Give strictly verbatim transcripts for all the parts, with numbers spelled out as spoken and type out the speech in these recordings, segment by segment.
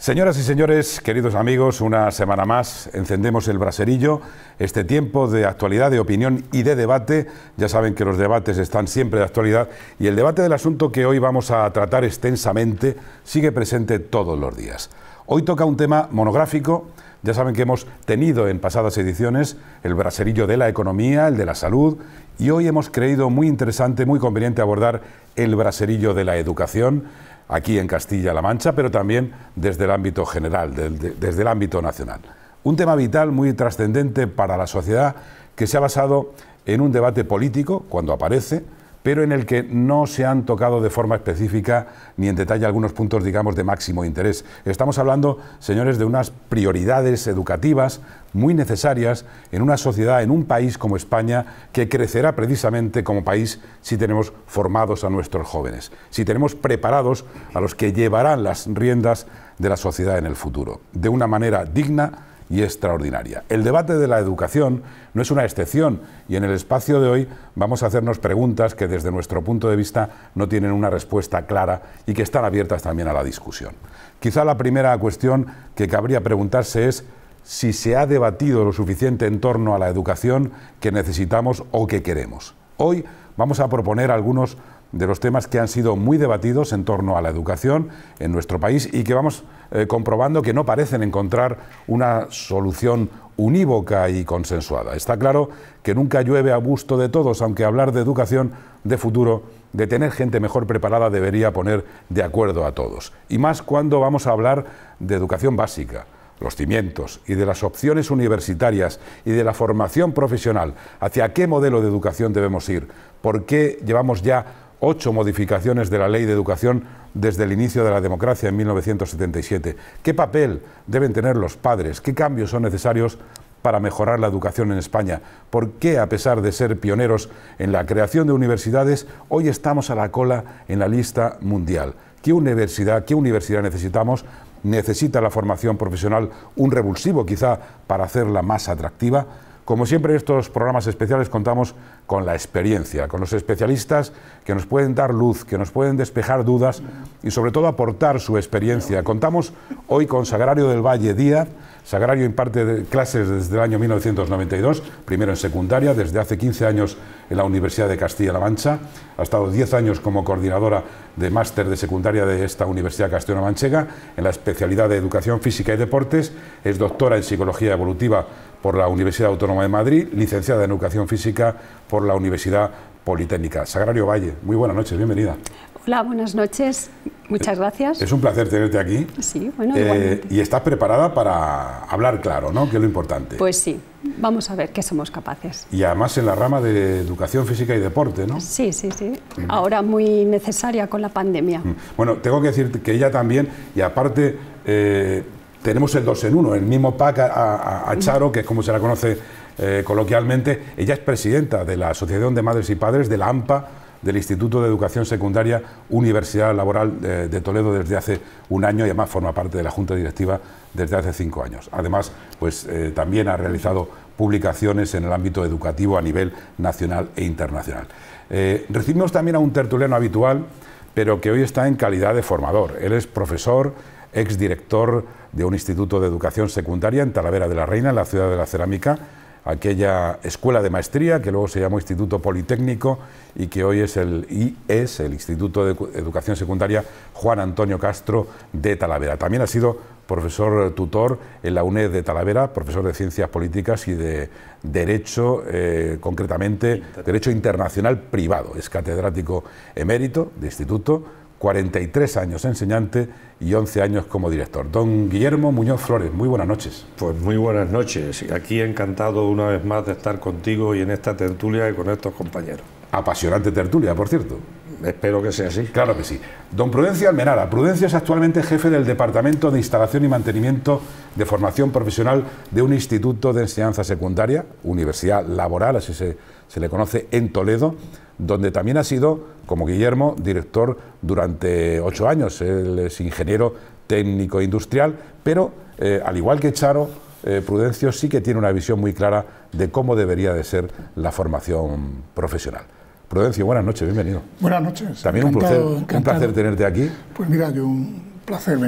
Señoras y señores, queridos amigos, una semana más encendemos el braserillo, este tiempo de actualidad, de opinión y de debate. Ya saben que los debates están siempre de actualidad y el debate del asunto que hoy vamos a tratar extensamente sigue presente todos los días. Hoy toca un tema monográfico. Ya saben que hemos tenido en pasadas ediciones el braserillo de la economía, el de la salud, y hoy hemos creído muy interesante, muy conveniente abordar el braserillo de la educación, aquí en Castilla-La Mancha, pero también desde el ámbito general, desde el ámbito nacional. Un tema vital, muy trascendente para la sociedad, que se ha basado en un debate político, cuando aparece, pero en el que no se han tocado de forma específica ni en detalle algunos puntos, digamos, de máximo interés. Estamos hablando, señores, de unas prioridades educativas muy necesarias en una sociedad, en un país como España, que crecerá precisamente como país si tenemos formados a nuestros jóvenes, si tenemos preparados a los que llevarán las riendas de la sociedad en el futuro, de una manera digna y extraordinaria. El debate de la educación no es una excepción y en el espacio de hoy vamos a hacernos preguntas que desde nuestro punto de vista no tienen una respuesta clara y que están abiertas también a la discusión. Quizá la primera cuestión que cabría preguntarse es si se ha debatido lo suficiente en torno a la educación que necesitamos o que queremos. Hoy vamos a proponer algunos de los temas que han sido muy debatidos en torno a la educación en nuestro país y que vamos eh, comprobando que no parecen encontrar una solución unívoca y consensuada. Está claro que nunca llueve a gusto de todos, aunque hablar de educación, de futuro, de tener gente mejor preparada debería poner de acuerdo a todos. Y más cuando vamos a hablar de educación básica, los cimientos y de las opciones universitarias y de la formación profesional, hacia qué modelo de educación debemos ir, por qué llevamos ya ocho modificaciones de la Ley de Educación desde el inicio de la democracia en mil novecientos setenta y siete. ¿Qué papel deben tener los padres? ¿Qué cambios son necesarios para mejorar la educación en España? ¿Por qué, a pesar de ser pioneros en la creación de universidades, hoy estamos a la cola en la lista mundial? ¿Qué universidad, qué universidad necesitamos? ¿Necesita la formación profesional un revulsivo quizá para hacerla más atractiva? Como siempre en estos programas especiales contamos con la experiencia, con los especialistas que nos pueden dar luz, que nos pueden despejar dudas y sobre todo aportar su experiencia. Contamos hoy con Sagrario del Valle Díaz. Sagrario imparte de clases desde el año mil novecientos noventa y dos, primero en secundaria, desde hace quince años en la Universidad de Castilla-La Mancha, ha estado diez años como coordinadora de máster de secundaria de esta Universidad Castellana Manchega, en la especialidad de Educación Física y Deportes, es doctora en Psicología Evolutiva por la Universidad Autónoma de Madrid, licenciada en Educación Física por la Universidad Politécnica. Sagrario Valle, muy buenas noches, bienvenida. Hola, buenas noches, muchas gracias. Es un placer tenerte aquí. Sí, bueno, eh, igualmente. Y estás preparada para hablar claro, ¿no? Que es lo importante. Pues sí, vamos a ver qué somos capaces. Y además en la rama de Educación Física y Deporte, ¿no? Sí, sí, sí. Mm. Ahora muy necesaria con la pandemia. Mm. Bueno, tengo que decir que ella también, y aparte eh, tenemos el dos en uno, el mismo pack a, a, a Charo, que es como se la conoce eh, coloquialmente. Ella es presidenta de la Asociación de Madres y Padres de la AMPA, del Instituto de Educación Secundaria Universidad Laboral de, de Toledo desde hace un año y además forma parte de la Junta Directiva desde hace cinco años. Además, pues eh, también ha realizado publicaciones en el ámbito educativo a nivel nacional e internacional. Eh, recibimos también a un tertuliano habitual, pero que hoy está en calidad de formador. Él es profesor, exdirector de un Instituto de Educación Secundaria en Talavera de la Reina, en la ciudad de la Cerámica, aquella escuela de maestría que luego se llamó Instituto Politécnico y que hoy es el, y es el Instituto de Educación Secundaria Juan Antonio Castro de Talavera. También ha sido profesor tutor en la UNED de Talavera, profesor de Ciencias Políticas y de Derecho, eh, concretamente Derecho Internacional Privado. Es catedrático emérito de instituto, cuarenta y tres años enseñante y once años como director. Don Guillermo Muñoz Flores, muy buenas noches. Pues muy buenas noches. Aquí encantado una vez más de estar contigo y en esta tertulia y con estos compañeros. Apasionante tertulia, por cierto. Espero que sea así. Claro que sí. Don Prudencio Almenara. Prudencio es actualmente jefe del Departamento de Instalación y Mantenimiento de Formación Profesional de un Instituto de Enseñanza Secundaria, Universidad Laboral, así se, se le conoce, en Toledo, donde también ha sido, como Guillermo, director durante ocho años. Él es ingeniero técnico industrial, pero eh, al igual que Charo, eh, Prudencio sí que tiene una visión muy clara de cómo debería de ser la formación profesional. Prudencio, buenas noches, bienvenido. Buenas noches. También encantado, un, placer, un placer tenerte aquí. Pues mira, yo un placer venir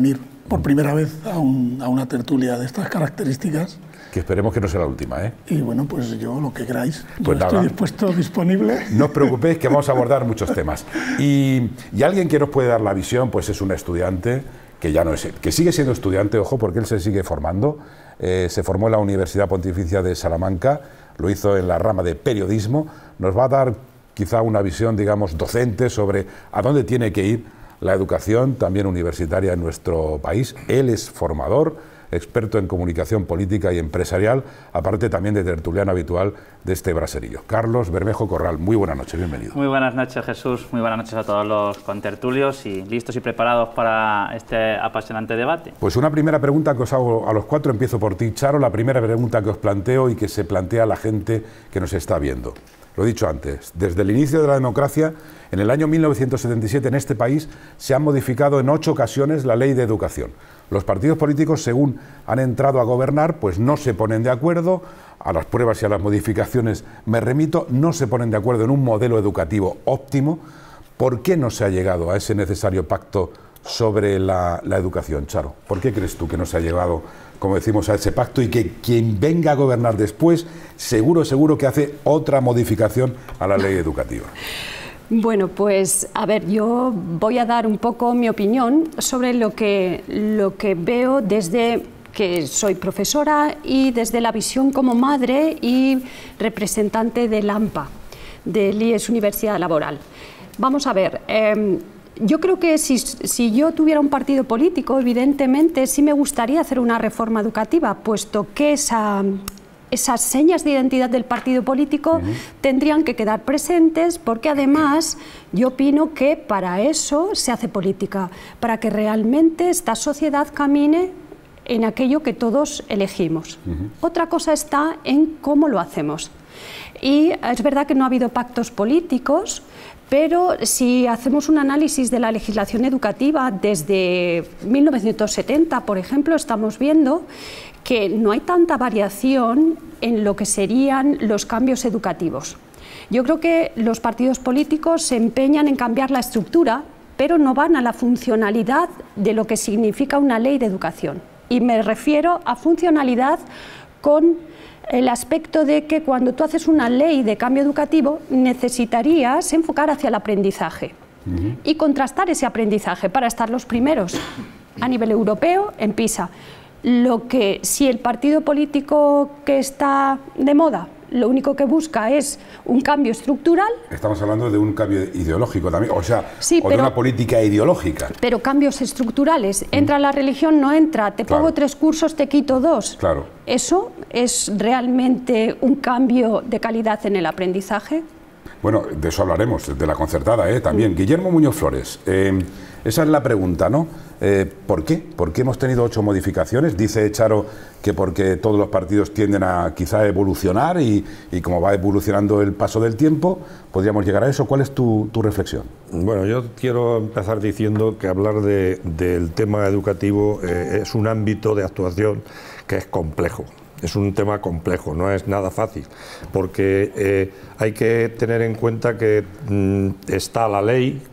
por primera vez a, un, a una tertulia de estas características. Que esperemos que no sea la última, ¿eh? Y bueno, pues yo lo que queráis. Pues yo nada. Estoy dispuesto, disponible. No os preocupéis que vamos a abordar muchos temas. Y, y alguien que nos puede dar la visión, pues es un estudiante que ya no es, que sigue siendo estudiante, ojo, porque él se sigue formando. Eh, se formó en la Universidad Pontificia de Salamanca, lo hizo en la rama de periodismo. Nos va a dar quizá una visión, digamos, docente sobre a dónde tiene que ir la educación también universitaria en nuestro país. Él es formador, experto en comunicación política y empresarial, aparte también de tertuliano habitual de este braserillo. Carlos Bermejo Corral, muy buenas noches, bienvenido. Muy buenas noches, Jesús, muy buenas noches a todos los contertulios y listos y preparados para este apasionante debate. Pues una primera pregunta que os hago a los cuatro, empiezo por ti, Charo, la primera pregunta que os planteo y que se plantea a la gente que nos está viendo. Lo he dicho antes, desde el inicio de la democracia, en el año mil novecientos setenta y siete en este país se ha modificado en ocho ocasiones la ley de educación. Los partidos políticos, según han entrado a gobernar, pues no se ponen de acuerdo, a las pruebas y a las modificaciones me remito, no se ponen de acuerdo en un modelo educativo óptimo. ¿Por qué no se ha llegado a ese necesario pacto sobre la, la educación, Charo? ¿Por qué crees tú que no se ha llegado, como decimos, a ese pacto y que quien venga a gobernar después, seguro, seguro que hace otra modificación a la ley educativa? Bueno, pues a ver, yo voy a dar un poco mi opinión sobre lo que, lo que veo desde que soy profesora y desde la visión como madre y representante del AMPA, del I E S Universidad Laboral. Vamos a ver, eh, yo creo que si, si yo tuviera un partido político, evidentemente sí me gustaría hacer una reforma educativa, puesto que esa... esas señas de identidad del partido político uh-huh. tendrían que quedar presentes, porque además yo opino que para eso se hace política, para que realmente esta sociedad camine en aquello que todos elegimos. Uh-huh. Otra cosa está en cómo lo hacemos. Y es verdad que no ha habido pactos políticos, pero si hacemos un análisis de la legislación educativa desde mil novecientos setenta, por ejemplo, estamos viendo que no hay tanta variación en lo que serían los cambios educativos. Yo creo que los partidos políticos se empeñan en cambiar la estructura, pero no van a la funcionalidad de lo que significa una ley de educación. Y me refiero a funcionalidad con el aspecto de que cuando tú haces una ley de cambio educativo necesitarías enfocar hacia el aprendizaje uh-huh. y contrastar ese aprendizaje para estar los primeros a nivel europeo en PISA. Lo que si el partido político que está de moda lo único que busca es un cambio estructural. Estamos hablando de un cambio ideológico también, o sea, sí, o pero, de una política ideológica. Pero cambios estructurales. Entra la religión, no entra. Te claro. pongo tres cursos, te quito dos. Claro. ¿Eso es realmente un cambio de calidad en el aprendizaje? Bueno, de eso hablaremos, de la concertada, ¿eh? También. Mm. Guillermo Muñoz Flores, eh, esa es la pregunta, ¿no? Eh, ¿Por qué? ¿Por qué hemos tenido ocho modificaciones? Dice Charo que porque todos los partidos tienden a quizá evolucionar y, y como va evolucionando el paso del tiempo, podríamos llegar a eso. ¿Cuál es tu, tu reflexión? Bueno, yo quiero empezar diciendo que hablar de, del tema educativo eh, es un ámbito de actuación que es complejo. Es un tema complejo, no es nada fácil, porque eh, hay que tener en cuenta que mm, está la ley,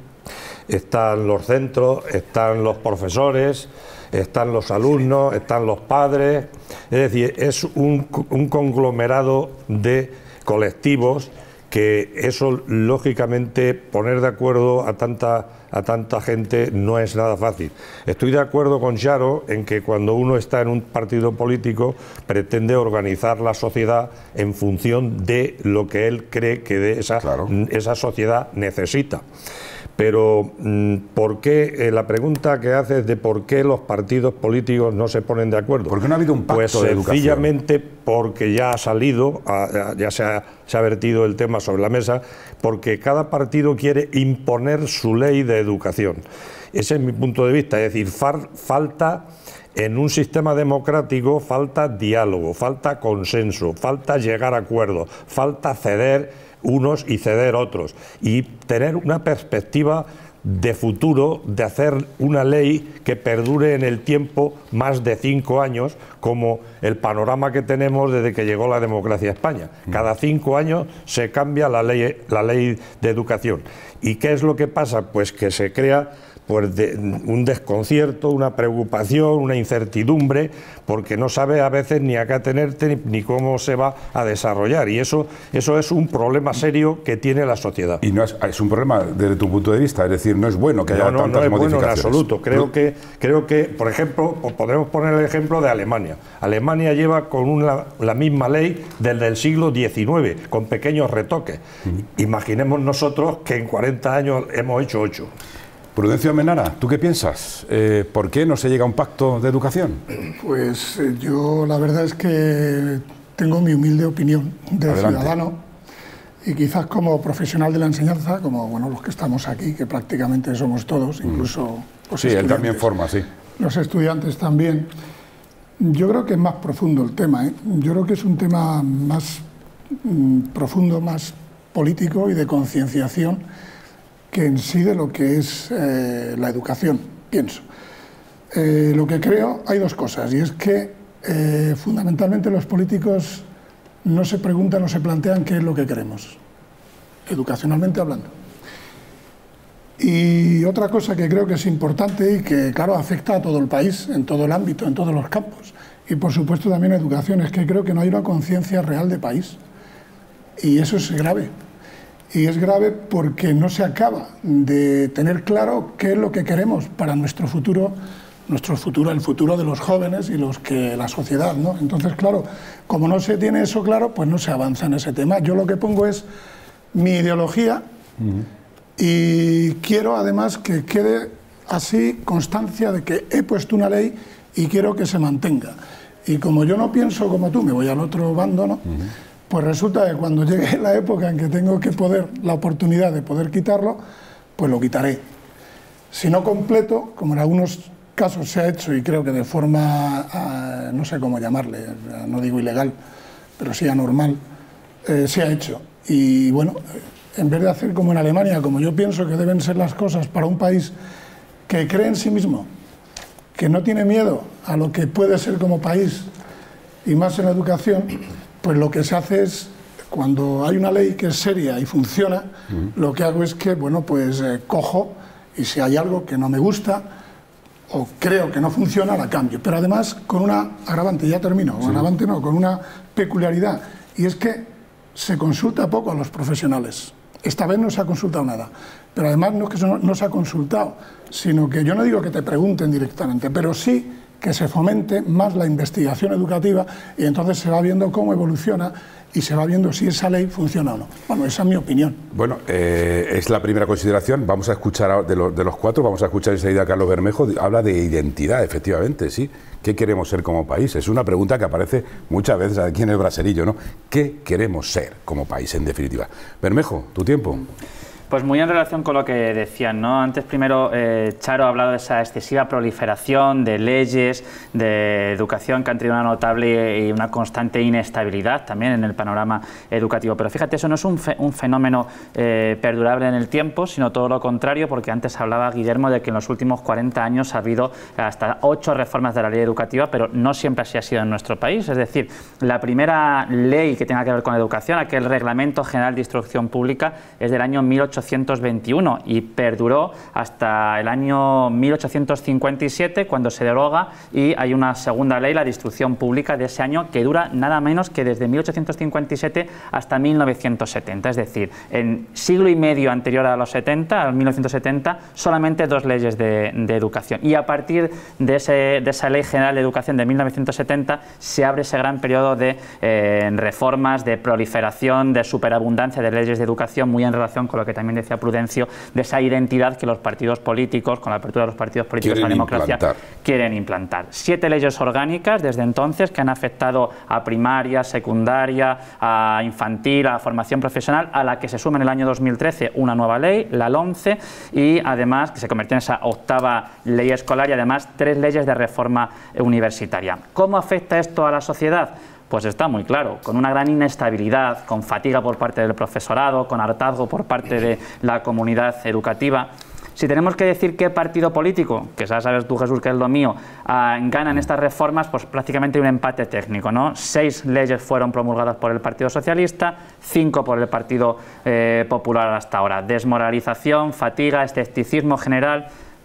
están los centros, están los profesores, están los alumnos, están los padres, es decir, es un, un conglomerado de colectivos que eso, lógicamente, poner de acuerdo a tanta, a tanta gente no es nada fácil. Estoy de acuerdo con Charo en que cuando uno está en un partido político pretende organizar la sociedad en función de lo que él cree que de esa, claro. esa sociedad necesita. Pero, ¿por qué? Eh, la pregunta que haces de por qué los partidos políticos no se ponen de acuerdo. ¿Por qué no ha habido un pacto pues de educación? Sencillamente porque ya ha salido, ya se ha, se ha vertido el tema sobre la mesa, porque cada partido quiere imponer su ley de educación. Ese es mi punto de vista, es decir, far, falta... En un sistema democrático falta diálogo, falta consenso, falta llegar a acuerdos, falta ceder unos y ceder otros y tener una perspectiva de futuro, de hacer una ley que perdure en el tiempo más de cinco años, como el panorama que tenemos desde que llegó la democracia a España. Cada cinco años se cambia la ley, la ley de educación. ¿Y qué es lo que pasa? Pues que se crea pues de, un desconcierto, una preocupación, una incertidumbre, porque no sabe a veces ni a qué atenerte ni, ni cómo se va a desarrollar, y eso, eso es un problema serio que tiene la sociedad. Y no es, es un problema desde tu punto de vista, es decir, no es bueno que haya no, no, tantas no es modificaciones. Bueno en absoluto. Creo que, creo que, por ejemplo, podemos poner el ejemplo de Alemania. Alemania lleva con una, la misma ley desde el siglo diecinueve, con pequeños retoques. Uh-huh. Imaginemos nosotros que en cuarenta años hemos hecho ocho. Prudencio Almenara, ¿tú qué piensas? Eh, ¿Por qué no se llega a un pacto de educación? Pues eh, yo la verdad es que tengo mi humilde opinión de Adelante. ciudadano, y quizás como profesional de la enseñanza, como bueno, los que estamos aquí, que prácticamente somos todos, incluso los Sí, él también forma, sí. Los estudiantes también. Yo creo que es más profundo el tema, ¿eh? Yo creo que es un tema más mm, profundo, más político y de concienciación que en sí de lo que es eh, la educación, pienso. Eh, lo que creo, hay dos cosas, y es que eh, fundamentalmente los políticos no se preguntan o se plantean qué es lo que queremos, educacionalmente hablando. Y otra cosa que creo que es importante y que, claro, afecta a todo el país, en todo el ámbito, en todos los campos, y por supuesto también educación, es que creo que no hay una conciencia real de país, y eso es grave. Y es grave porque no se acaba de tener claro qué es lo que queremos para nuestro futuro, nuestro futuro, el futuro de los jóvenes y los que la sociedad, ¿no? Entonces, claro, como no se tiene eso claro, pues no se avanza en ese tema. Yo lo que pongo es mi ideología, uh-huh. y quiero además que quede así constancia de que he puesto una ley y quiero que se mantenga. Y como yo no pienso como tú, me voy al otro bando, ¿no? Uh-huh. Pues resulta que cuando llegue la época en que tengo que poder, la oportunidad de poder quitarlo, pues lo quitaré. Si no completo, como en algunos casos se ha hecho, y creo que de forma, uh, no sé cómo llamarle, no digo ilegal, pero sí anormal, eh, se ha hecho. Y bueno, en vez de hacer como en Alemania, como yo pienso que deben ser las cosas para un país que cree en sí mismo, que no tiene miedo a lo que puede ser como país, y más en la educación, pues lo que se hace es, cuando hay una ley que es seria y funciona, uh-huh. lo que hago es que, bueno, pues eh, cojo, y si hay algo que no me gusta o creo que no funciona, la cambio. Pero además con una agravante, ya termino, sí. agravante no, con una peculiaridad, y es que se consulta poco a los profesionales. Esta vez no se ha consultado nada, pero además no es que no, no se ha consultado, sino que yo no digo que te pregunten directamente, pero sí que se fomente más la investigación educativa, y entonces se va viendo cómo evoluciona y se va viendo si esa ley funciona o no. Bueno, esa es mi opinión. Bueno, eh, es la primera consideración. Vamos a escuchar de los, de los cuatro, vamos a escuchar enseguida a Carlos Bermejo. Habla de identidad, efectivamente, sí. ¿Qué queremos ser como país? Es una pregunta que aparece muchas veces aquí en el Braserillo, ¿no? ¿Qué queremos ser como país, en definitiva? Bermejo, tu tiempo. Pues muy en relación con lo que decían, ¿no? Antes primero eh, Charo ha hablado de esa excesiva proliferación de leyes, de educación que han tenido una notable y una constante inestabilidad también en el panorama educativo. Pero fíjate, eso no es un, fe, un fenómeno eh, perdurable en el tiempo, sino todo lo contrario, porque antes hablaba Guillermo de que en los últimos cuarenta años ha habido hasta ocho reformas de la ley educativa, pero no siempre así ha sido en nuestro país. Es decir, la primera ley que tenga que ver con educación, aquel Reglamento General de Instrucción Pública, es del año mil ochocientos veintiuno y perduró hasta el año mil ochocientos cincuenta y siete, cuando se deroga, y hay una segunda ley, la de Instrucción Pública, de ese año, que dura nada menos que desde mil ochocientos cincuenta y siete hasta mil novecientos setenta. Es decir, en siglo y medio anterior a los setenta, a mil novecientos setenta, solamente dos leyes de, de educación. Y a partir de, ese, de esa Ley General de Educación de mil novecientos setenta se abre ese gran periodo de eh, reformas, de proliferación, de superabundancia de leyes de educación, muy en relación con lo que también decía Prudencio, de esa identidad que los partidos políticos, con la apertura de los partidos políticos a la democracia, implantar. quieren implantar. Siete leyes orgánicas desde entonces que han afectado a primaria, secundaria, a infantil, a formación profesional, a la que se suma en el año dos mil trece una nueva ley, la LOMCE, y además que se convirtió en esa octava ley escolar, y además tres leyes de reforma universitaria. ¿Cómo afecta esto a la sociedad? Pues está muy claro, con una gran inestabilidad, con fatiga por parte del profesorado, con hartazgo por parte de la comunidad educativa. Si tenemos que decir qué partido político, que ya sabes tú, Jesús, que es lo mío, uh, ganan estas reformas, pues prácticamente un empate técnico, ¿no? Seis leyes fueron promulgadas por el Partido Socialista, cinco por el Partido eh, Popular hasta ahora. Desmoralización, fatiga, escepticismo general.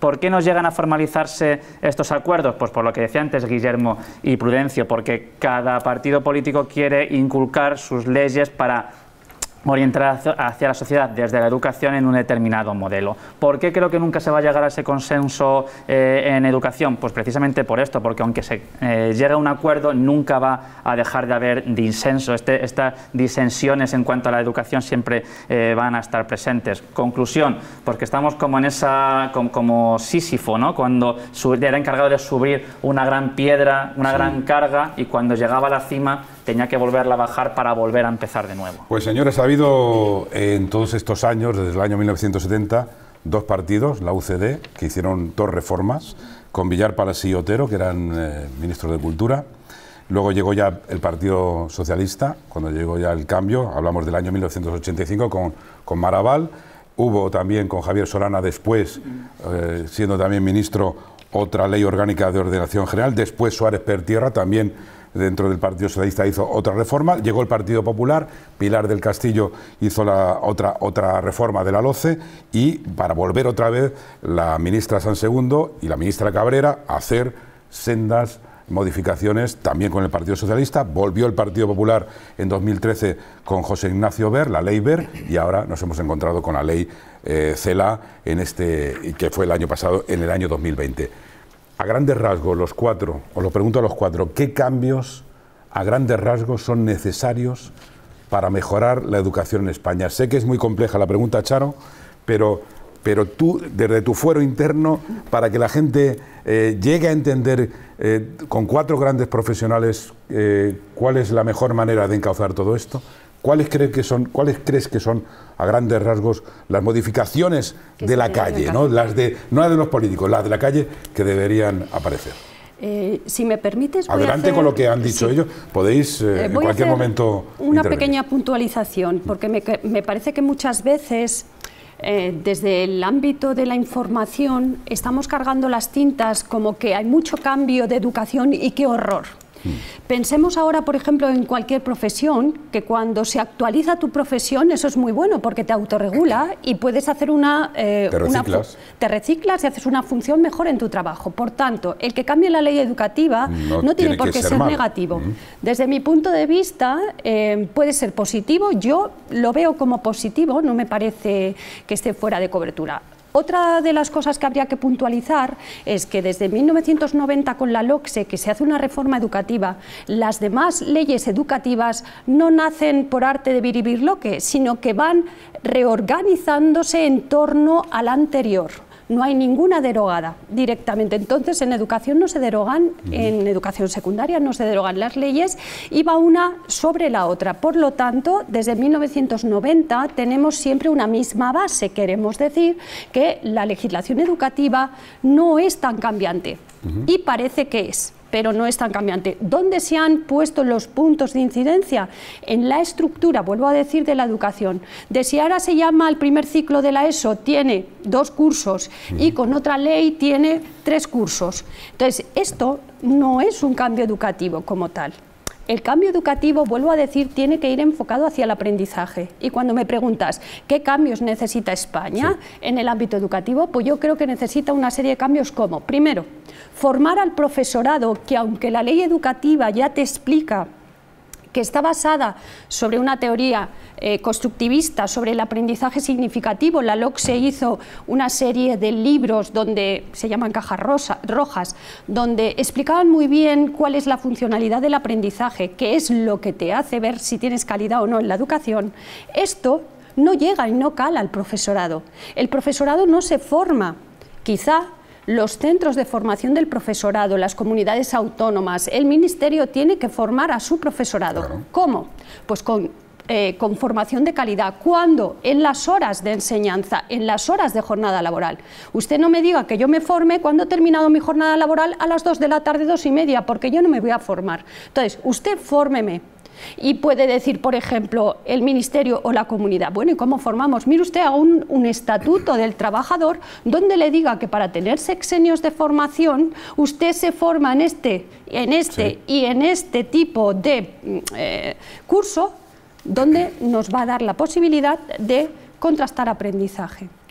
¿Por qué no llegan a formalizarse estos acuerdos? Pues por lo que decía antes Guillermo y Prudencio, porque cada partido político quiere inculcar sus leyes para orientar hacia la sociedad desde la educación en un determinado modelo. ¿Por qué creo que nunca se va a llegar a ese consenso eh, en educación? Pues precisamente por esto, porque aunque se eh, llegue a un acuerdo, nunca va a dejar de haber disenso. Este, estas disensiones en cuanto a la educación siempre eh, van a estar presentes. Conclusión, porque estamos como en esa, como, como Sísifo, ¿no? Cuando era encargado de subir una gran piedra, una sí. gran carga, y cuando llegaba a la cima tenía que volverla a bajar para volver a empezar de nuevo. Pues señores, ha habido en todos estos años, desde el año mil novecientos setenta, dos partidos, la U C D, que hicieron dos reformas, con Villar, Palas y Otero, que eran eh, ministros de Cultura. Luego llegó ya el Partido Socialista, cuando llegó ya el cambio, hablamos del año mil novecientos ochenta y cinco, con, con Maraval. Hubo también con Javier Solana después, eh, siendo también ministro, otra ley orgánica de ordenación general. Después Suárez Pertierra, también dentro del Partido Socialista, hizo otra reforma. Llegó el Partido Popular, Pilar del Castillo hizo la otra, otra reforma de la LOCE, y para volver otra vez la ministra Sansegundo y la ministra Cabrera a hacer sendas modificaciones también con el Partido Socialista. Volvió el Partido Popular en dos mil trece con José Ignacio Ver, la ley Ver, y ahora nos hemos encontrado con la ley eh, CELA, en este, que fue el año pasado, en el año dos mil veinte. A grandes rasgos, los cuatro, os lo pregunto a los cuatro, ¿qué cambios a grandes rasgos son necesarios para mejorar la educación en España? Sé que es muy compleja la pregunta, Charo, pero, pero tú, desde tu fuero interno, para que la gente eh, llegue a entender eh, con cuatro grandes profesionales eh, cuál es la mejor manera de encauzar todo esto, ¿cuáles crees que son, cuáles crees que son a grandes rasgos las modificaciones de la calle, ¿no? Las de, no las de los políticos, las de la calle que deberían aparecer? Eh, si me permites, voy adelante a hacer, con lo que han dicho sí. ellos, podéis eh, eh, en cualquier momento una intervenir. Pequeña puntualización, porque me, me parece que muchas veces eh, desde el ámbito de la información estamos cargando las tintas como que hay mucho cambio de educación y qué horror. Pensemos ahora, por ejemplo, en cualquier profesión, que cuando se actualiza tu profesión, eso es muy bueno porque te autorregula y puedes hacer una... Eh, te reciclas. Una, te reciclas y haces una función mejor en tu trabajo. Por tanto, el que cambie la ley educativa no, no tiene, tiene por qué ser, ser negativo. Mm. Desde mi punto de vista, eh, puede ser positivo. Yo lo veo como positivo, no me parece que esté fuera de cobertura. Otra de las cosas que habría que puntualizar es que desde mil novecientos noventa con la LOCSE, que se hace una reforma educativa, las demás leyes educativas no nacen por arte de biribirloque, sino que van reorganizándose en torno a la anterior. No hay ninguna derogada directamente. Entonces, en educación no se derogan, en educación secundaria no se derogan las leyes, y va una sobre la otra. Por lo tanto, desde mil novecientos noventa tenemos siempre una misma base. Queremos decir que la legislación educativa no es tan cambiante, uh-huh. y parece que es, pero no es tan cambiante. ¿Dónde se han puesto los puntos de incidencia? En la estructura, vuelvo a decir, de la educación. De si ahora se llama el primer ciclo de la ESO, tiene dos cursos, y con otra ley tiene tres cursos. Entonces, esto no es un cambio educativo como tal. El cambio educativo, vuelvo a decir, tiene que ir enfocado hacia el aprendizaje. Y cuando me preguntas qué cambios necesita España sí. en el ámbito educativo, pues yo creo que necesita una serie de cambios como, primero, formar al profesorado, que aunque la ley educativa ya te explica que está basada sobre una teoría eh, constructivista, sobre el aprendizaje significativo. La LOCSE hizo una serie de libros donde se llaman cajas rosa, rojas, donde explicaban muy bien cuál es la funcionalidad del aprendizaje, qué es lo que te hace ver si tienes calidad o no en la educación. Esto no llega y no cala al profesorado. El profesorado no se forma, quizá los centros de formación del profesorado, las comunidades autónomas, el ministerio tiene que formar a su profesorado. Claro. ¿Cómo? Pues con, eh, con formación de calidad. ¿Cuándo? En las horas de enseñanza, en las horas de jornada laboral. Usted no me diga que yo me forme cuando he terminado mi jornada laboral a las dos de la tarde, dos y media, porque yo no me voy a formar. Entonces, usted fórmeme. Y puede decir, por ejemplo, el ministerio o la comunidad, bueno, ¿y cómo formamos? Mire usted, haga un, un estatuto del trabajador donde le diga que para tener sexenios de formación usted se forma en este, en este sí. y en este tipo de eh, curso, donde nos va a dar la posibilidad de contrastar aprendizaje.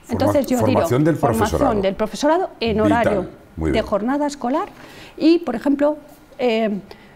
Entonces yo formación digo, del profesorado. formación del profesorado en horario de jornada escolar y, por ejemplo, eh,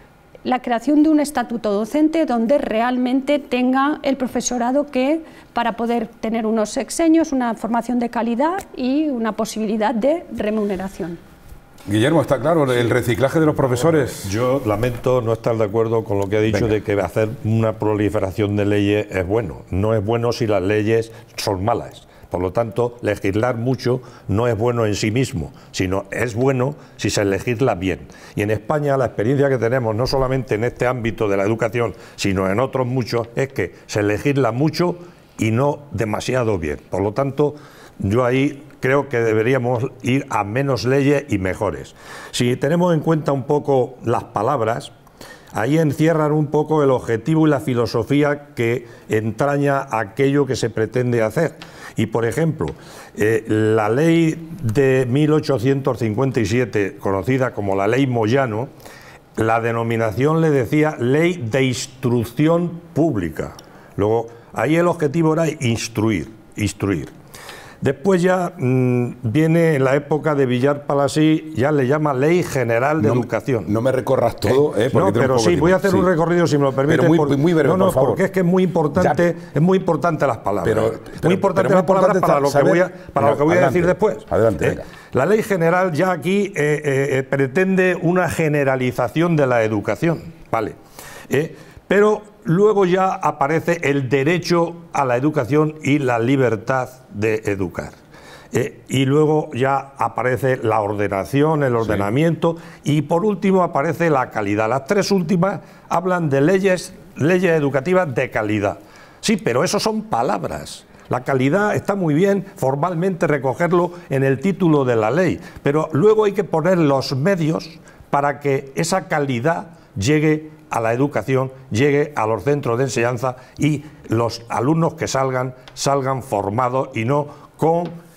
la creación de un estatuto docente donde realmente tenga el profesorado que, para poder tener unos sexenios, una formación de calidad y una posibilidad de remuneración. Guillermo, está claro, el reciclaje de los profesores. Yo lamento no estar de acuerdo con lo que ha dicho. Venga. De que hacer una proliferación de leyes es bueno. No es bueno si las leyes son malas. Por lo tanto, legislar mucho no es bueno en sí mismo, sino es bueno si se legisla bien. Y en España la experiencia que tenemos, no solamente en este ámbito de la educación, sino en otros muchos, es que se legisla mucho y no demasiado bien. Por lo tanto, yo ahí creo que deberíamos ir a menos leyes y mejores. Si tenemos en cuenta un poco las palabras, ahí encierran un poco el objetivo y la filosofía que entraña aquello que se pretende hacer. Y, por ejemplo, eh, la ley de mil ochocientos cincuenta y siete, conocida como la Ley Moyano, la denominación le decía Ley de Instrucción Pública. Luego, ahí el objetivo era instruir, instruir. Después ya mmm, viene en la época de Villar Palasí, ya le llama Ley General de no, Educación. No me recorras todo, ¿eh? No, pero sí, voy a hacer sí. un recorrido, si me lo permite. Pero muy, por, muy breve, no, no, por favor. Porque es que es muy importante, ya. es muy importante las palabras. Pero, pero, muy importante pero las palabras para lo que voy a, para lo que voy adelante, a decir después. Adelante. ¿Eh? La Ley General ya aquí eh, eh, pretende una generalización de la educación, ¿vale? ¿Eh? Pero luego ya aparece el derecho a la educación y la libertad de educar. Eh, y luego ya aparece la ordenación, el ordenamiento, sí. Y por último aparece la calidad. Las tres últimas hablan de leyes, leyes educativas de calidad. Sí, pero eso son palabras. La calidad está muy bien formalmente recogerlo en el título de la ley, pero luego hay que poner los medios para que esa calidad llegue a la educación, llegue a los centros de enseñanza y los alumnos que salgan, salgan formados y no con...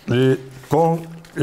con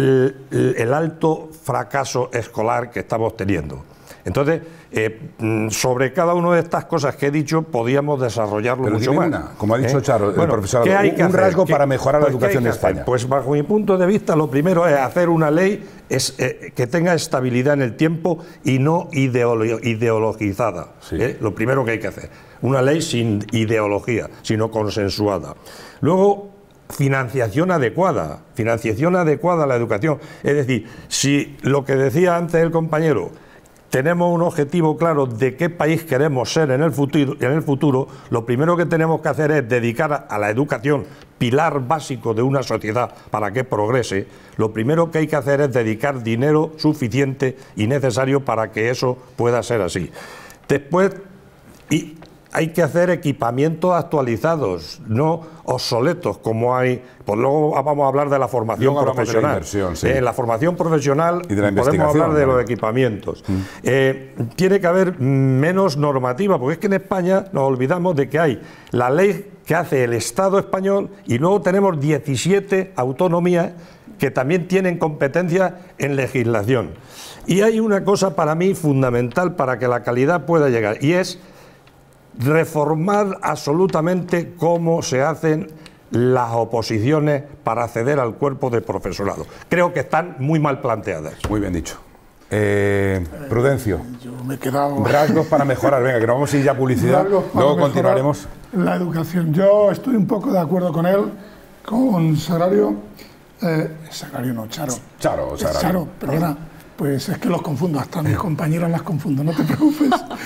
el alto fracaso escolar que estamos teniendo. Entonces, eh, sobre cada una de estas cosas que he dicho, podíamos desarrollarlo Pero mucho más. Una, como ha dicho ¿Eh? Charo, bueno, el profesor, ¿qué hay un, que un rasgo ¿Qué, para mejorar pues, la educación en España. Hacer? Pues bajo mi punto de vista, lo primero es hacer una ley es, eh, que tenga estabilidad en el tiempo y no ideolo ideologizada. Sí. ¿eh? Lo primero que hay que hacer. Una ley sin ideología, sino consensuada. Luego, financiación adecuada, financiación adecuada a la educación. Es decir, si lo que decía antes el compañero, tenemos un objetivo claro de qué país queremos ser en el futuro, en el futuro, lo primero que tenemos que hacer es dedicar a la educación, pilar básico de una sociedad para que progrese. Lo primero que hay que hacer es dedicar dinero suficiente y necesario para que eso pueda ser así. Después, y hay que hacer equipamientos actualizados, no obsoletos como hay. Pues luego vamos a hablar de la formación luego profesional. De la inversión, sí. eh, en la formación profesional y de la podemos hablar de ¿no? los equipamientos. Mm. Eh, tiene que haber menos normativa, porque es que en España nos olvidamos de que hay la ley que hace el Estado español y luego tenemos diecisiete autonomías que también tienen competencia en legislación. Y hay una cosa para mí fundamental para que la calidad pueda llegar, y es reformar absolutamente cómo se hacen las oposiciones para acceder al cuerpo de profesorado. Creo que están muy mal planteadas. Muy bien dicho. Eh, Prudencio, Yo me he quedado... rasgos para mejorar. Venga, que nos vamos a ir ya a publicidad, luego continuaremos. La educación. Yo estoy un poco de acuerdo con él, con Sagrario. Eh, Sagrario no, Charo. Charo, Sagrario. Charo, perdona. Pues es que los confundo, hasta mis compañeros las confundo, no te preocupes.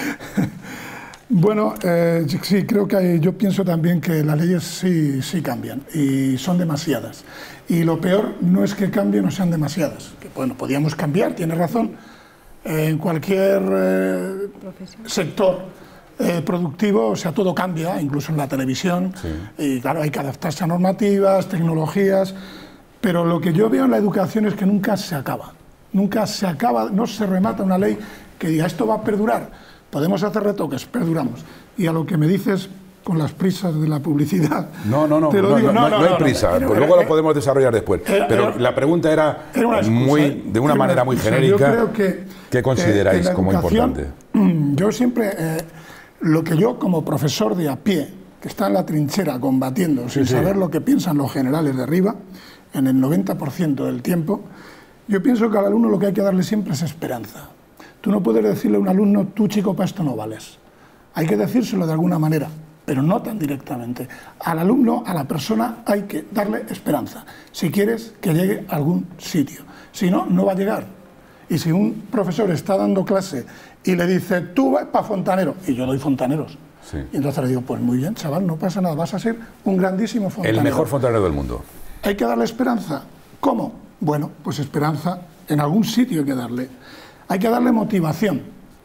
Bueno, eh, sí, creo que hay, yo pienso también que las leyes sí, sí cambian y son demasiadas. Y lo peor no es que cambien o sean demasiadas, que bueno, podíamos cambiar, tiene razón, eh, en cualquier eh, sector eh, productivo, o sea, todo cambia, incluso en la televisión, sí. Y claro, hay que adaptarse a normativas, tecnologías, pero lo que yo veo en la educación es que nunca se acaba, nunca se acaba, no se remata una ley que diga esto va a perdurar. Podemos hacer retoques, perduramos. Y a lo que me dices con las prisas de la publicidad... No, no, no, te lo no, digo. no, no, no, no hay prisa, no, no, pues luego lo podemos desarrollar después. Era, Pero era, la pregunta era, era una excusa, muy, de una manera una muy genérica. Yo creo que, ¿qué consideráis que, que como importante? Yo siempre, eh, lo que yo como profesor de a pie, que está en la trinchera combatiendo sin sí, saber sí. lo que piensan los generales de arriba, en el noventa por ciento del tiempo, yo pienso que al alumno lo que hay que darle siempre es esperanza. Tú no puedes decirle a un alumno, tú chico para esto no vales. Hay que decírselo de alguna manera, pero no tan directamente. Al alumno, a la persona, hay que darle esperanza, si quieres que llegue a algún sitio. Si no, no va a llegar. Y si un profesor está dando clase y le dice, tú vas para fontanero, y yo doy fontaneros, sí. Y entonces le digo, pues muy bien, chaval, no pasa nada, vas a ser un grandísimo fontanero. El mejor fontanero del mundo. Hay que darle esperanza. ¿Cómo? Bueno, pues esperanza en algún sitio hay que darle. Hay que darle motivación.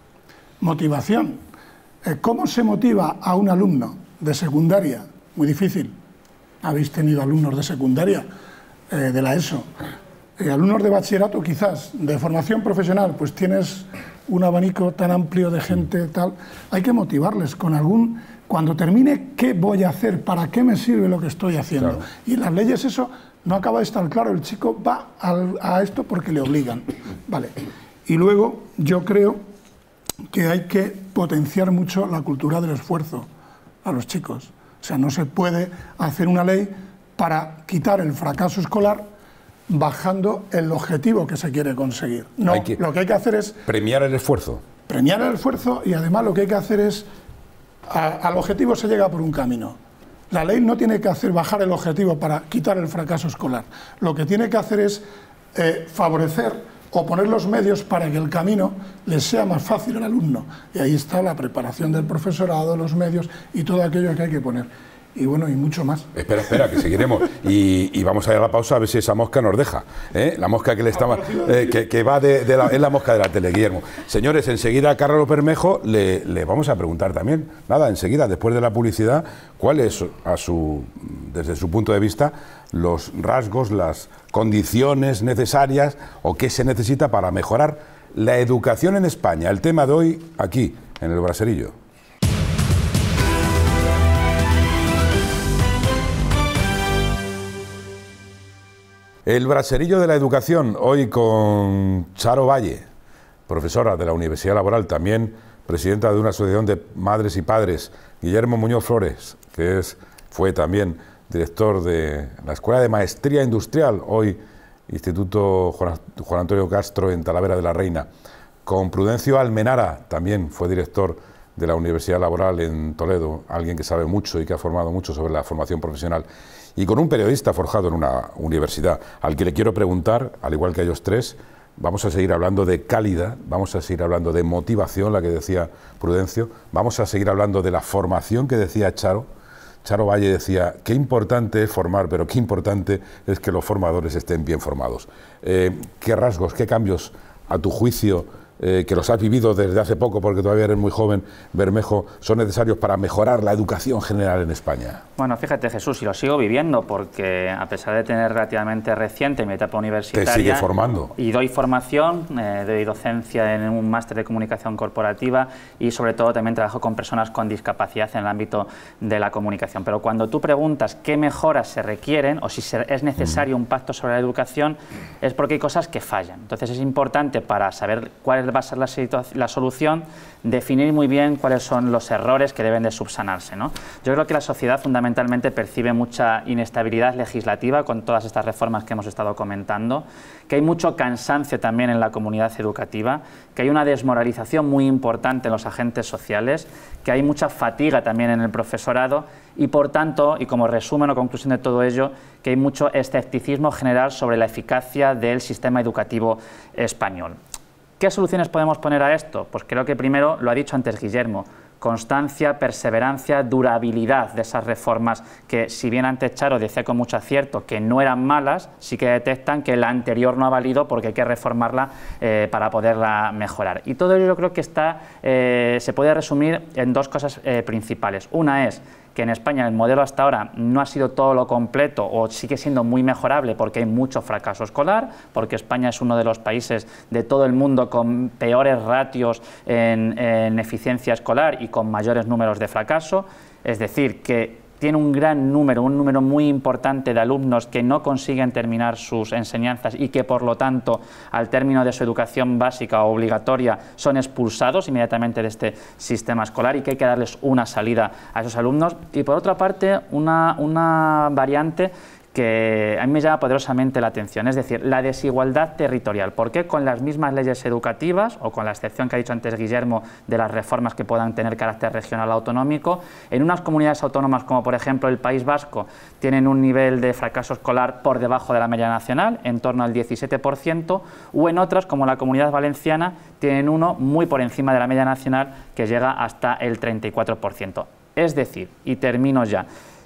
Motivación. ¿Cómo se motiva a un alumno de secundaria? Muy difícil. Habéis tenido alumnos de secundaria, eh, de la ESO. Eh, alumnos de bachillerato quizás, de formación profesional, pues tienes un abanico tan amplio de gente tal. Hay que motivarles con algún... Cuando termine, ¿qué voy a hacer? ¿Para qué me sirve lo que estoy haciendo? Claro. Y en las leyes eso no acaba de estar claro. El chico va al, a esto porque le obligan. Vale. Y luego yo creo que hay que potenciar mucho la cultura del esfuerzo a los chicos. O sea, no se puede hacer una ley para quitar el fracaso escolar bajando el objetivo que se quiere conseguir. No, hay que lo que hay que hacer es... Premiar el esfuerzo. Premiar el esfuerzo y además lo que hay que hacer es... A, al objetivo se llega por un camino. La ley no tiene que hacer bajar el objetivo para quitar el fracaso escolar. Lo que tiene que hacer es eh, favorecer o poner los medios para que el camino les sea más fácil al alumno. Y ahí está la preparación del profesorado, los medios y todo aquello que hay que poner. Y bueno, y mucho más. Espera, espera, que seguiremos. Y, y vamos a ir a la pausa a ver si esa mosca nos deja. ¿eh? La mosca que le estaba, eh, que, que va de, de la, es la mosca de la tele, Guillermo. Señores, enseguida a Carlos Bermejo le, le vamos a preguntar también, nada, enseguida, después de la publicidad, cuál es, a su, desde su punto de vista, los rasgos, las condiciones necesarias o qué se necesita para mejorar la educación en España. El tema de hoy, aquí, en el Braserillo. El Braserillo de la educación, hoy con Charo Valle, profesora de la Universidad Laboral, también presidenta de una asociación de madres y padres, Guillermo Muñoz Flores, que es, fue también director de la Escuela de Maestría Industrial, hoy Instituto Juan, Juan Antonio Castro en Talavera de la Reina, con Prudencio Almenara, también fue director de la Universidad Laboral en Toledo, alguien que sabe mucho y que ha formado mucho sobre la formación profesional, y con un periodista forjado en una universidad, al que le quiero preguntar, al igual que a ellos tres, vamos a seguir hablando de calidad, vamos a seguir hablando de motivación, la que decía Prudencio, vamos a seguir hablando de la formación que decía Charo. Charo Valle decía, qué importante es formar, pero qué importante es que los formadores estén bien formados. Eh, ¿Qué rasgos, qué cambios, a tu juicio, eh, que los has vivido desde hace poco, porque todavía eres muy joven, Bermejo, son necesarios para mejorar la educación general en España? Bueno, fíjate, Jesús, y lo sigo viviendo, porque a pesar de tener relativamente reciente mi etapa universitaria... Te sigue formando. Y doy formación, eh, doy docencia en un máster de comunicación corporativa y sobre todo también trabajo con personas con discapacidad en el ámbito de la comunicación. Pero cuando tú preguntas qué mejoras se requieren o si es necesario un pacto sobre la educación, es porque hay cosas que fallan. Entonces es importante, para saber cuál va a ser la, la solución, definir muy bien cuáles son los errores que deben de subsanarse, ¿no? Yo creo que la sociedad fundamentalmente percibe mucha inestabilidad legislativa con todas estas reformas que hemos estado comentando, que hay mucho cansancio también en la comunidad educativa, que hay una desmoralización muy importante en los agentes sociales, que hay mucha fatiga también en el profesorado y, por tanto, y como resumen o conclusión de todo ello, que hay mucho escepticismo general sobre la eficacia del sistema educativo español. ¿Qué soluciones podemos poner a esto? Pues creo que primero, lo ha dicho antes Guillermo, constancia, perseverancia, durabilidad de esas reformas que, si bien antes Charo decía con mucho acierto que no eran malas, sí que detectan que la anterior no ha valido porque hay que reformarla eh, para poderla mejorar. Y todo ello yo creo que está, eh, se puede resumir en dos cosas eh, principales. Una es que en España el modelo hasta ahora no ha sido todo lo completo o sigue siendo muy mejorable porque hay mucho fracaso escolar, porque España es uno de los países de todo el mundo con peores ratios en, en eficiencia escolar y con mayores números de fracaso. Es decir, que tiene un gran número, un número muy importante de alumnos que no consiguen terminar sus enseñanzas y que por lo tanto al término de su educación básica o obligatoria son expulsados inmediatamente de este sistema escolar y que hay que darles una salida a esos alumnos. Y por otra parte, una, una variante que a mí me llama poderosamente la atención, es decir, la desigualdad territorial. ¿Por qué con las mismas leyes educativas, o con la excepción que ha dicho antes Guillermo de las reformas que puedan tener carácter regional o autonómico, en unas comunidades autónomas como por ejemplo el País Vasco tienen un nivel de fracaso escolar por debajo de la media nacional, en torno al diecisiete por ciento, o en otras como la Comunidad Valenciana tienen uno muy por encima de la media nacional que llega hasta el treinta y cuatro por ciento. Es decir, y termino ya,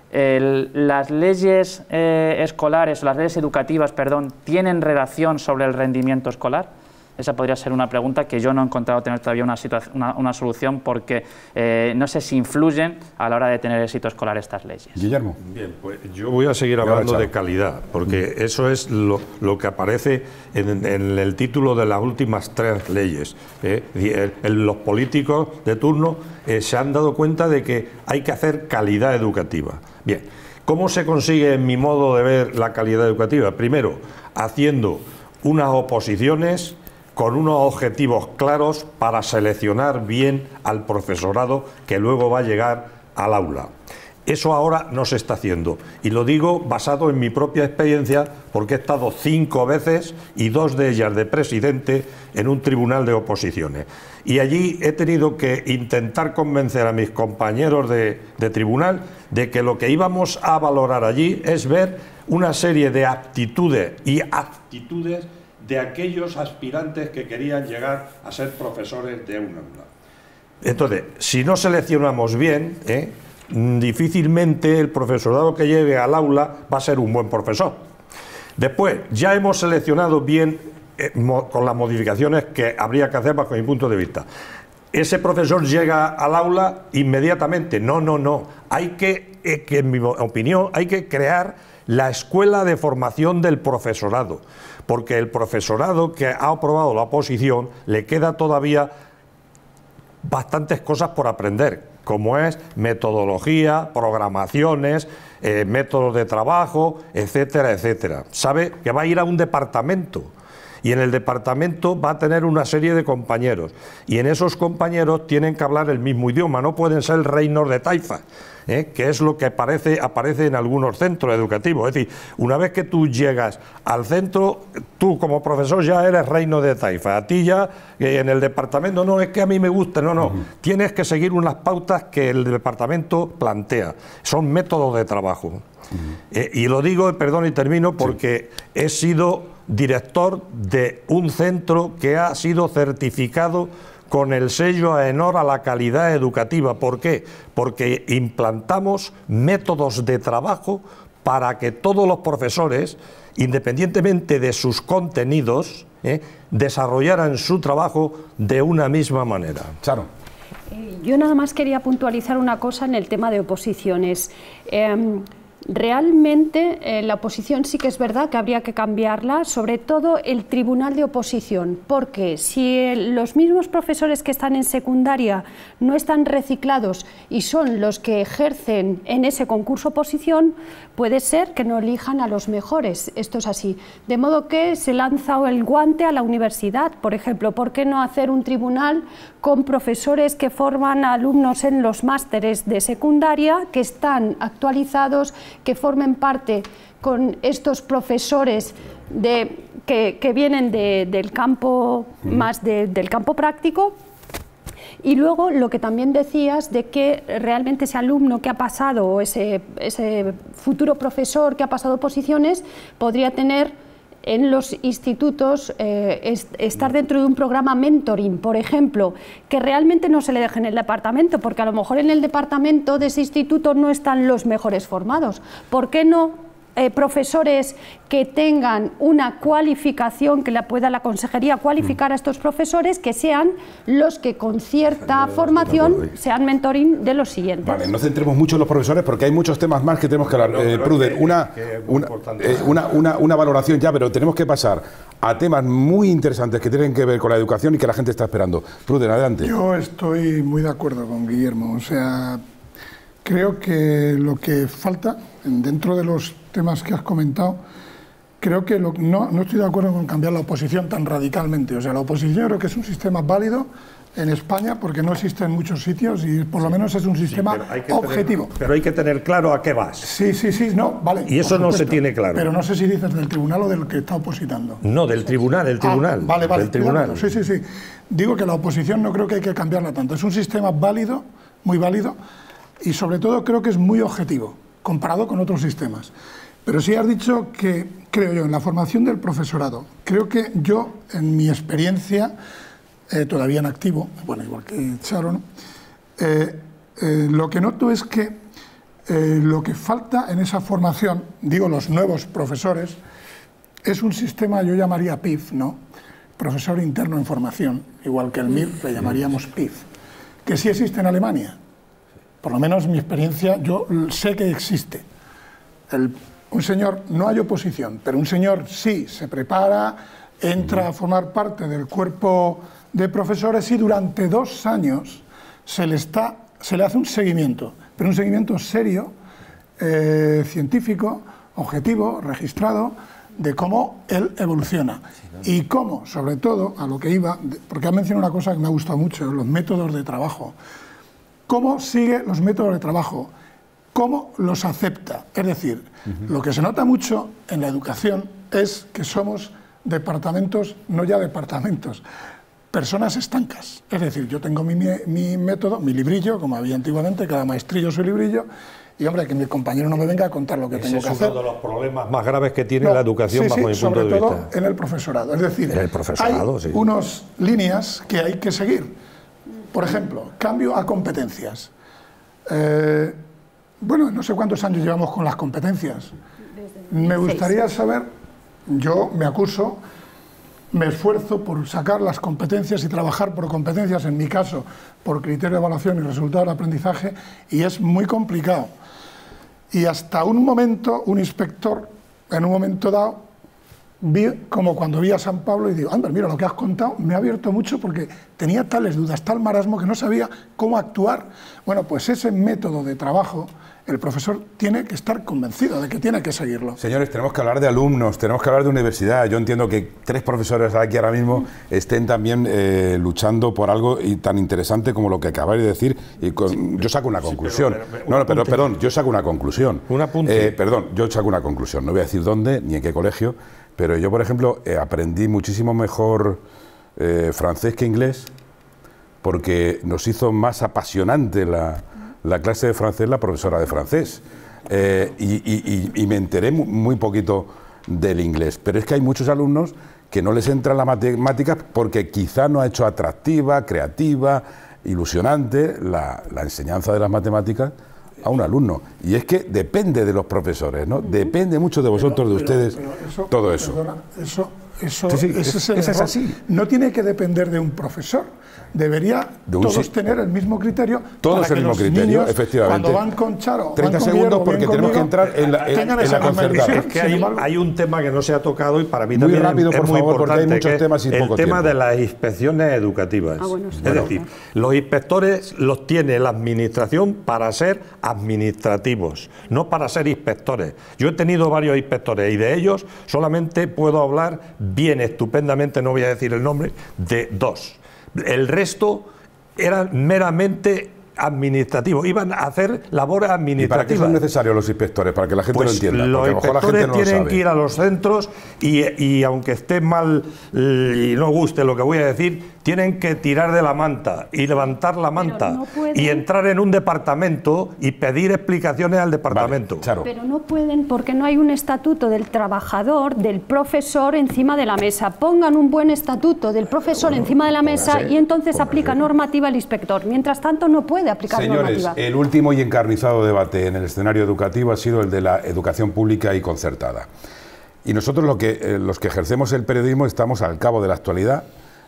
El, las leyes eh, escolares, las leyes educativas, perdón, ¿tienen relación sobre el rendimiento escolar? Esa podría ser una pregunta que yo no he encontrado tener todavía una, una, una solución porque eh, no sé si influyen a la hora de tener éxito escolar estas leyes. Guillermo. Bien, pues yo voy a seguir hablando de calidad, porque eso es lo, lo que aparece en, en el título de las últimas tres leyes. ¿eh? El, el, los políticos de turno eh, se han dado cuenta de que hay que hacer calidad educativa. Bien, ¿cómo se consigue, en mi modo de ver, la calidad educativa? Primero, haciendo unas oposiciones con unos objetivos claros para seleccionar bien al profesorado que luego va a llegar al aula. Eso ahora no se está haciendo, y lo digo basado en mi propia experiencia, porque he estado cinco veces, y dos de ellas de presidente, en un tribunal de oposiciones. Y allí he tenido que intentar convencer a mis compañeros de, de tribunal de que lo que íbamos a valorar allí es ver una serie de aptitudes y actitudes de aquellos aspirantes que querían llegar a ser profesores de un aula. Entonces, si no seleccionamos bien, ¿eh? difícilmente el profesorado que llegue al aula va a ser un buen profesor. Después, ya hemos seleccionado bien, eh, con las modificaciones que habría que hacer bajo mi punto de vista. Ese profesor llega al aula inmediatamente. No, no, no. Hay que, eh, que en mi opinión, hay que crear la escuela de formación del profesorado, porque el profesorado que ha aprobado la oposición le queda todavía bastantes cosas por aprender, como es metodología, programaciones, eh, métodos de trabajo, etcétera, etcétera. Sabe que va a ir a un departamento, y en el departamento va a tener una serie de compañeros, y en esos compañeros tienen que hablar el mismo idioma, no pueden ser reinos de taifa, ¿eh? que es lo que aparece, aparece en algunos centros educativos. Es decir, una vez que tú llegas al centro, tú como profesor ya eres reino de taifa, a ti ya eh, en el departamento, no, es que a mí me gusta, no, no, uh-huh. tienes que seguir unas pautas que el departamento plantea, son métodos de trabajo. Uh-huh. eh, y lo digo, perdón y termino, porque sí. he sido director de un centro que ha sido certificado con el sello AENOR a la calidad educativa. ¿Por qué? Porque implantamos métodos de trabajo para que todos los profesores, independientemente de sus contenidos, ¿eh? desarrollaran su trabajo de una misma manera. Charo. Yo nada más quería puntualizar una cosa en el tema de oposiciones. Eh, Realmente eh, la oposición sí que es verdad que habría que cambiarla, sobre todo el tribunal de oposición, porque si el, los mismos profesores que están en secundaria no están reciclados y son los que ejercen en ese concurso oposición, puede ser que no elijan a los mejores. Esto es así. De modo que se lanza el guante a la universidad, por ejemplo, ¿por qué no hacer un tribunal con profesores que forman a alumnos en los másteres de secundaria, que están actualizados, que formen parte con estos profesores de, que, que vienen de, del campo, más de, del campo práctico? Y luego lo que también decías de que realmente ese alumno que ha pasado, o ese, ese futuro profesor que ha pasado oposiciones, podría tener en los institutos eh, est estar dentro de un programa mentoring, por ejemplo, que realmente no se le deje en el departamento, porque a lo mejor en el departamento de ese instituto no están los mejores formados. ¿Por qué no eh, profesores que tengan una cualificación, que la pueda la consejería cualificar a estos profesores, que sean los que con cierta formación sean mentoring de los siguientes? Vale, no centremos mucho en los profesores porque hay muchos temas más que tenemos que hablar. No, eh, Pruden, una, una, eh, una, una, una valoración ya, pero tenemos que pasar a temas muy interesantes que tienen que ver con la educación y que la gente está esperando. Pruden, adelante. Yo estoy muy de acuerdo con Guillermo, o sea, creo que lo que falta, dentro de los temas que has comentado, creo que lo, no, no estoy de acuerdo con cambiar la oposición tan radicalmente. O sea, la oposición creo que es un sistema válido en España porque no existe en muchos sitios y por lo menos es un sistema sí, pero objetivo. Tener, pero hay que tener claro a qué vas. Sí, sí, sí, no, vale. Y eso no se tiene claro. Pero no sé si dices del tribunal o del que está opositando. No, del tribunal, el tribunal. Ah, vale, vale. Del tribunal. Sí, sí, sí. Digo que la oposición no creo que hay que cambiarla tanto. Es un sistema válido, muy válido, y sobre todo creo que es muy objetivo, comparado con otros sistemas. Pero sí has dicho que, creo yo, en la formación del profesorado, creo que yo, en mi experiencia, eh, todavía en activo, bueno, igual que Charo, ¿no? eh, eh, lo que noto es que eh, lo que falta en esa formación, digo los nuevos profesores, es un sistema, yo llamaría P I F, ¿no? Profesor interno en formación, igual que el M I R, le llamaríamos P I F, que sí existe en Alemania. Por lo menos mi experiencia, yo sé que existe. El, un señor, no hay oposición, pero un señor sí se prepara, entra a formar parte del cuerpo de profesores y durante dos años se le, está, se le hace un seguimiento, pero un seguimiento serio, eh, científico, objetivo, registrado, de cómo él evoluciona y cómo, sobre todo, a lo que iba, porque ha mencionado una cosa que me ha gustado mucho, los métodos de trabajo. Cómo sigue los métodos de trabajo, cómo los acepta. Es decir, uh-huh. lo que se nota mucho en la educación es que somos departamentos, no ya departamentos, personas estancas. Es decir, yo tengo mi, mi método, mi librillo, como había antiguamente, cada maestrillo su librillo, y hombre, que mi compañero no me venga a contar lo que Ese tengo que hacer. Es uno de los problemas más graves que tiene no, la educación sí, bajo sí, mi punto de vista. Sobre vista. todo en el profesorado. Es decir, en el profesorado, hay sí. unas líneas que hay que seguir. Por ejemplo, cambio a competencias. Eh, bueno, no sé cuántos años llevamos con las competencias. Me gustaría saber, yo me acuso, me esfuerzo por sacar las competencias y trabajar por competencias, en mi caso, por criterio de evaluación y resultado del aprendizaje, y es muy complicado. Y hasta un momento, un inspector, en un momento dado, vi como cuando vi a San Pablo y digo, anda, mira, lo que has contado me ha abierto mucho porque tenía tales dudas, tal marasmo que no sabía cómo actuar. Bueno, pues ese método de trabajo, el profesor tiene que estar convencido de que tiene que seguirlo. Señores, tenemos que hablar de alumnos, tenemos que hablar de universidad. Yo entiendo que tres profesores aquí ahora mismo estén también eh, luchando por algo y tan interesante como lo que acabáis de decir. Y con, sí, yo saco una conclusión. Sí, pero, pero, no, no, pero, perdón, yo saco una conclusión. Un apunte. Eh, perdón, yo saco una conclusión. No voy a decir dónde ni en qué colegio, pero yo, por ejemplo, eh, aprendí muchísimo mejor eh, francés que inglés porque nos hizo más apasionante la... la clase de francés, la profesora de francés. Eh, y, y, y me enteré muy poquito del inglés. Pero es que hay muchos alumnos que no les entra la matemática porque quizá no ha hecho atractiva, creativa, ilusionante la, la enseñanza de las matemáticas a un alumno. Y es que depende de los profesores, ¿no? Depende mucho de vosotros, pero, pero, de ustedes, pero eso, todo eso. Perdona, eso, eso, sí, sí, ese es, es, es así. No tiene que depender de un profesor. Debería de todos sí. tener el mismo criterio. Todos el mismo criterio, niños, efectivamente. Cuando van con Charo, treinta van con segundos Guillermo, porque tenemos conmigo, que entrar en la, en, en la concertada. Es que hay, hay un tema que no se ha tocado y para mí muy también rápido, es por muy favor, importante, porque hay muchos temas y el poco tema tiempo. de las inspecciones educativas. Ah, bueno, sí. Es bueno, decir, los inspectores los tiene la administración para ser administrativos, no para ser inspectores. Yo he tenido varios inspectores y de ellos solamente puedo hablar bien, estupendamente, no voy a decir el nombre, de dos. El resto eran meramente administrativos, iban a hacer labores administrativas. ¿Y para qué son necesarios los inspectores? Para que la gente pues lo entienda. Los porque a lo mejor la inspectores gente no lo tienen sabe. que ir a los centros y, y aunque esté mal y no guste lo que voy a decir, tienen que tirar de la manta y levantar la manta no pueden... y entrar en un departamento y pedir explicaciones al departamento. Vale, Charo. Pero no pueden porque no hay un estatuto del trabajador, del profesor encima de la mesa. Pongan un buen estatuto del profesor bueno, encima de la mesa póngase, y entonces póngase. aplica normativa el inspector. Mientras tanto no puede aplicar Señores, normativa. el último y encarnizado debate en el escenario educativo ha sido el de la educación pública y concertada. Y nosotros lo que, eh, los que ejercemos el periodismo estamos al cabo de la actualidad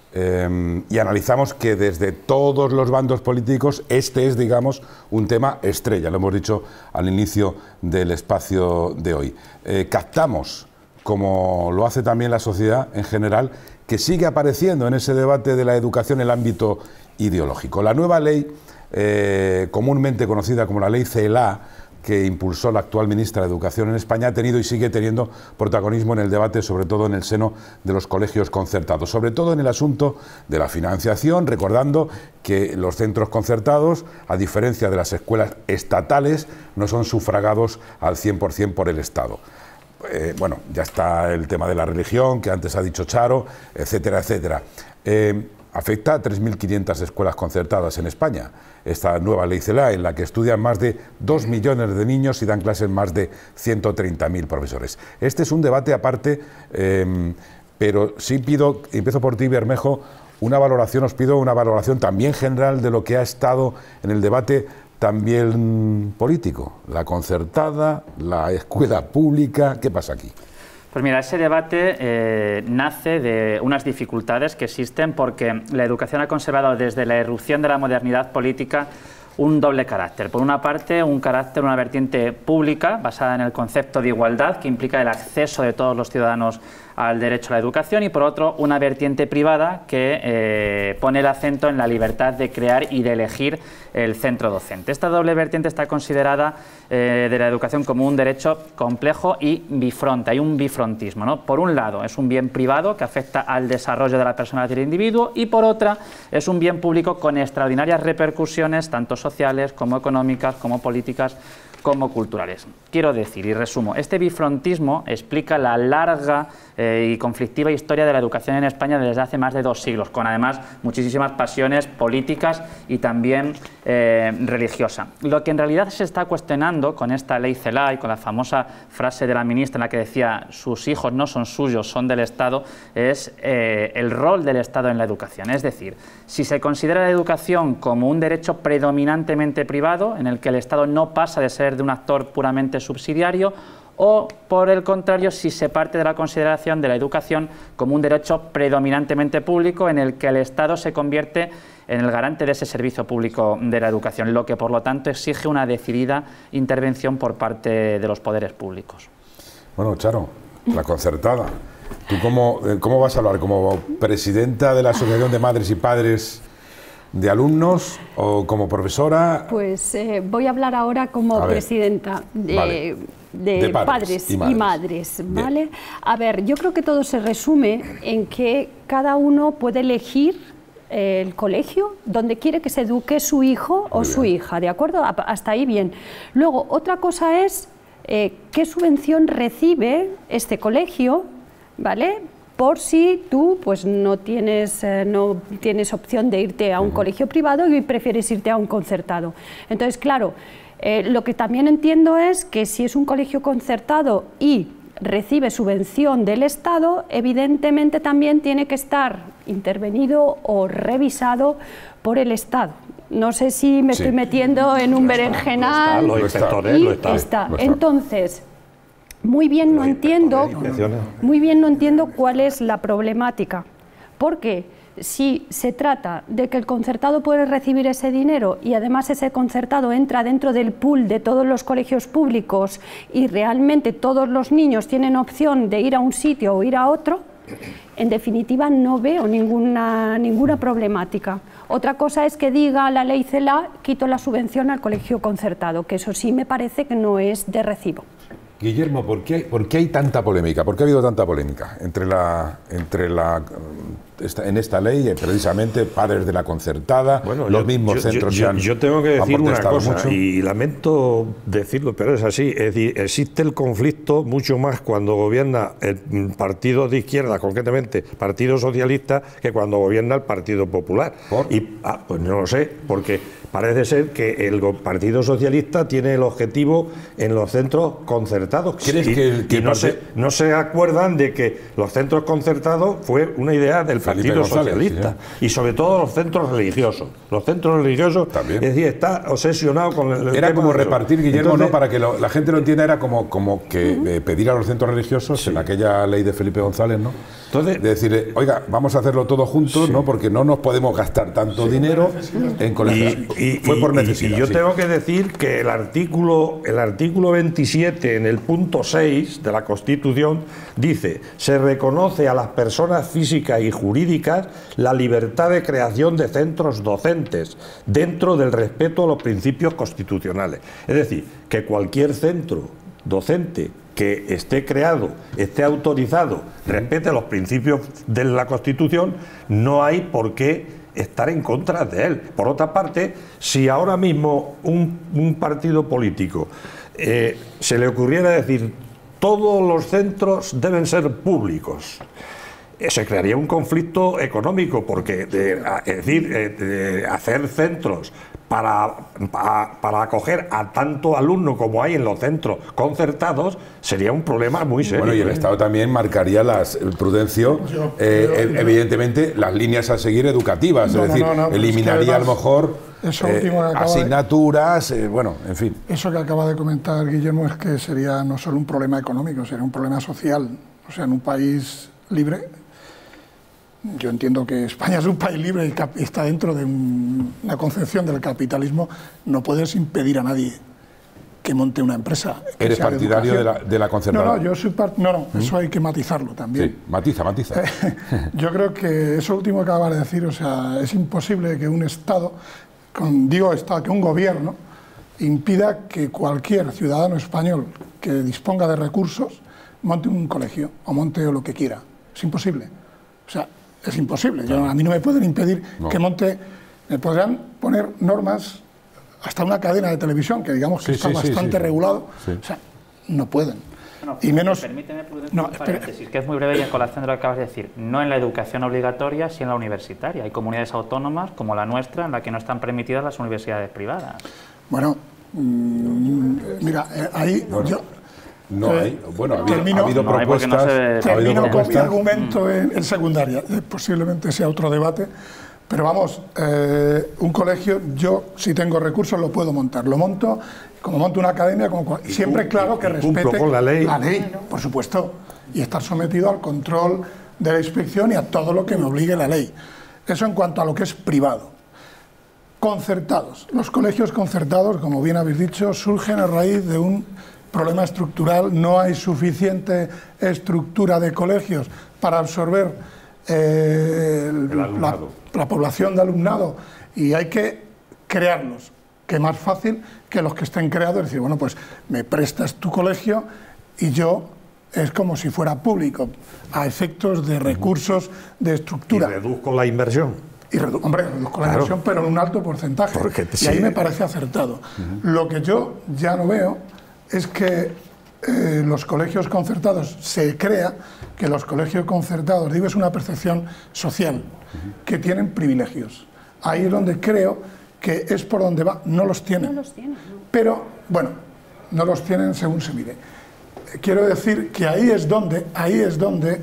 eh, y analizamos que desde todos los bandos políticos este es, digamos, un tema estrella, lo hemos dicho al inicio del espacio de hoy. Eh, captamos como lo hace también la sociedad en general, que sigue apareciendo en ese debate de la educación en el ámbito ideológico. La nueva ley, eh, comúnmente conocida como la ley CELA, que impulsó la actual ministra de Educación en España, ha tenido y sigue teniendo protagonismo en el debate, sobre todo en el seno de los colegios concertados, sobre todo en el asunto de la financiación, recordando que los centros concertados, a diferencia de las escuelas estatales, no son sufragados al cien por cien por el Estado. Eh, bueno, ya está el tema de la religión, que antes ha dicho Charo, etcétera, etcétera. Eh, afecta a tres mil quinientas escuelas concertadas en España, esta nueva ley CELA, en la que estudian más de dos millones de niños y dan clases más de ciento treinta mil profesores. Este es un debate aparte, eh, pero sí pido, empiezo por ti, Bermejo, una valoración, os pido una valoración también general de lo que ha estado en el debate también político, la concertada, la escuela pública, ¿qué pasa aquí? Pues mira, ese debate eh, nace de unas dificultades que existen porque la educación ha conservado desde la irrupción de la modernidad política un doble carácter. Por una parte, un carácter, una vertiente pública basada en el concepto de igualdad, que implica el acceso de todos los ciudadanos al derecho a la educación, y por otro, una vertiente privada que eh, pone el acento en la libertad de crear y de elegir el centro docente. Esta doble vertiente está considerada eh, de la educación como un derecho complejo y bifronte. Hay un bifrontismo, ¿no? Por un lado, es un bien privado que afecta al desarrollo de la personalidad del individuo, y por otra, es un bien público con extraordinarias repercusiones, tanto sociales como económicas, como políticas, como culturales. Quiero decir, y resumo, este bifrontismo explica la larga eh, y conflictiva historia de la educación en España desde hace más de dos siglos, con además muchísimas pasiones políticas y también eh, religiosas. Lo que en realidad se está cuestionando con esta ley CELA y con la famosa frase de la ministra en la que decía sus hijos no son suyos, son del Estado, es eh, el rol del Estado en la educación. Es decir, si se considera la educación como un derecho predominantemente privado, en el que el Estado no pasa de ser de un actor puramente subsidiario, o por el contrario, si se parte de la consideración de la educación como un derecho predominantemente público, en el que el Estado se convierte en el garante de ese servicio público de la educación, lo que por lo tanto exige una decidida intervención por parte de los poderes públicos. Bueno, Charo, la concertada, ¿tú cómo, cómo vas a hablar? ¿Como presidenta de la Asociación de Madres y Padres de Alumnos o como profesora? Pues eh, voy a hablar ahora como a presidenta de, vale. de, de padres, padres y madres, y madres ¿vale? Bien. A ver, yo creo que todo se resume en que cada uno puede elegir eh, el colegio donde quiere que se eduque su hijo o su hija, ¿de acuerdo? Hasta ahí bien. Luego, otra cosa es eh, qué subvención recibe este colegio, ¿vale?, por si tú pues no tienes, eh, no tienes opción de irte a un colegio privado y prefieres irte a un concertado. Entonces, claro, eh, lo que también entiendo es que si es un colegio concertado y recibe subvención del Estado, evidentemente también tiene que estar intervenido o revisado por el Estado. No sé si me sí. estoy metiendo en un berenjenal. Lo está, lo está, y lo está, está. Lo está. Entonces, muy bien no entiendo, muy bien no entiendo cuál es la problemática, porque si se trata de que el concertado puede recibir ese dinero y además ese concertado entra dentro del pool de todos los colegios públicos y realmente todos los niños tienen opción de ir a un sitio o ir a otro, en definitiva no veo ninguna, ninguna problemática. Otra cosa es que diga la ley CELA, quito la subvención al colegio concertado, que eso sí me parece que no es de recibo. Guillermo, ¿por qué hay, por qué hay tanta polémica? ¿Por qué ha habido tanta polémica entre la, entre la, esta, en esta ley, precisamente padres de la concertada, bueno, los yo, mismos yo, centros yo, que han Yo tengo que decir una cosa, mucho? y lamento decirlo, pero es así, es decir, existe el conflicto mucho más cuando gobierna el partido de izquierda, concretamente Partido Socialista, que cuando gobierna el Partido Popular. ¿Por? Y, ah, pues no lo sé, porque parece ser que el Partido Socialista tiene el objetivo en los centros concertados. ¿Crees y, que, el, que y no, parte... se, no se acuerdan de que los centros concertados fue una idea del Felipe Partido González, Socialista, sí, y sobre todo los centros religiosos. Los centros religiosos, también. Es decir, está obsesionado con el, el Era tema como de repartir, Guillermo, Entonces, no, para que lo, la gente lo entienda, era como, como que uh-huh. eh, pedir a los centros religiosos, sí. en aquella ley de Felipe González, ¿no?, Entonces, de decirle, oiga, vamos a hacerlo todo juntos, sí. ¿no? Porque no nos podemos gastar tanto sí, dinero en colegios. Y, y, Fue por necesidad. Y yo sí. tengo que decir que el artículo, el artículo veintisiete, en el punto seis de la Constitución, dice: se reconoce a las personas físicas y jurídicas la libertad de creación de centros docentes dentro del respeto a los principios constitucionales. Es decir, que cualquier centro docente que esté creado, esté autorizado, respete los principios de la Constitución, no hay por qué estar en contra de él. Por otra parte, si ahora mismo un, un partido político eh, se le ocurriera decir todos los centros deben ser públicos, eh, se crearía un conflicto económico, porque de, a, es decir, eh, de hacer centros Para, para, para acoger a tanto alumno como hay en los centros concertados sería un problema muy serio. Bueno, y el Estado también marcaría las, el Prudencio, eh, evidentemente, las líneas a seguir educativas, no, es decir, no, no, no, eliminaría es que además, a lo mejor eso eh, asignaturas, de, eh, bueno, en fin. Eso que acaba de comentar Guillermo es que sería no solo un problema económico, sería un problema social. O sea, en un país libre, yo entiendo que España es un país libre y está dentro de un, una concepción del capitalismo. No puedes impedir a nadie que monte una empresa. ¿Eres partidario de, de, la, de la concertada? No, no, yo soy part... no, no, ¿Mm? Eso hay que matizarlo también. Sí, matiza, matiza. Yo creo que eso último que acabas de decir, o sea, es imposible que un Estado, con, digo Estado, que un gobierno impida que cualquier ciudadano español que disponga de recursos monte un colegio o monte lo que quiera. Es imposible. O sea, es imposible. Yo, a mí no me pueden impedir no. que monte... Me podrán poner normas, hasta una cadena de televisión, que digamos que sí, está sí, bastante sí, sí. regulado. Sí. O sea, no pueden. No, y menos... Permíteme, Prudencio, no, un paréntesis, que es muy breve y en colación de lo que acabas de decir. No en la educación obligatoria, sino en la universitaria. Hay comunidades autónomas, como la nuestra, en la que no están permitidas las universidades privadas. Bueno, mmm, mira, eh, ahí... Bueno. Yo, No eh, hay, bueno, ha habido, termino, ha habido no propuestas. No se, termino ha con mi argumento en, en secundaria, eh, posiblemente sea otro debate, pero vamos, eh, un colegio, yo si tengo recursos lo puedo montar, lo monto, como monto una academia, como, siempre y, claro que y respete con la ley. la ley, por supuesto, y estar sometido al control de la inspección y a todo lo que me obligue la ley. Eso en cuanto a lo que es privado. Concertados. Los colegios concertados, como bien habéis dicho, surgen a raíz de un problema estructural. No hay suficiente estructura de colegios para absorber eh, la, la población de alumnado y hay que crearlos. Que más fácil que los que estén creados, es decir, bueno, pues me prestas tu colegio y yo es como si fuera público, a efectos de recursos, de estructura. Y reduzco la inversión. Y redu hombre, reduzco la inversión, pero en un alto porcentaje. Porque y sí. ahí me parece acertado. Uh-huh. Lo que yo ya no veo es que eh, los colegios concertados, se crea que los colegios concertados, digo, es una percepción social, uh-huh. que tienen privilegios. Ahí es donde creo que es por donde va, no los tienen. No los tienen, no. Pero, bueno, no los tienen según se mire. Quiero decir que ahí es donde, ahí es donde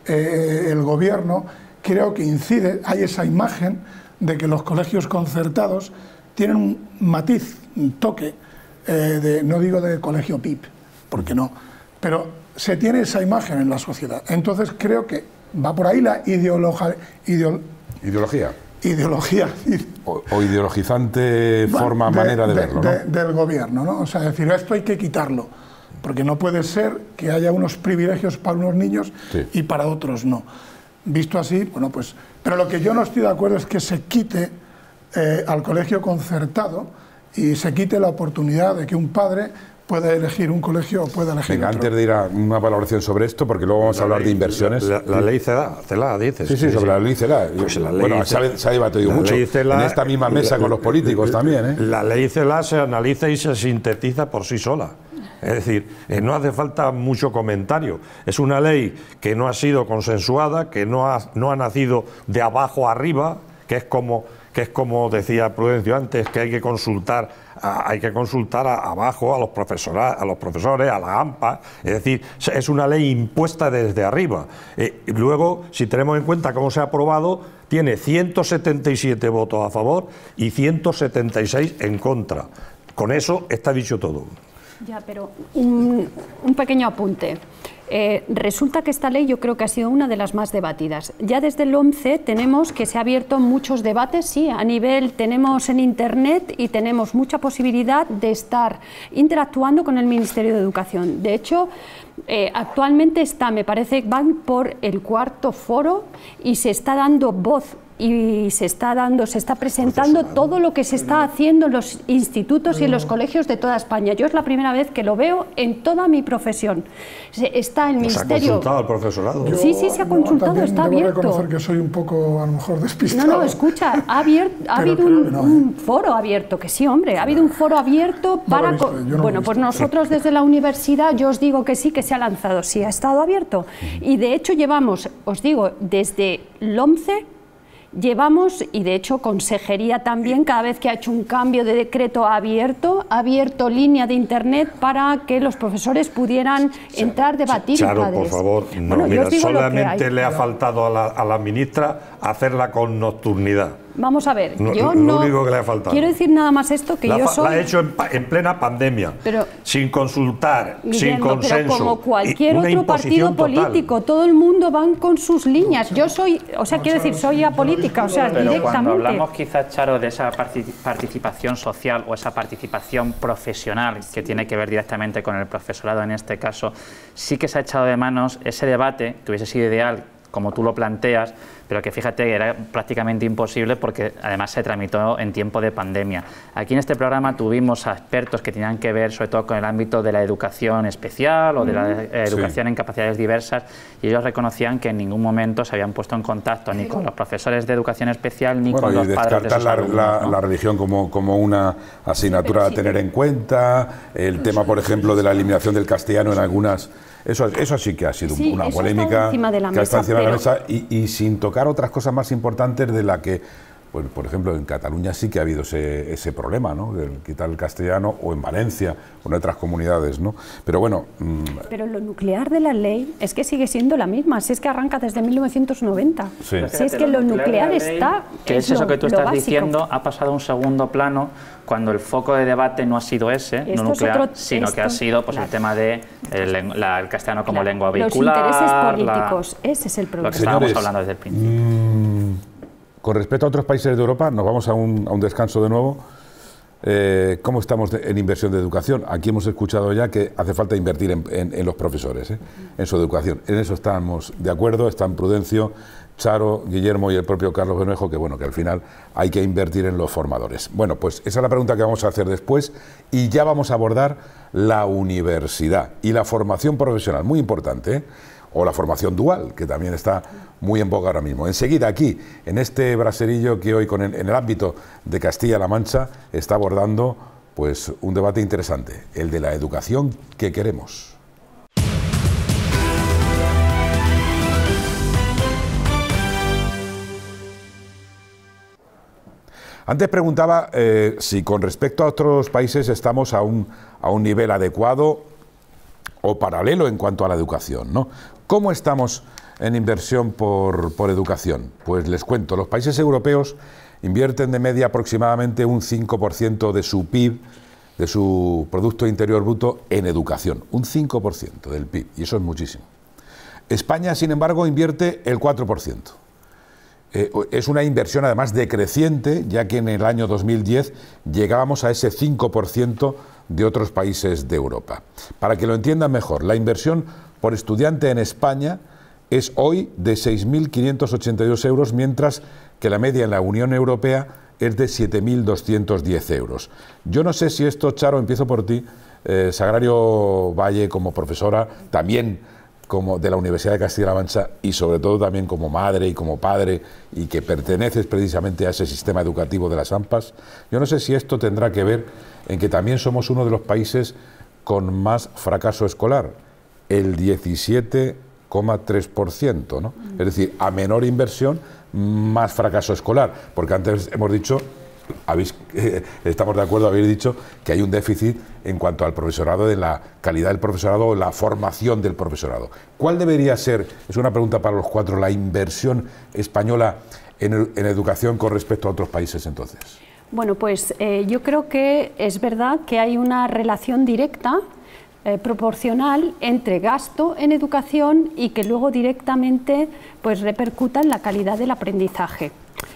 eh, el gobierno creo que incide, hay esa imagen de que los colegios concertados tienen un matiz, un toque, eh, de, no digo de colegio P I P, porque no, pero se tiene esa imagen en la sociedad. Entonces creo que va por ahí la ideologia. Ideolo ideología. Ideología. O, o ideologizante bueno, forma, de, manera de, de verlo, ¿no? De, del gobierno, ¿no? O sea, decir, esto hay que quitarlo, porque no puede ser que haya unos privilegios para unos niños sí. y para otros no. Visto así, bueno, pues... Pero lo que yo no estoy de acuerdo es que se quite eh, al colegio concertado y se quite la oportunidad de que un padre pueda elegir un colegio o pueda elegir Venga, otro. Antes de ir a una valoración sobre esto, porque luego vamos la a hablar ley, de inversiones. La, la, la ley CELA, CELA dices. Sí, sí, sobre sí. la ley CELA. Pues la ley bueno, CELA, se ha, ha debatido mucho CELA, en esta misma mesa la, con los políticos la, también. ¿eh? La ley CELA se analiza y se sintetiza por sí sola. Es decir, eh, no hace falta mucho comentario. Es una ley que no ha sido consensuada, que no ha, no ha nacido de abajo arriba, que es como, que es como decía Prudencio antes, que hay que consultar, a, hay que consultar a, abajo a los, a los profesores, a la AMPA. Es decir, es una ley impuesta desde arriba. Eh, luego, si tenemos en cuenta cómo se ha aprobado, tiene ciento setenta y siete votos a favor y ciento setenta y seis en contra. Con eso está dicho todo. Ya, pero un, un pequeño apunte. Eh, resulta que esta ley yo creo que ha sido una de las más debatidas. Ya desde el once tenemos que se ha abierto muchos debates, sí, a nivel tenemos en Internet y tenemos mucha posibilidad de estar interactuando con el Ministerio de Educación. De hecho, eh, actualmente está, me parece, van por el cuarto foro y se está dando voz y se está dando, se está presentando todo lo que se está haciendo en los institutos y en los colegios de toda España. Yo es la primera vez que lo veo en toda mi profesión. Está el Ministerio. ¿Se ha consultado al profesorado? Sí, sí, se ha consultado, está abierto. Debo reconocer que soy un poco, a lo mejor, despistado. No, no, escucha, ha, abierto, ha habido un, no, ¿eh? un foro abierto, que sí, hombre, ha habido un foro abierto para... No visto, no bueno, pues nosotros desde la universidad, yo os digo que sí, que se ha lanzado, sí, ha estado abierto. Y de hecho llevamos, os digo, desde el once... Llevamos, y de hecho Consejería también, cada vez que ha hecho un cambio de decreto ha abierto, ha abierto línea de Internet para que los profesores pudieran entrar, debatir. Claro, padres. por favor, no, bueno, mira, solamente le ha faltado a la, a la ministra hacerla con nocturnidad. Vamos a ver, no, yo lo no único que le ha faltado. Quiero decir nada más esto, que la, yo soy... La ha hecho en, en plena pandemia, pero, sin consultar, Guillermo, sin consenso. Pero como cualquier otro partido político, total. todo el mundo van con sus líneas. Yo soy, o sea, quiero decir, soy apolítica, o sea, pero directamente. Cuando hablamos quizás, Charo, de esa participación social o esa participación profesional que tiene que ver directamente con el profesorado en este caso, sí que se ha echado de manos ese debate, que hubiese sido ideal, como tú lo planteas, pero que fíjate que era prácticamente imposible porque además se tramitó en tiempo de pandemia. Aquí en este programa tuvimos a expertos que tenían que ver sobre todo con el ámbito de la educación especial o de la educación sí. en capacidades diversas, y ellos reconocían que en ningún momento se habían puesto en contacto ni con los profesores de educación especial ni bueno, con los padres de sus la, alumnos, la, ¿no? la religión como, como una asignatura sí. a tener en cuenta, el tema, por ejemplo, de la eliminación del castellano en algunas... Eso, eso sí que ha sido sí, una polémica de la que mesa, está encima pero... de la mesa y, y sin tocar otras cosas más importantes de la que, pues, por ejemplo, en Cataluña sí que ha habido ese, ese problema, ¿no? El quitar el castellano, o en Valencia, o en otras comunidades, ¿no? Pero bueno... Mmm... Pero lo nuclear de la ley es que sigue siendo la misma, si es que arranca desde mil novecientos noventa. Sí. Si es que lo nuclear está... Que es eso lo, que tú estás básico. diciendo, ha pasado a un segundo plano cuando el foco de debate no ha sido ese, esto no nuclear, otro, sino esto, que ha sido pues, claro. el tema de el, la, el castellano como claro. lengua vehicular. Los intereses políticos, la, ese es el problema. Lo que estábamos Señores, hablando desde el principio. Mmm, con respecto a otros países de Europa, nos vamos a un, a un descanso de nuevo. Eh, ¿Cómo estamos de, en inversión de educación? Aquí hemos escuchado ya que hace falta invertir en, en, en los profesores, ¿eh? en su educación. En eso estamos de acuerdo, están Prudencio, Charo, Guillermo y el propio Carlos Bermejo, que bueno, que al final hay que invertir en los formadores. Bueno, pues esa es la pregunta que vamos a hacer después y ya vamos a abordar la universidad y la formación profesional, muy importante, ¿eh? O la formación dual, que también está muy en boga ahora mismo. Enseguida aquí, en este braserillo que hoy con el, en el ámbito de Castilla-La Mancha está abordando pues un debate interesante, el de la educación que queremos. Antes preguntaba eh, si con respecto a otros países estamos a un, a un nivel adecuado o paralelo en cuanto a la educación, ¿no? ¿Cómo estamos en inversión por, por educación? Pues les cuento, los países europeos invierten de media aproximadamente un cinco por ciento de su P I B, de su Producto Interior Bruto, en educación. Un cinco por ciento del P I B, y eso es muchísimo. España, sin embargo, invierte el cuatro por ciento. Eh, es una inversión además decreciente, ya que en el año dos mil diez llegábamos a ese cinco por ciento de otros países de Europa. Para que lo entiendan mejor, la inversión por estudiante en España es hoy de seis mil quinientos ochenta y dos euros, mientras que la media en la Unión Europea es de siete mil doscientos diez euros. Yo no sé si esto, Charo, empiezo por ti, eh, Sagrario Valle, como profesora, también como de la Universidad de Castilla-La Mancha y sobre todo también como madre y como padre y que perteneces precisamente a ese sistema educativo de las AMPAs, yo no sé si esto tendrá que ver en que también somos uno de los países con más fracaso escolar, el diecisiete coma tres por ciento, ¿no? Mm. Es decir, a menor inversión, más fracaso escolar, porque antes hemos dicho, habéis, eh, estamos de acuerdo, habéis dicho que hay un déficit en cuanto al profesorado, de la calidad del profesorado o la formación del profesorado. ¿Cuál debería ser, es una pregunta para los cuatro, la inversión española en, en educación con respecto a otros países entonces? Bueno, pues eh, yo creo que es verdad que hay una relación directa eh, proporcional entre gasto en educación y que luego directamente pues, repercuta en la calidad del aprendizaje.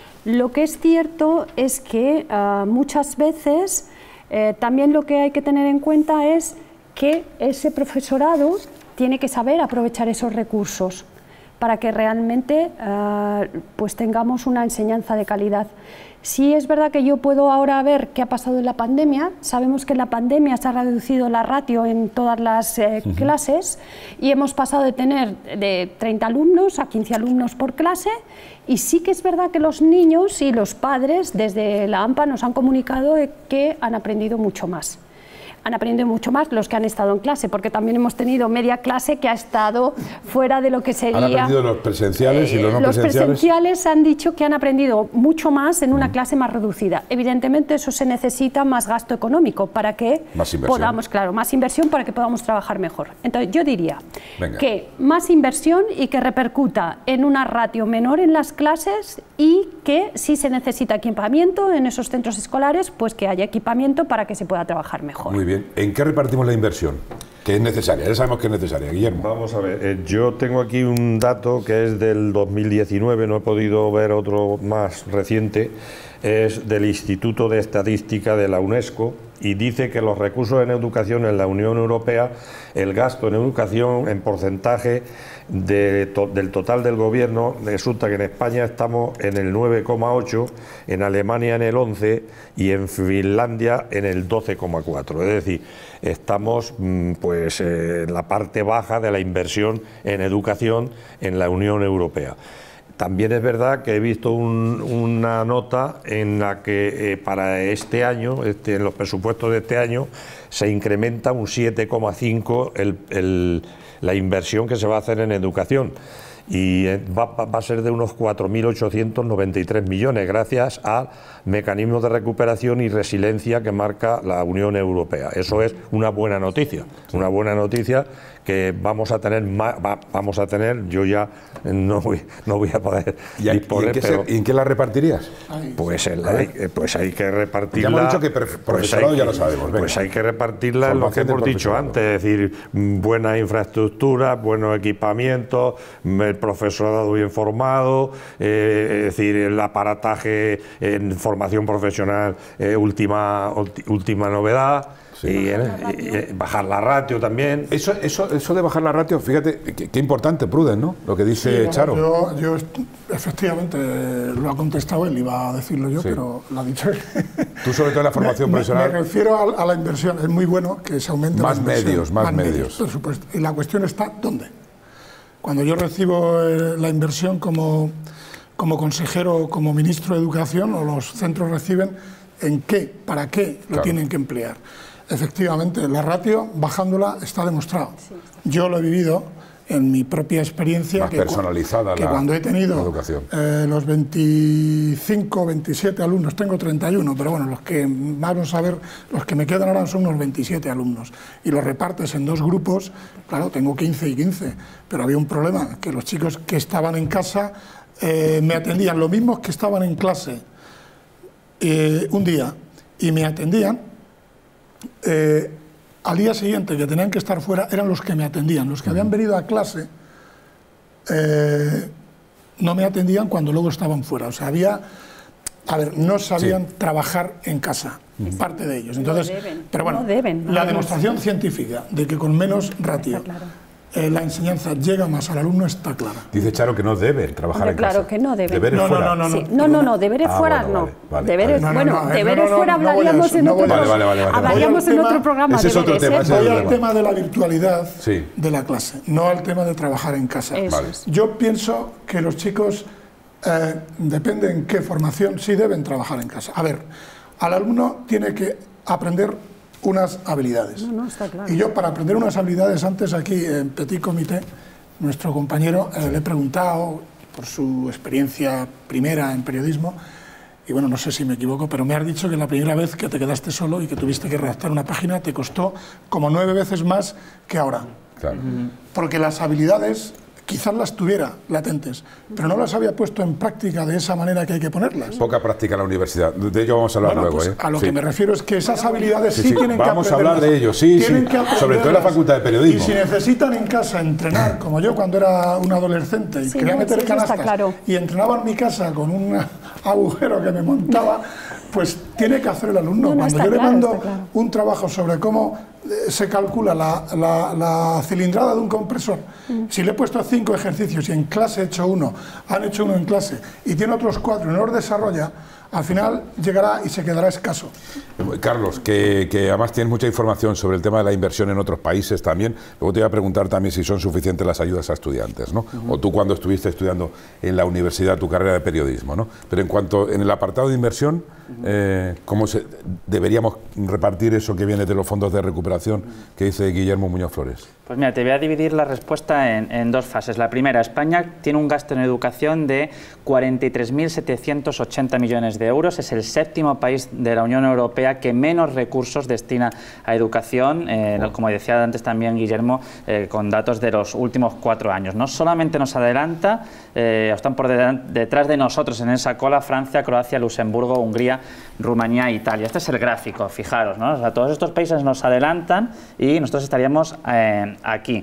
Lo que es cierto es que uh, muchas veces eh, también lo que hay que tener en cuenta es que ese profesorado tiene que saber aprovechar esos recursos para que realmente uh, pues tengamos una enseñanza de calidad. Sí es verdad que yo puedo ahora ver qué ha pasado en la pandemia. Sabemos que en la pandemia se ha reducido la ratio en todas las eh, uh-huh. clases y hemos pasado de tener de treinta alumnos a quince alumnos por clase, y sí que es verdad que los niños y los padres desde la AMPA nos han comunicado que han aprendido mucho más. Han aprendido mucho más los que han estado en clase, porque también hemos tenido media clase que ha estado fuera de lo que sería... ¿Han aprendido los presenciales y los no los presenciales? Los presenciales han dicho que han aprendido mucho más en una mm. clase más reducida. Evidentemente eso se necesita más gasto económico para que más podamos, claro, más inversión para que podamos trabajar mejor. Entonces yo diría Venga. que más inversión y que repercuta en una ratio menor en las clases, y que si se necesita equipamiento en esos centros escolares, pues que haya equipamiento para que se pueda trabajar mejor. Muy bien. ¿En qué repartimos la inversión? Que es necesaria, ya sabemos que es necesaria. Guillermo. Vamos a ver, eh, yo tengo aquí un dato que es del dos mil diecinueve, no he podido ver otro más reciente, es del Instituto de Estadística de la UNESCO, y dice que los recursos en educación en la Unión Europea, el gasto en educación en porcentaje de to, del total del gobierno, resulta que en España estamos en el nueve coma ocho, en Alemania en el once y en Finlandia en el doce coma cuatro. Es decir, estamos pues eh, en la parte baja de la inversión en educación en la Unión Europea. También es verdad que he visto un, una nota en la que eh, para este año, este, en los presupuestos de este año, se incrementa un siete coma cinco el, el, la inversión que se va a hacer en educación. Y va, va a ser de unos cuatro mil ochocientos noventa y tres millones, gracias a mecanismos de recuperación y resiliencia que marca la Unión Europea. Eso es una buena noticia, una buena noticia que vamos a tener, va, vamos a tener, yo ya no voy, no voy a poder ¿Y, a, disponer, ¿y, en pero, se, ¿y en qué la repartirías? Pues, en la, pues hay que repartirla... Ya hemos dicho que profesorado pues ya lo sabemos. Venga. Pues hay que repartirla en lo que hemos dicho antes, es decir, buena infraestructura, buenos equipamientos, el profesorado bien formado, eh, es decir, el aparataje en formación profesional, eh, última, última novedad. Sí. Y, eh, y bajar la ratio también. Eso, eso, eso de bajar la ratio, fíjate, qué, qué importante, Pruden, ¿no? Lo que dice sí, bueno, Charo. Yo, yo efectivamente lo ha contestado él, iba a decirlo yo, sí. pero lo ha dicho él. Tú sobre todo en la formación me, profesional. Me refiero a, a la inversión, es muy bueno que se aumente más la inversión. medios, más, más medios. medios. Por supuesto. Y la cuestión está, ¿dónde? Cuando yo recibo eh, la inversión como, como consejero, como ministro de Educación, o los centros reciben, ¿en qué? ¿Para qué lo claro. tienen que emplear? Efectivamente, la ratio, bajándola, está demostrado. Sí. Yo lo he vivido en mi propia experiencia. Más que personalizada que la, cuando he tenido la educación. Eh, los veinticinco, veintisiete alumnos, tengo treinta y uno, pero bueno, los que vamos a ver, los que me quedan ahora son unos veintisiete alumnos. Y los repartes en dos grupos, claro, tengo quince y quince, pero había un problema, que los chicos que estaban en casa eh, me atendían, los mismos que estaban en clase eh, un día, y me atendían. Eh, al día siguiente, que tenían que estar fuera, eran los que me atendían. Los que habían venido a clase eh, no me atendían cuando luego estaban fuera. O sea, había, a ver, no sabían sí. trabajar en casa, uh-huh. parte de ellos. Entonces, no deben, pero bueno, no deben, no la deben. demostración científica de que con menos ratio Eh, la enseñanza llega más al alumno está clara. Dice Charo que no deben trabajar Hombre, en claro casa. que no deben. Deberes no, fuera. No, no, no, sí. no, no, no, deberes ah, fuera bueno, no. Vale, vale, deberes, vale. bueno, no, no, deberes no, no, fuera no, hablaríamos no en no otro vale, vale, vale, vale, hablaríamos en tema, otro programa. Ese es otro deberes, tema. ¿eh? Ese Voy es al tema. tema de la virtualidad sí. de la clase, no al tema de trabajar en casa. Vale. Yo pienso que los chicos, eh, depende en qué formación, sí deben trabajar en casa. A ver, al alumno tiene que aprender unas habilidades. No, no, está claro. Y yo, para aprender unas habilidades, antes aquí en Petit Comité, nuestro compañero, eh, le he preguntado por su experiencia primera en periodismo, y bueno, no sé si me equivoco, pero me has dicho que la primera vez que te quedaste solo y que tuviste que redactar una página te costó como nueve veces más que ahora. Claro. Porque las habilidades quizás las tuviera latentes, pero no las había puesto en práctica de esa manera que hay que ponerlas. Poca práctica en la universidad, de ello vamos a hablar bueno, luego. Pues ¿eh? a lo sí. que me refiero es que esas habilidades sí, sí, sí. tienen vamos que aprenderlas. Vamos a hablar de ello, sí, tienen sí. que sobre todo en la Facultad de Periodismo. Y si necesitan en casa entrenar, como yo cuando era un adolescente y sí, quería no, meter sí, canastas, claro. y entrenaba en mi casa con un agujero que me montaba, pues tiene que hacer el alumno. No, no, cuando yo claro, le mando claro. un trabajo sobre cómo se calcula la, la, la cilindrada de un compresor, mm. si le he puesto cinco ejercicios y en clase he hecho uno, han hecho uno en clase y tiene otros cuatro y no los desarrolla, al final llegará y se quedará escaso. Carlos, que, que además tienes mucha información sobre el tema de la inversión en otros países también. Luego te voy a preguntar también si son suficientes las ayudas a estudiantes, ¿no? Uh-huh. O tú cuando estuviste estudiando en la universidad tu carrera de periodismo, ¿no? Pero en cuanto en el apartado de inversión, uh-huh. eh, ¿cómo se, deberíamos repartir eso que viene de los fondos de recuperación uh-huh. que dice Guillermo Muñoz Flores? Pues mira, te voy a dividir la respuesta en, en dos fases. La primera, España tiene un gasto en educación de cuarenta y tres mil setecientos ochenta millones de euros. Es el séptimo país de la Unión Europea que menos recursos destina a educación, eh, oh. como decía antes también Guillermo, eh, con datos de los últimos cuatro años. No solamente nos adelanta, eh, están por detrás de nosotros en esa cola Francia, Croacia, Luxemburgo, Hungría, Rumanía e Italia. Este es el gráfico, fijaros, ¿no? O sea, todos estos países nos adelantan y nosotros estaríamos eh, aquí.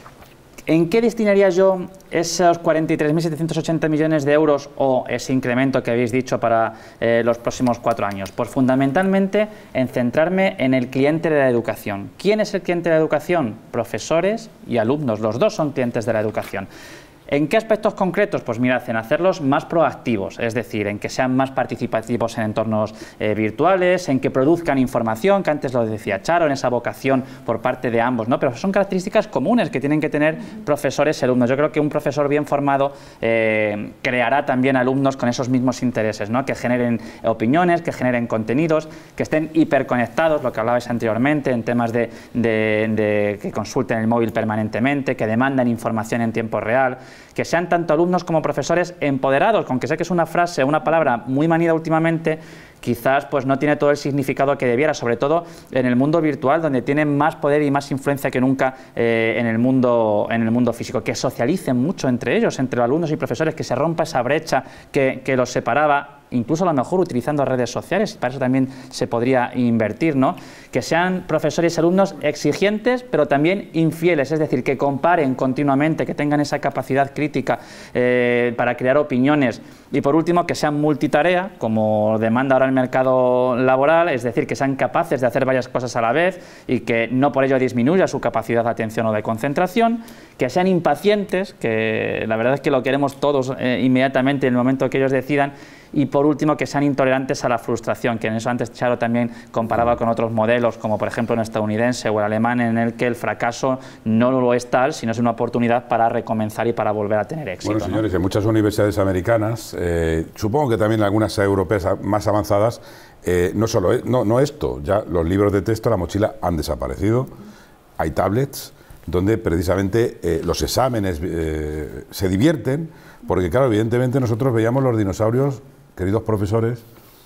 ¿En qué destinaría yo esos cuarenta y tres mil setecientos ochenta millones de euros o ese incremento que habéis dicho para eh, los próximos cuatro años? Pues fundamentalmente en centrarme en el cliente de la educación. ¿Quién es el cliente de la educación? Profesores y alumnos, los dos son clientes de la educación. ¿En qué aspectos concretos? Pues mirad, en hacerlos más proactivos, es decir, en que sean más participativos en entornos eh, virtuales, en que produzcan información, que antes lo decía Charo, en esa vocación por parte de ambos, ¿no? Pero son características comunes que tienen que tener profesores y alumnos. Yo creo que un profesor bien formado eh, creará también alumnos con esos mismos intereses, ¿no? Que generen opiniones, que generen contenidos, que estén hiperconectados, lo que hablabais anteriormente, en temas de, de, de que consulten el móvil permanentemente, que demandan información en tiempo real, que sean tanto alumnos como profesores empoderados, aunque sé que es una frase, una palabra muy manida últimamente, quizás pues no tiene todo el significado que debiera, sobre todo en el mundo virtual, donde tienen más poder y más influencia que nunca eh, en el mundo, en el mundo físico, que socialicen mucho entre ellos, entre alumnos y profesores, que se rompa esa brecha que, que los separaba, incluso a lo mejor utilizando redes sociales, para eso también se podría invertir, ¿no? Que sean profesores y alumnos exigentes, pero también infieles, es decir, que comparen continuamente, que tengan esa capacidad crítica eh, para crear opiniones. Y por último, que sean multitarea, como demanda ahora el mercado laboral, es decir, que sean capaces de hacer varias cosas a la vez y que no por ello disminuya su capacidad de atención o de concentración, que sean impacientes, que la verdad es que lo queremos todos eh, inmediatamente en el momento que ellos decidan, y por último que sean intolerantes a la frustración, que en eso antes Charo también comparaba con otros modelos, como por ejemplo el estadounidense o el alemán, en el que el fracaso no lo es tal, sino es una oportunidad para recomenzar y para volver a tener éxito. Bueno, señores, ¿no? En muchas universidades americanas, eh, supongo que también en algunas europeas más avanzadas, eh, no solo no, no esto, ya los libros de texto, la mochila han desaparecido, hay tablets donde precisamente eh, los exámenes eh, se divierten, porque claro, evidentemente nosotros veíamos los dinosaurios, queridos profesores,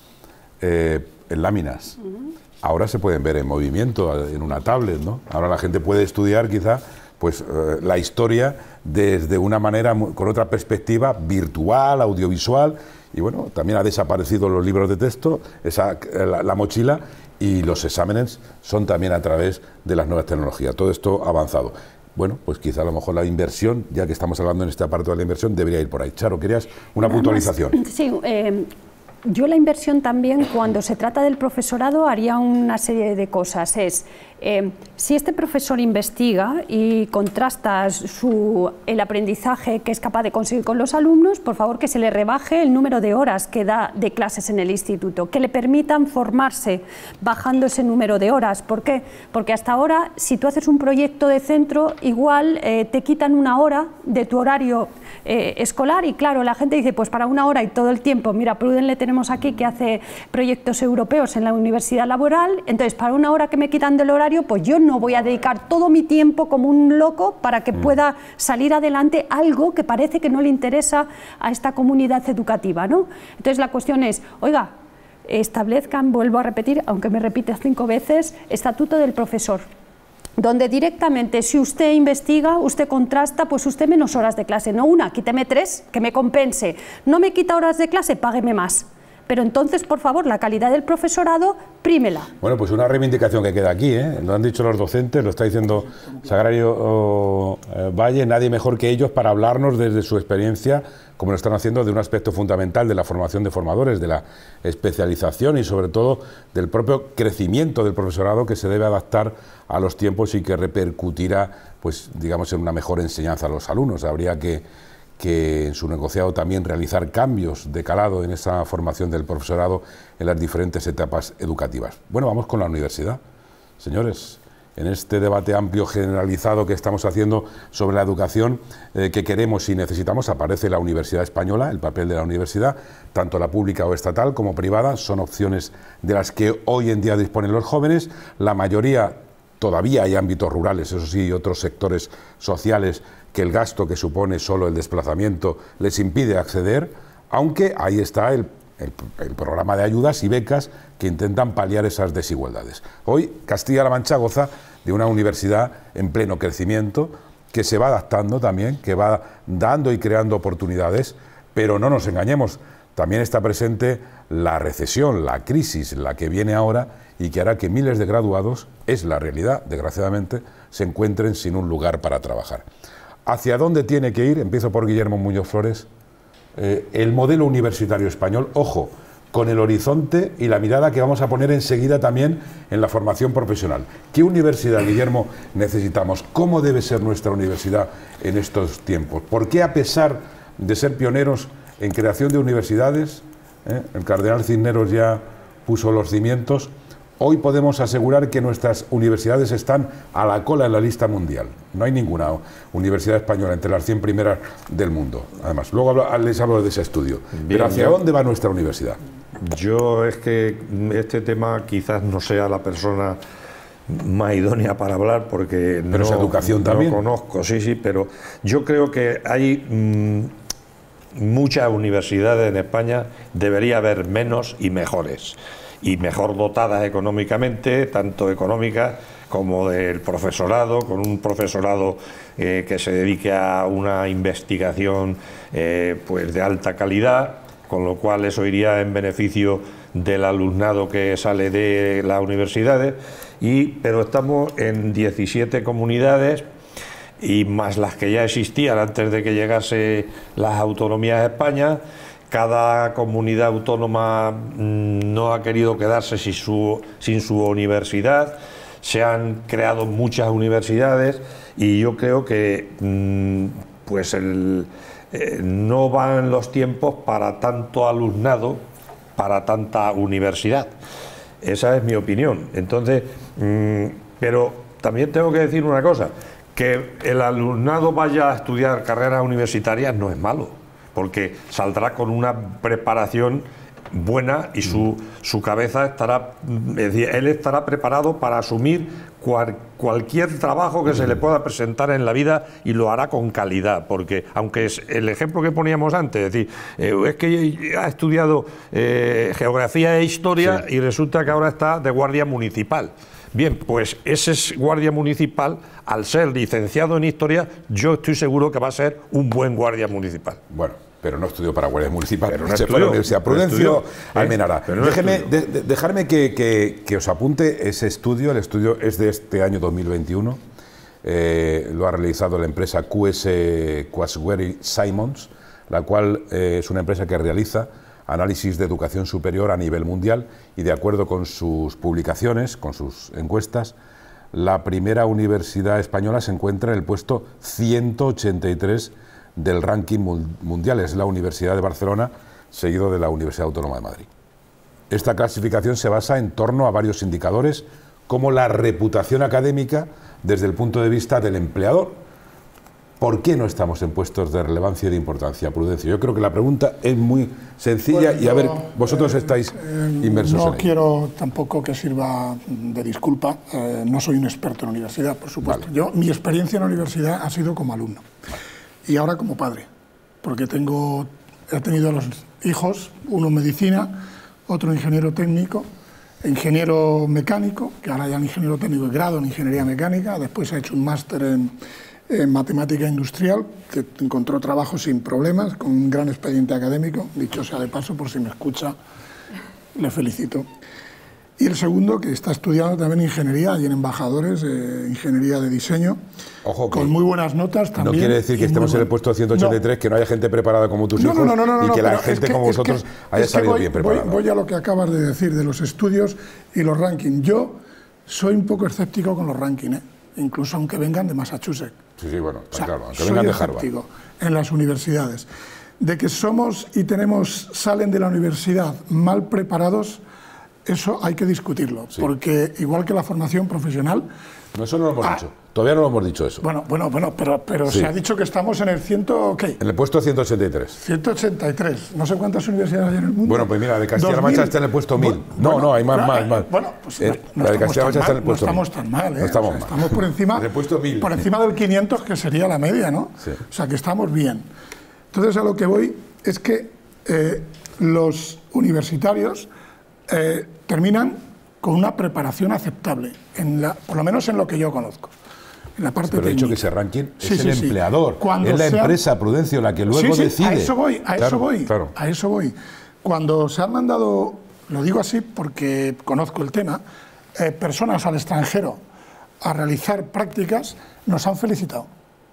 eh, en láminas. Uh-huh. Ahora se pueden ver en movimiento, en una tablet, ¿no? Ahora la gente puede estudiar quizá pues, eh, la historia desde una manera, con otra perspectiva virtual, audiovisual, y bueno, también ha desaparecido los libros de texto, esa, la, la mochila, y los exámenes son también a través de las nuevas tecnologías. Todo esto ha avanzado. Bueno, pues quizá a lo mejor la inversión, ya que estamos hablando en este apartado de la inversión, debería ir por ahí. Charo, ¿querías una Nada puntualización? Más, sí, eh, yo la inversión también, cuando se trata del profesorado, haría una serie de cosas. Es, eh, si este profesor investiga y contrasta su, el aprendizaje que es capaz de conseguir con los alumnos, por favor que se le rebaje el número de horas que da de clases en el instituto, que le permitan formarse bajando ese número de horas. ¿Por qué? Porque hasta ahora, si tú haces un proyecto de centro, igual eh, te quitan una hora de tu horario eh, escolar y claro, la gente dice, pues para una hora y todo el tiempo, mira, Prudence tenemos aquí que hace proyectos europeos en la universidad laboral, entonces para una hora que me quitan del horario, pues yo no voy a dedicar todo mi tiempo como un loco para que pueda salir adelante algo que parece que no le interesa a esta comunidad educativa, ¿no? Entonces la cuestión es, oiga, establezcan, vuelvo a repetir, aunque me repite cinco veces, estatuto del profesor. donde directamente si usted investiga, usted contrasta, pues usted menos horas de clase, no una, quíteme tres, que me compense, no me quita horas de clase, págueme más. Pero entonces, por favor, la calidad del profesorado, prímela. Bueno, pues una reivindicación que queda aquí, ¿eh? Lo han dicho los docentes, lo está diciendo Sagrario oh, eh, Valle, nadie mejor que ellos para hablarnos desde su experiencia, como lo están haciendo, de un aspecto fundamental de la formación de formadores, de la especialización y sobre todo del propio crecimiento del profesorado que se debe adaptar a los tiempos y que repercutirá, pues digamos, en una mejor enseñanza a los alumnos. Habría que que en su negociado también realizar cambios de calado en esa formación del profesorado en las diferentes etapas educativas. Bueno, vamos con la universidad. Señores, en este debate amplio generalizado que estamos haciendo sobre la educación eh, que queremos y necesitamos, aparece la Universidad Española, el papel de la universidad, tanto la pública o estatal como privada, son opciones de las que hoy en día disponen los jóvenes, la mayoría. Todavía hay ámbitos rurales, eso sí, y otros sectores sociales que el gasto que supone solo el desplazamiento les impide acceder, aunque ahí está el, el, el programa de ayudas y becas que intentan paliar esas desigualdades. Hoy Castilla-La Mancha goza de una universidad en pleno crecimiento que se va adaptando también, que va dando y creando oportunidades, pero no nos engañemos, también está presente la recesión, la crisis, la que viene ahora y que hará que miles de graduados, es la realidad, desgraciadamente, se encuentren sin un lugar para trabajar. ¿Hacia dónde tiene que ir? Empiezo por Guillermo Muñoz Flores. Eh, el modelo universitario español, ojo, con el horizonte y la mirada que vamos a poner enseguida también en la formación profesional. ¿Qué universidad, Guillermo, necesitamos? ¿Cómo debe ser nuestra universidad en estos tiempos? ¿Por qué, a pesar de ser pioneros en creación de universidades, eh, el cardenal Cisneros ya puso los cimientos, hoy podemos asegurar que nuestras universidades están a la cola en la lista mundial? No hay ninguna universidad española entre las cien primeras del mundo. Además, luego hablo, les hablo de ese estudio. Bien, pero ¿hacia bien. dónde va nuestra universidad? Yo es que este tema quizás no sea la persona más idónea para hablar porque pero no, es educación no también. conozco, sí, sí, pero yo creo que hay mmm, muchas universidades en España, debería haber menos y mejores. Y mejor dotadas económicamente, tanto económicas como del profesorado, con un profesorado eh, que se dedique a una investigación eh, pues de alta calidad, con lo cual eso iría en beneficio del alumnado que sale de las universidades, y, pero estamos en diecisiete comunidades y más las que ya existían antes de que llegase las autonomías a España. Cada comunidad autónoma no ha querido quedarse sin su, sin su universidad, se han creado muchas universidades y yo creo que pues el, eh, no van los tiempos para tanto alumnado, para tanta universidad. Esa es mi opinión. Entonces, mmm, pero también tengo que decir una cosa, que el alumnado vaya a estudiar carreras universitarias no es malo, porque saldrá con una preparación buena y su, su cabeza estará, es decir, él estará preparado para asumir cual, cualquier trabajo que se le pueda presentar en la vida y lo hará con calidad, porque aunque es el ejemplo que poníamos antes, es decir, eh, es que ha estudiado eh, geografía e historia, sí, y resulta que ahora está de guardia municipal. Bien, pues ese es guardia municipal, al ser licenciado en historia, yo estoy seguro que va a ser un buen guardia municipal. Bueno, pero no estudió para guardia municipal, pero no se estudió, fue a la Universidad Prudencio no Almenara. ¿eh? No Déjeme, de, de, dejarme que, que, que os apunte ese estudio, el estudio es de este año dos mil veintiuno, eh, lo ha realizado la empresa Q S Quasquery Simons, la cual eh, es una empresa que realiza análisis de educación superior a nivel mundial y, de acuerdo con sus publicaciones, con sus encuestas, la primera universidad española se encuentra en el puesto ciento ochenta y tres del ranking mundial. Es la Universidad de Barcelona, seguido de la Universidad Autónoma de Madrid. Esta clasificación se basa en torno a varios indicadores, como la reputación académica desde el punto de vista del empleador. ¿Por qué no estamos en puestos de relevancia y de importancia, Prudencio? Yo creo que la pregunta es muy sencilla, bueno, y a ver, vosotros eh, estáis eh, inmersos no en ello. Quiero tampoco que sirva de disculpa, eh, no soy un experto en la universidad, por supuesto. Vale. Yo, mi experiencia en la universidad ha sido como alumno, vale, y ahora como padre, porque tengo, he tenido los hijos, uno medicina, otro ingeniero técnico, ingeniero mecánico, que ahora ya es ingeniero técnico de grado en ingeniería mecánica, después ha hecho un máster en, en matemática industrial, que encontró trabajo sin problemas, con un gran expediente académico, dicho sea de paso, por si me escucha, le felicito. Y el segundo, que está estudiando también ingeniería, allí en Embajadores, eh, ingeniería de diseño, Ojo, con muy buenas notas también. No quiere decir que estemos en el puesto ciento ochenta y tres, no. que no haya gente preparada como tus no, hijos no, no, no, no, y que no, la gente que, como vosotros que, haya salido voy, bien preparada. Voy, voy a lo que acabas de decir de los estudios y los rankings. Yo soy un poco escéptico con los rankings, ¿eh? Incluso aunque vengan de Massachusetts. Sí, sí, bueno, está o sea, claro, aunque soy vengan de Harvard. escéptico en las universidades. De que somos y tenemos, salen de la universidad mal preparados, eso hay que discutirlo, sí. Porque igual que la formación profesional... No, eso no lo hemos ah, dicho, todavía no lo hemos dicho eso. Bueno, bueno, bueno, pero, pero sí. Se ha dicho que estamos en el ciento... ¿qué? En el puesto ciento ochenta y tres. ciento ochenta y tres, no sé cuántas universidades hay en el mundo. Bueno, pues mira, de Castilla-La Mancha está en el puesto mil. Bueno, no, bueno, no, hay más, no, más, más. Bueno, pues eh, no, la de Castilla-La Mancha está en el puesto no mil. estamos tan mal, ¿eh? No estamos, o sea, mal. Estamos por encima, en el puesto mil. Por encima del quinientos, que sería la media, ¿no? Sí. O sea, que estamos bien. Entonces, a lo que voy es que eh, los universitarios eh, terminan con una preparación aceptable, en la, por lo menos en lo que yo conozco. En la parte Pero he dicho que ese ranking sí, es sí, el sí. empleador, Cuando es la sea... empresa, Prudencio, la que luego sí, sí, decide. A eso voy, a claro, eso voy, claro. a eso voy. Cuando se han mandado, lo digo así porque conozco el tema, eh, personas al extranjero a realizar prácticas, nos han felicitado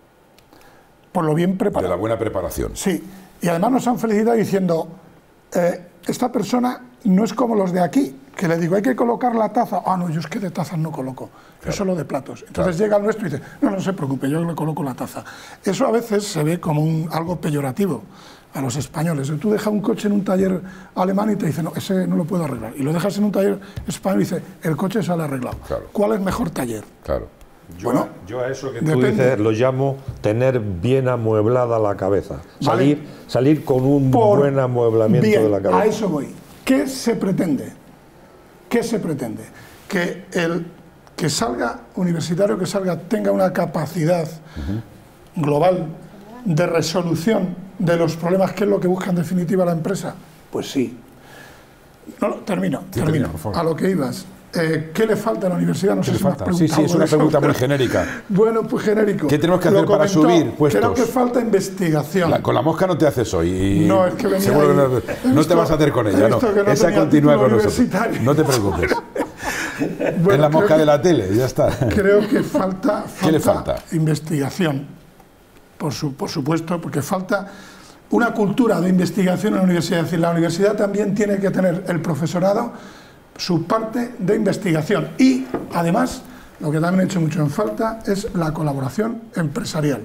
por lo bien preparado. De la buena preparación. Sí, y además nos han felicitado diciendo, eh, esta persona no es como los de aquí, que le digo, hay que colocar la taza. Ah, no, yo es que de tazas no coloco, claro. Eso es lo de platos. Entonces claro. Llega el nuestro y dice, no, no se preocupe, yo le coloco la taza. Eso a veces se ve como un, algo peyorativo a los españoles. Tú dejas un coche en un taller alemán y te dice, no, ese no lo puedo arreglar. Y lo dejas en un taller español y dice, el coche sale arreglado. Claro. ¿Cuál es mejor taller? Claro. Yo, bueno, yo a eso que tú depende. dices lo llamo tener bien amueblada la cabeza. Salir, vale. salir con un Por buen amueblamiento bien, de la cabeza. A eso voy. ¿Qué se pretende? ¿Qué se pretende? Que el que salga universitario, que salga, tenga una capacidad uh-huh. global de resolución de los problemas, que es lo que busca en definitiva la empresa. Pues sí. No, no, termino, sí, termino. termino por favor. A lo que ibas. Eh, ¿Qué le falta a la universidad? No sé si me has preguntado. Sí, sí, es una eso, pregunta pero... muy genérica. Bueno, pues genérico. ¿Qué tenemos que hacer para subir puestos? Creo que falta investigación. La, con la mosca no te haces hoy. Y no, es que venía seguro que no, no te vas a hacer con ella, no. no Esa continúa con nosotros. No te preocupes. Bueno, es la mosca que, de la tele, ya está. Creo que falta, falta ¿Qué le falta? Investigación, por, su, por supuesto, porque falta una cultura de investigación en la universidad. Es decir, la universidad también tiene que tener el profesorado su parte de investigación y, además, lo que también he hecho mucho en falta es la colaboración empresarial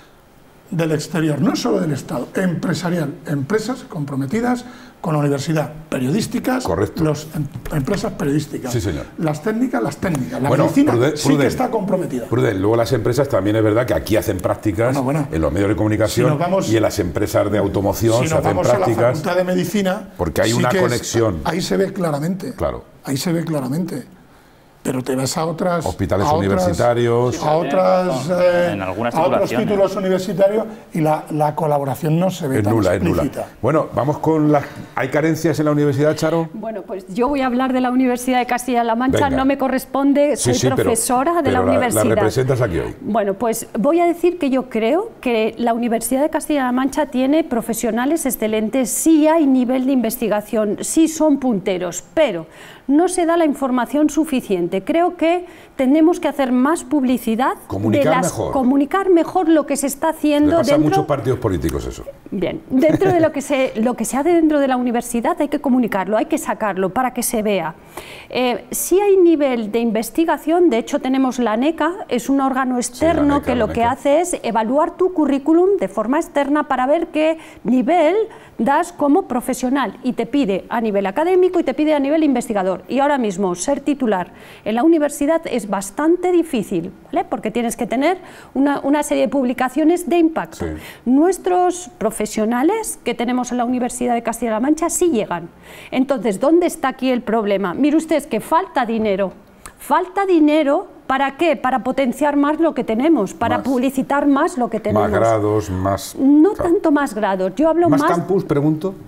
del exterior, no solo del Estado, empresarial, empresas comprometidas con la universidad, periodísticas, correcto. Los, em, empresas periodísticas, sí, señor. Las técnicas, las técnicas, la bueno, medicina Pruden, sí Pruden, que está comprometida. Pruden. Luego las empresas también es verdad que aquí hacen prácticas bueno, bueno. en los medios de comunicación si vamos, y en las empresas de automoción si se hacen vamos prácticas. A la Facultad de Medicina, porque hay sí una conexión. Es, ahí se ve claramente. Claro. Ahí se ve claramente. Pero te vas a otras... Hospitales a universitarios... Otras, a, otras, eh, en algunas a otros títulos universitarios y la, la colaboración no se ve es tan nula, explícita. Es nula. Bueno, vamos con las... ¿Hay carencias en la universidad, Charo? Bueno, pues yo voy a hablar de la Universidad de Castilla-La Mancha, Venga. No me corresponde, soy sí, sí, profesora pero, de pero la universidad. La representas aquí hoy. Bueno, pues voy a decir que yo creo que la Universidad de Castilla-La Mancha tiene profesionales excelentes, sí hay nivel de investigación, sí son punteros, pero no se da la información suficiente. Creo que tenemos que hacer más publicidad, comunicar de las, mejor, comunicar mejor lo que se está haciendo. Le pasa dentro, a muchos partidos políticos eso. Bien, dentro de lo que se lo que se hace dentro de la universidad hay que comunicarlo, hay que sacarlo para que se vea. Eh, si hay nivel de investigación, de hecho tenemos la ANECA, es un órgano externo sí, NECA, que lo que hace es evaluar tu currículum de forma externa para ver qué nivel das como profesional y te pide a nivel académico y te pide a nivel investigador. Y ahora mismo ser titular en la universidad es bastante difícil, ¿vale? Porque tienes que tener una, una serie de publicaciones de impacto. Sí. Nuestros profesionales que tenemos en la Universidad de Castilla-La Mancha sí llegan. Entonces, ¿dónde está aquí el problema? Mire usted, es que falta dinero. Falta dinero, ¿para qué? Para potenciar más lo que tenemos, para más, publicitar más lo que tenemos. Más grados, más... No claro. tanto más grados, yo hablo más... ¿Más campus, pregunto?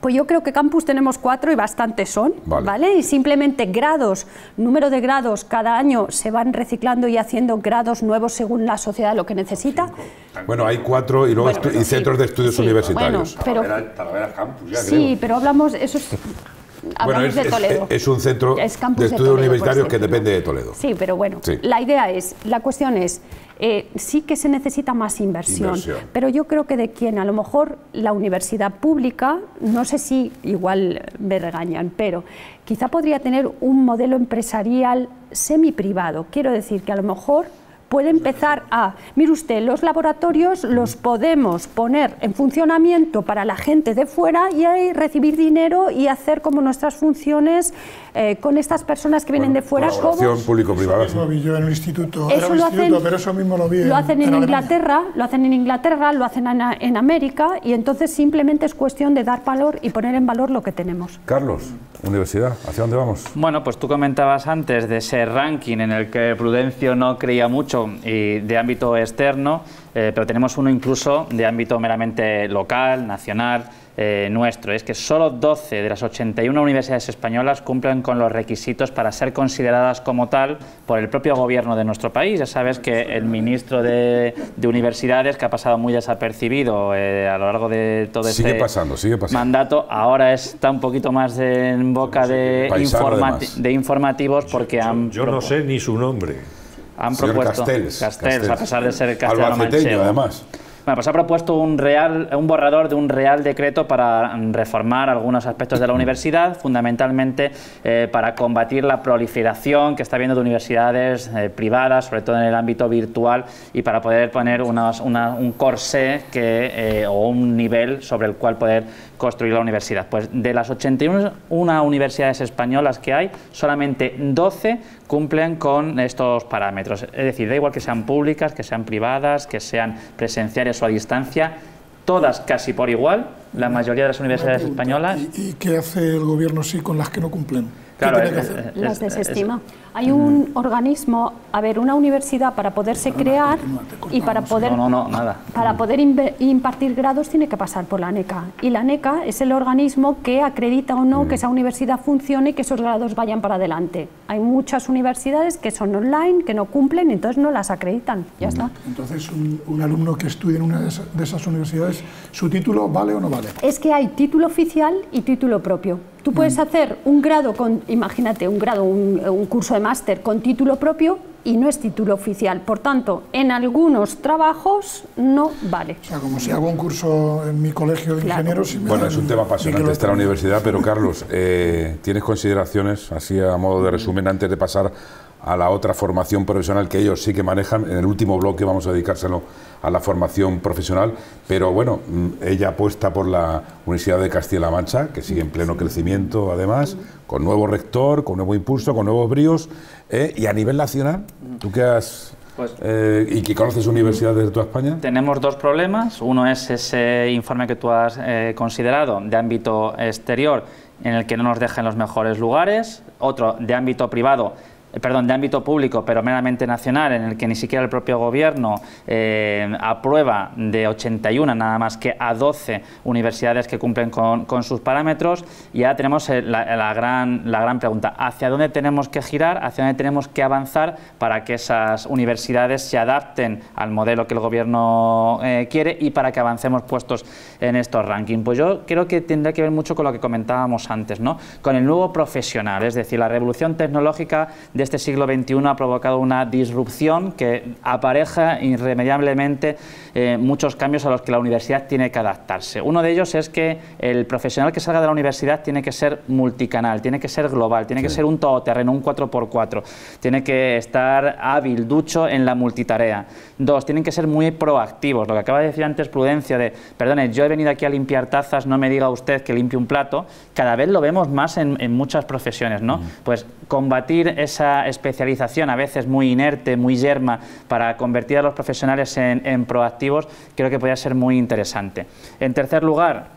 Pues yo creo que campus tenemos cuatro y bastantes son, vale. ¿vale? Y simplemente grados, número de grados, cada año se van reciclando y haciendo grados nuevos según la sociedad lo que necesita. Bueno, hay cuatro y luego bueno, y centros sí, de estudios sí, universitarios. Bueno, pero, Talavera, Talavera Campus, ya sí, creo. pero hablamos, eso es... Bueno, es, de Toledo. Es, es un centro es de estudios de Toledo, universitarios que depende de Toledo. Sí, pero bueno, sí. la idea es, la cuestión es, eh, sí que se necesita más inversión, inversión, pero yo creo que de quien a lo mejor la universidad pública, no sé si igual me regañan, pero quizá podría tener un modelo empresarial semi-privado. Quiero decir que a lo mejor puede empezar a, mire usted, los laboratorios los podemos poner en funcionamiento para la gente de fuera y ahí recibir dinero y hacer como nuestras funciones eh, con estas personas que vienen bueno, de fuera. Colaboración público-privada. Eso lo vi yo en el instituto, eso era un lo instituto hacen, pero eso mismo lo vi lo hacen en, en Inglaterra, Alemania. lo hacen en Inglaterra, lo hacen en, en América y entonces simplemente es cuestión de dar valor y poner en valor lo que tenemos. Carlos, universidad, ¿hacia dónde vamos? Bueno, pues tú comentabas antes de ese ranking en el que Prudencio no creía mucho y de ámbito externo, eh, pero tenemos uno incluso de ámbito meramente local, nacional, eh, nuestro. Es que solo doce de las ochenta y una universidades españolas cumplen con los requisitos para ser consideradas como tal por el propio gobierno de nuestro país. Ya sabes que el ministro de, de Universidades, que ha pasado muy desapercibido eh, a lo largo de todo sigue este pasando, sigue pasando. mandato, ahora está un poquito más de, en boca de, informati de informativos porque yo, han... Yo no sé ni su nombre. Han Señor propuesto Castells, Castells, Castells, a pesar de ser castellano manchego, además. Bueno, pues ha propuesto un, real, un borrador de un real decreto para reformar algunos aspectos de la universidad, fundamentalmente eh, para combatir la proliferación que está habiendo de universidades eh, privadas, sobre todo en el ámbito virtual, y para poder poner unas, una, un corsé que, eh, o un nivel sobre el cual poder construir la universidad. Pues de las ochenta y una universidades españolas que hay, solamente doce cumplen con estos parámetros. Es decir, da igual que sean públicas, que sean privadas, que sean presenciales o a distancia, todas casi por igual, la mayoría de las universidades españolas. ¿Y, y qué hace el gobierno sí con las que no cumplen? Claro, ¿Qué tiene es, que hacer? Las desestima. Hay un organismo, a ver, una universidad para poderse crear y para poder, no, no, no, nada. para poder impartir grados tiene que pasar por la NECA. Y la NECA es el organismo que acredita o no que esa universidad funcione y que esos grados vayan para adelante. Hay muchas universidades que son online, que no cumplen, y entonces no las acreditan. Ya está. Entonces, un, un alumno que estudie en una de esas, de esas universidades, ¿su título vale o no vale? Es que hay título oficial y título propio. Tú puedes hacer un grado con, imagínate, un grado, un, un curso de máster con título propio y no es título oficial. Por tanto, en algunos trabajos no vale. O sea, como si hago un curso en mi colegio de claro. ingenieros... Y me bueno, dan es un tema apasionante esta la universidad, pero Carlos, eh, ¿tienes consideraciones, así a modo de resumen, antes de pasar a la otra formación profesional que ellos sí que manejan? En el último bloque vamos a dedicárselo a la formación profesional, pero bueno, ella apuesta por la Universidad de Castilla-La Mancha, que sigue en pleno crecimiento además, con nuevo rector, con nuevo impulso, con nuevos bríos, eh, y a nivel nacional, tú que has... Pues, eh, ¿y que conoces universidades de toda España? Tenemos dos problemas. Uno es ese informe que tú has eh, considerado de ámbito exterior, en el que no nos deja en los mejores lugares. Otro de ámbito privado, perdón, de ámbito público, pero meramente nacional, en el que ni siquiera el propio gobierno eh, aprueba de ochenta y una nada más que a doce universidades que cumplen con, con sus parámetros. Y ya tenemos la, la, gran, la gran pregunta: ¿hacia dónde tenemos que girar, hacia dónde tenemos que avanzar para que esas universidades se adapten al modelo que el gobierno eh, quiere y para que avancemos puestos en estos rankings? Pues yo creo que tendrá que ver mucho con lo que comentábamos antes, ¿no? Con el nuevo profesional, es decir, la revolución tecnológica de este siglo veintiuno ha provocado una disrupción que apareja irremediablemente eh, muchos cambios a los que la universidad tiene que adaptarse. Uno de ellos es que el profesional que salga de la universidad tiene que ser multicanal, tiene que ser global, tiene sí. que ser un todoterreno, un cuatro por cuatro, tiene que estar hábil, ducho en la multitarea. Dos, tienen que ser muy proactivos. Lo que acaba de decir antes Prudencio de, perdone, yo he venido aquí a limpiar tazas, no me diga usted que limpie un plato, cada vez lo vemos más en, en muchas profesiones, ¿no? Mm. Pues combatir esa especialización a veces muy inerte, muy yerma, para convertir a los profesionales en, en proactivos, creo que podría ser muy interesante. En tercer lugar,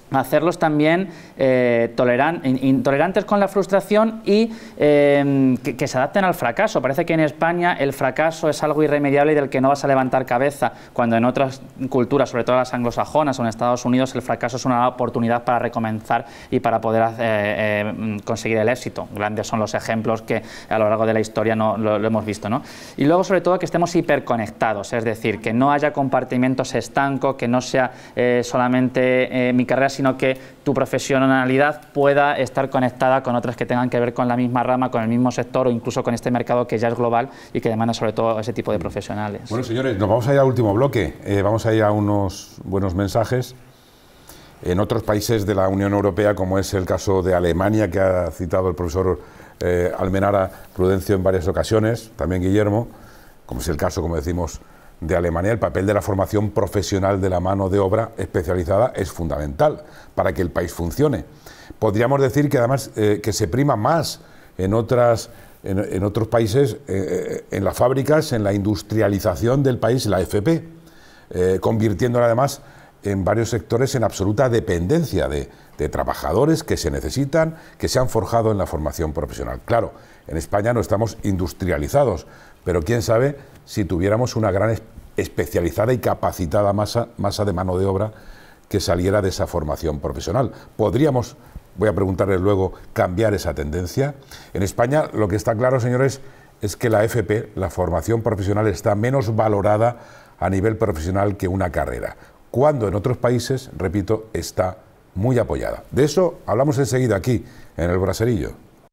hacerlos también eh, toleran, intolerantes con la frustración y eh, que, que se adapten al fracaso. Parece que en España el fracaso es algo irremediable y del que no vas a levantar cabeza, cuando en otras culturas, sobre todo las anglosajonas o en Estados Unidos, el fracaso es una oportunidad para recomenzar y para poder eh, eh, conseguir el éxito. Grandes son los ejemplos que a lo largo de la historia no, lo, lo hemos visto, ¿no? Y luego, sobre todo, que estemos hiperconectados, es decir, que no haya compartimentos estancos, que no sea eh, solamente eh, mi carrera, sino que tu profesionalidad pueda estar conectada con otras que tengan que ver con la misma rama, con el mismo sector o incluso con este mercado que ya es global y que demanda sobre todo ese tipo de profesionales. Bueno, señores, nos vamos a ir al último bloque. Eh, vamos a ir a unos buenos mensajes. En otros países de la Unión Europea, como es el caso de Alemania, que ha citado el profesor eh, Almenara Prudencio en varias ocasiones, también Guillermo, como es el caso, como decimos, de Alemania, el papel de la formación profesional de la mano de obra especializada es fundamental para que el país funcione. Podríamos decir que además eh, que se prima más en, otras, en, en otros países, eh, en las fábricas, en la industrialización del país, la F P, eh, convirtiéndola además en varios sectores en absoluta dependencia de, de trabajadores que se necesitan, que se han forjado en la formación profesional. Claro, en España no estamos industrializados, pero quién sabe si tuviéramos una gran especializada y capacitada masa, masa de mano de obra que saliera de esa formación profesional. ¿Podríamos, voy a preguntarles luego, cambiar esa tendencia? En España lo que está claro, señores, es que la F P, la formación profesional, está menos valorada a nivel profesional que una carrera, cuando en otros países, repito, está muy apoyada. De eso hablamos enseguida aquí, en el Braserillo.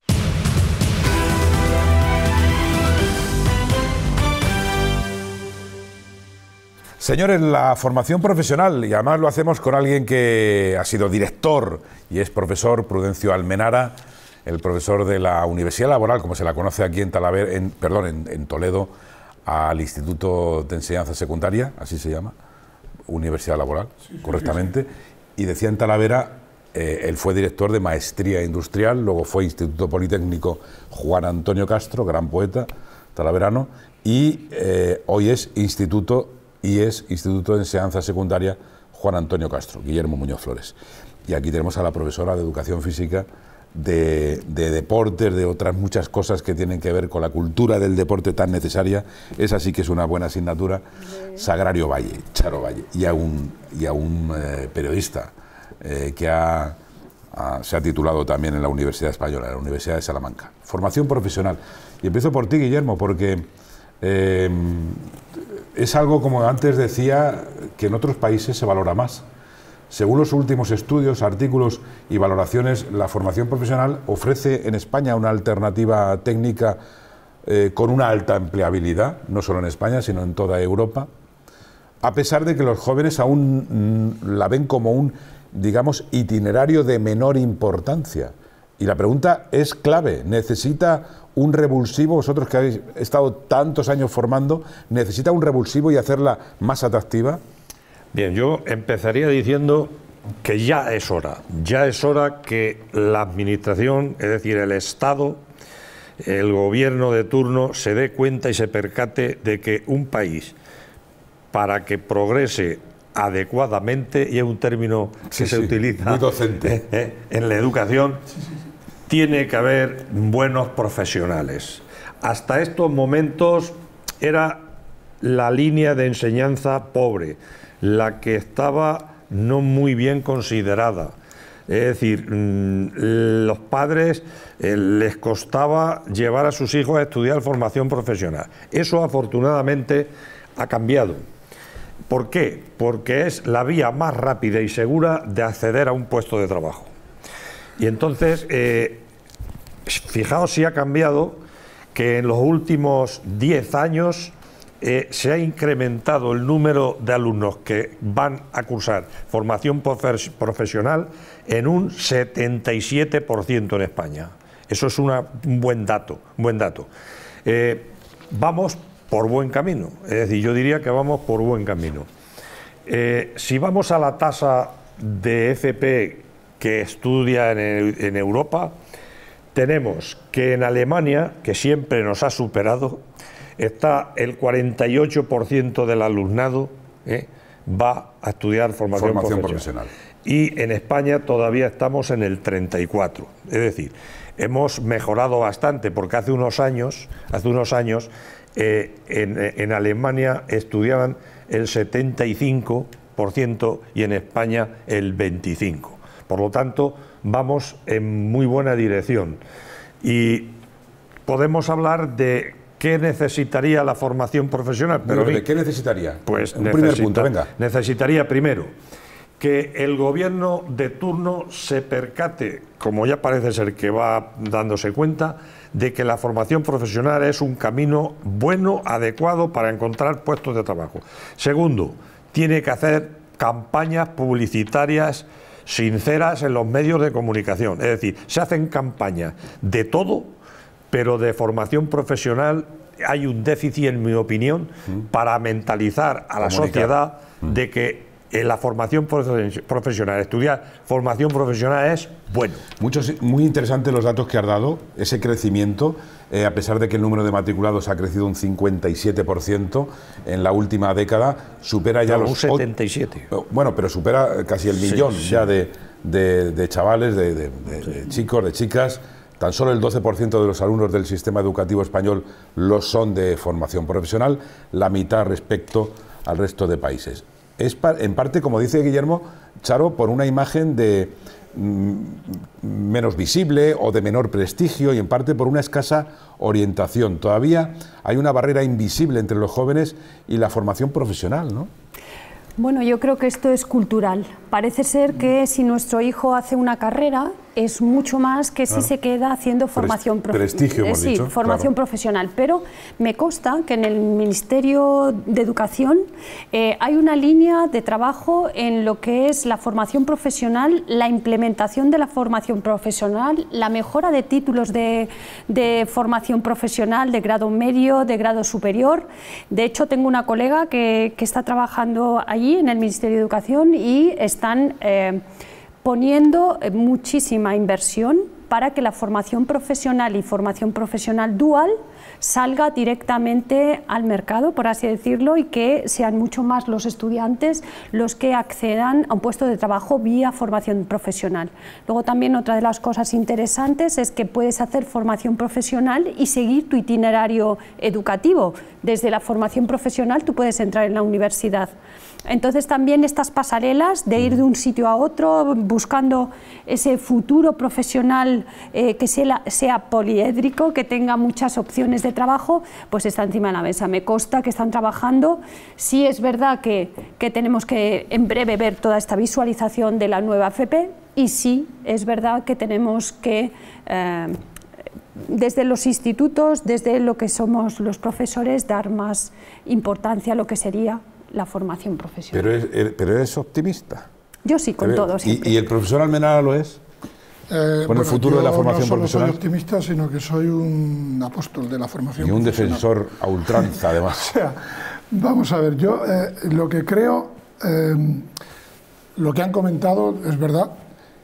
Señores, la formación profesional, y además lo hacemos con alguien que ha sido director y es profesor, Prudencio Almenara, el profesor de la Universidad Laboral, como se la conoce aquí en Talavera, en, perdón, en, en Toledo, al Instituto de Enseñanza Secundaria, así se llama, Universidad Laboral, sí, sí, correctamente, sí, sí. Y decía en Talavera, eh, él fue director de Maestría Industrial, luego fue Instituto Politécnico Juan Antonio Castro, gran poeta talaverano, y eh, hoy es Instituto y es Instituto de Enseñanza Secundaria Juan Antonio Castro, Guillermo Muñoz Flores. Y aquí tenemos a la profesora de Educación Física, de, de deportes, de otras muchas cosas que tienen que ver con la cultura del deporte tan necesaria. Esa sí que es una buena asignatura, Sagrario Valle, Charo Valle, y a un, y a un eh, periodista eh, que ha, ha, se ha titulado también en la Universidad Española, en la Universidad de Salamanca. Formación profesional. Y empiezo por ti, Guillermo, porque eh, es algo, como antes decía, que en otros países se valora más. Según los últimos estudios, artículos y valoraciones, la formación profesional ofrece en España una alternativa técnica eh, con una alta empleabilidad, no solo en España, sino en toda Europa, a pesar de que los jóvenes aún mm, la ven como un, digamos, itinerario de menor importancia. Y la pregunta es clave, ¿necesita un revulsivo, vosotros que habéis estado tantos años formando, necesita un revulsivo y hacerla más atractiva? Bien, yo empezaría diciendo que ya es hora, ya es hora que la administración, es decir, el Estado, el gobierno de turno, se dé cuenta y se percate de que un país, para que progrese adecuadamente, y es un término que sí, se sí, utiliza muy docente. Eh, en la educación, sí, sí, sí. Tiene que haber buenos profesionales. Hasta estos momentos era la línea de enseñanza pobre, la que estaba no muy bien considerada. Es decir, los padres eh, les costaba llevar a sus hijos a estudiar formación profesional. Eso afortunadamente ha cambiado. ¿Por qué? Porque es la vía más rápida y segura de acceder a un puesto de trabajo. Y entonces, eh, fijaos si ha cambiado, que en los últimos diez años Eh, se ha incrementado el número de alumnos que van a cursar formación profe profesional en un setenta y siete por ciento en España. Eso es una, un buen dato, un buen dato. Eh, vamos por buen camino, es decir, yo diría que vamos por buen camino. Eh, si vamos a la tasa de F P que estudia en, el, en Europa, tenemos que en Alemania, que siempre nos ha superado, está el cuarenta y ocho por ciento del alumnado eh, va a estudiar formación, formación profesional. profesional. y en España todavía estamos en el treinta y cuatro. Es decir, hemos mejorado bastante, porque hace unos años, hace unos años eh, en, en Alemania estudiaban el setenta y cinco por ciento y en España el veinticinco por ciento. Por lo tanto, vamos en muy buena dirección. Y podemos hablar de qué necesitaría la formación profesional. Pero ¿de qué necesitaría? Pues un necesita, primer punto, venga. Necesitaría primero que el gobierno de turno se percate, como ya parece ser que va dándose cuenta, de que la formación profesional es un camino bueno, adecuado para encontrar puestos de trabajo. Segundo, tiene que hacer campañas publicitarias sinceras en los medios de comunicación. Es decir, se hacen campañas de todo, pero de formación profesional hay un déficit, en mi opinión, para mentalizar a la Comunicar. sociedad de que en la formación profesional, estudiar formación profesional es bueno. Muchos, muy interesantes los datos que has dado, ese crecimiento, eh, a pesar de que el número de matriculados ha crecido un cincuenta y siete por ciento en la última década, supera ya no, los... un setenta y siete. Bueno, pero supera casi el millón sí, sí. ya de, de, de chavales, de, de, de, sí. de chicos, de chicas. Tan solo el doce por ciento de los alumnos del sistema educativo español lo son de formación profesional, la mitad respecto al resto de países. Es en parte, como dice Guillermo, Charo, por una imagen de mm, menos visible o de menor prestigio y en parte por una escasa orientación. Todavía hay una barrera invisible entre los jóvenes y la formación profesional, ¿no? Bueno, yo creo que esto es cultural. Parece ser que si nuestro hijo hace una carrera, es mucho más que si ah. se queda haciendo formación Prestigio, hemos eh, sí, dicho, formación claro. profesional. Pero me consta que en el Ministerio de Educación eh, hay una línea de trabajo en lo que es la formación profesional, la implementación de la formación profesional, la mejora de títulos de, de formación profesional de grado medio, de grado superior. De hecho, tengo una colega que, que está trabajando allí en el Ministerio de Educación y están eh, poniendo muchísima inversión para que la formación profesional y formación profesional dual salga directamente al mercado, por así decirlo, y que sean mucho más los estudiantes los que accedan a un puesto de trabajo vía formación profesional. Luego también otra de las cosas interesantes es que puedes hacer formación profesional y seguir tu itinerario educativo. Desde la formación profesional tú puedes entrar en la universidad. Entonces también estas pasarelas de ir de un sitio a otro buscando ese futuro profesional eh, que sea, sea poliédrico, que tenga muchas opciones de trabajo, pues está encima de la mesa. Me consta que están trabajando. Sí es verdad que, que tenemos que en breve ver toda esta visualización de la nueva F P y sí es verdad que tenemos que... Eh, desde los institutos, desde lo que somos los profesores, dar más importancia a lo que sería la formación profesional. Pero, es, pero eres optimista. Yo sí, con todo siempre. ¿Y, ¿Y el profesor Almenara lo es? Eh, ¿Con bueno, el futuro de la formación no profesional? No soy optimista, sino que soy un apóstol de la formación y un profesional. defensor a ultranza, además. O sea, vamos a ver, yo eh, lo que creo, eh, lo que han comentado es verdad,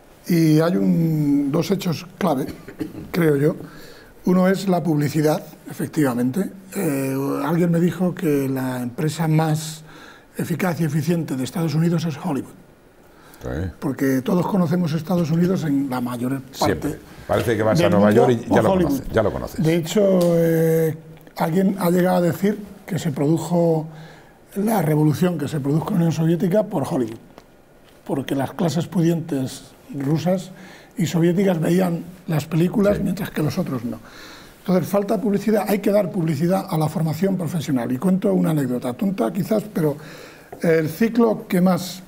y hay un, dos hechos clave, creo yo. Uno es la publicidad, efectivamente. Eh, alguien me dijo que la empresa más eficaz y eficiente de Estados Unidos es Hollywood. Sí. Porque todos conocemos Estados Unidos en la mayor parte. Siempre. Parece que vas a Nueva York y ya lo, conoces, ya lo conoces. De hecho, eh, alguien ha llegado a decir que se produjo la revolución que se produjo en la Unión Soviética por Hollywood. Porque las clases pudientes rusas y soviéticas veían las películas, sí, mientras que los otros no. Entonces, falta publicidad, hay que dar publicidad a la formación profesional. Y cuento una anécdota, tonta quizás, pero el ciclo que más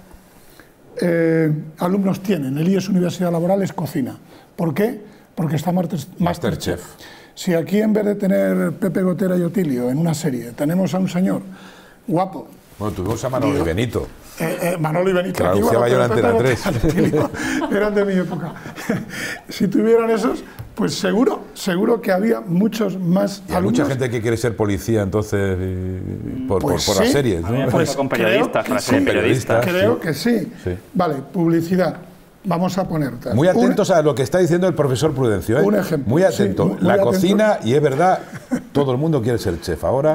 eh, alumnos tienen, el I E S Universidad Laboral, es cocina. ¿Por qué? Porque está Masterchef. Masterchef. Si aquí, en vez de tener Pepe Gotera y Otilio en una serie, tenemos a un señor guapo. Bueno, tuvimos a Manolo y Benito. Eh, eh, Manolo y Benito. Claro, aquí, bueno, yo en Antena tres. Eran de mi época. Si tuvieran esos, pues seguro, seguro que había muchos más y hay alumnos. Mucha gente que quiere ser policía, entonces, y, por, pues por, por sí, las series, ¿no? Pues con periodistas, creo que, sí, periodistas. Creo sí. que sí. sí. Vale, publicidad. Vamos a poner... Muy atentos un, a lo que está diciendo el profesor Prudencio. ¿eh? Un ejemplo. Muy atento. Sí, muy, muy la atento. Cocina, y es verdad, todo el mundo quiere ser chef. Ahora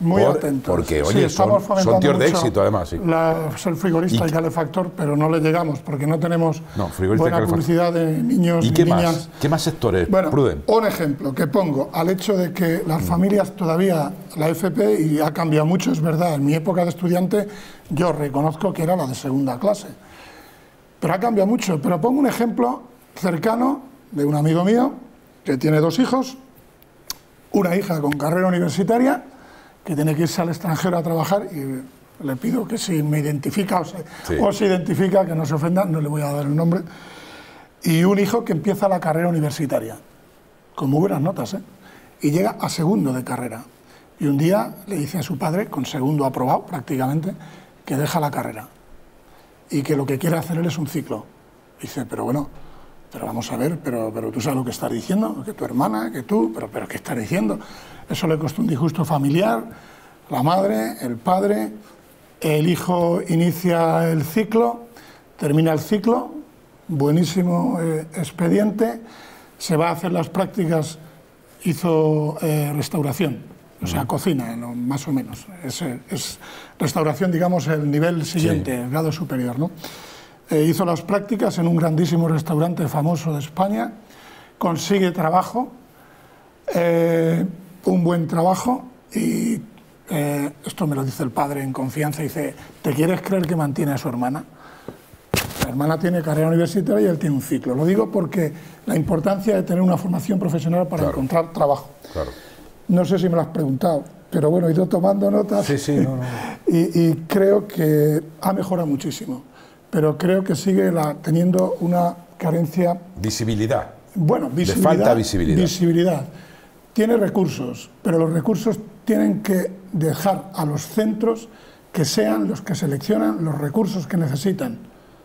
Muy por, atentos. Porque, sí, oye, son, son tíos de éxito, además. Sí. La, ser frigorista y, y calefactor, pero no le llegamos porque no tenemos no, buena publicidad de niños y ni qué niñas. Más? ¿Qué más sectores, bueno, Pruden? Un ejemplo que pongo al hecho de que las mm. familias todavía, la F P, y ha cambiado mucho, es verdad, en mi época de estudiante yo reconozco que era la de segunda clase, pero ha cambiado mucho. Pero pongo un ejemplo cercano de un amigo mío que tiene dos hijos, una hija con carrera universitaria, que tiene que irse al extranjero a trabajar, y le pido que si me identifica o se, sí. o se identifica, que no se ofenda, no le voy a dar el nombre, y un hijo que empieza la carrera universitaria, con muy buenas notas, ¿eh? y llega a segundo de carrera. Y un día le dice a su padre, con segundo aprobado prácticamente, que deja la carrera y que lo que quiere hacer él es un ciclo. Dice, pero bueno, pero vamos a ver, pero, pero tú sabes lo que estás diciendo, que tu hermana, que tú, pero, pero ¿qué estás diciendo? Eso le costó un disgusto familiar, la madre, el padre, el hijo inicia el ciclo, termina el ciclo, buenísimo eh, expediente, se va a hacer las prácticas, hizo eh, restauración, o sea, uh-huh. cocina, ¿no? Más o menos, es, es restauración, digamos, el nivel siguiente, sí. el grado superior, ¿no? Eh, hizo las prácticas en un grandísimo restaurante famoso de España, consigue trabajo, eh, un buen trabajo, y eh, esto me lo dice el padre en confianza, dice, ¿te quieres creer que mantiene a su hermana? La hermana tiene carrera universitaria y él tiene un ciclo. Lo digo porque la importancia de tener una formación profesional para claro. encontrar trabajo. Claro. No sé si me lo has preguntado, pero bueno, he ido tomando notas sí, sí, no, no. Y, y creo que ha mejorado muchísimo. Pero creo que sigue la, teniendo una carencia... Visibilidad. Bueno, visibilidad. Le falta visibilidad. Visibilidad. Tiene recursos, pero los recursos tienen que dejar a los centros que sean los que seleccionan los recursos que necesitan.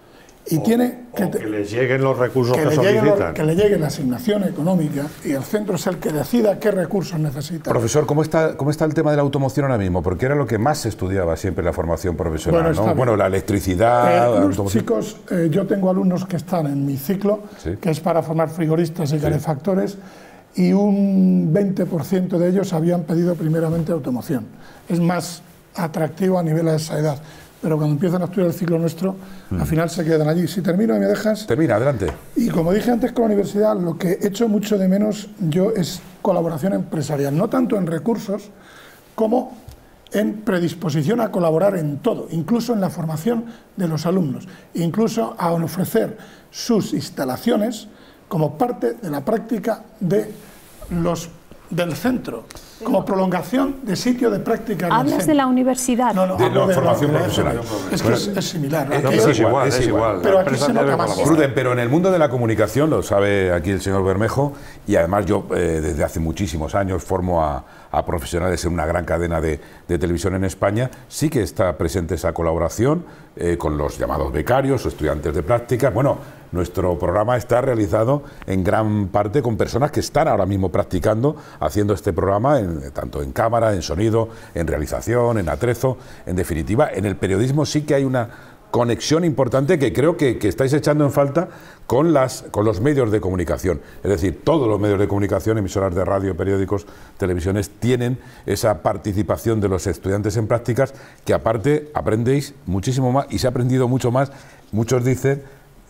Y o, tiene que, o que les lleguen los recursos que, que le solicitan. Los, que le llegue la asignación económica y el centro es el que decida qué recursos necesita. Profesor, ¿cómo está, cómo está el tema de la automoción ahora mismo? Porque era lo que más se estudiaba siempre en la formación profesional, bueno, ¿no? Bueno, la electricidad... Eh, los chicos, eh, yo tengo alumnos que están en mi ciclo, ¿sí? que es para formar frigoristas y sí. calefactores, y un veinte por ciento de ellos habían pedido primeramente automoción. Es más atractivo a nivel de esa edad. Pero cuando empiezan a estudiar el ciclo nuestro, mm. al final se quedan allí. Si termino y me dejas... Termina, adelante. Y como dije antes con la universidad, lo que echo mucho de menos yo es colaboración empresarial, no tanto en recursos como en predisposición a colaborar en todo, incluso en la formación de los alumnos, incluso a ofrecer sus instalaciones como parte de la práctica de los, del centro, como prolongación de sitio de práctica. ¿Hablas de la universidad? No, no, de la formación profesional. Es que es, es similar. Es, es, es igual, es igual. Pero aquí se nota más. Pruden, pero en el mundo de la comunicación, lo sabe aquí el señor Bermejo, y además yo eh, desde hace muchísimos años formo a, a profesionales en una gran cadena de, de televisión en España, sí que está presente esa colaboración eh, con los llamados becarios o estudiantes de práctica. Bueno, nuestro programa está realizado en gran parte con personas que están ahora mismo practicando, haciendo este programa, en, tanto en cámara, en sonido, en realización, en atrezo. En definitiva, en el periodismo sí que hay una conexión importante que creo que, que estáis echando en falta con, las, con los medios de comunicación. Es decir, todos los medios de comunicación, emisoras de radio, periódicos, televisiones, tienen esa participación de los estudiantes en prácticas que aparte aprendéis muchísimo más y se ha aprendido mucho más. Muchos dicen...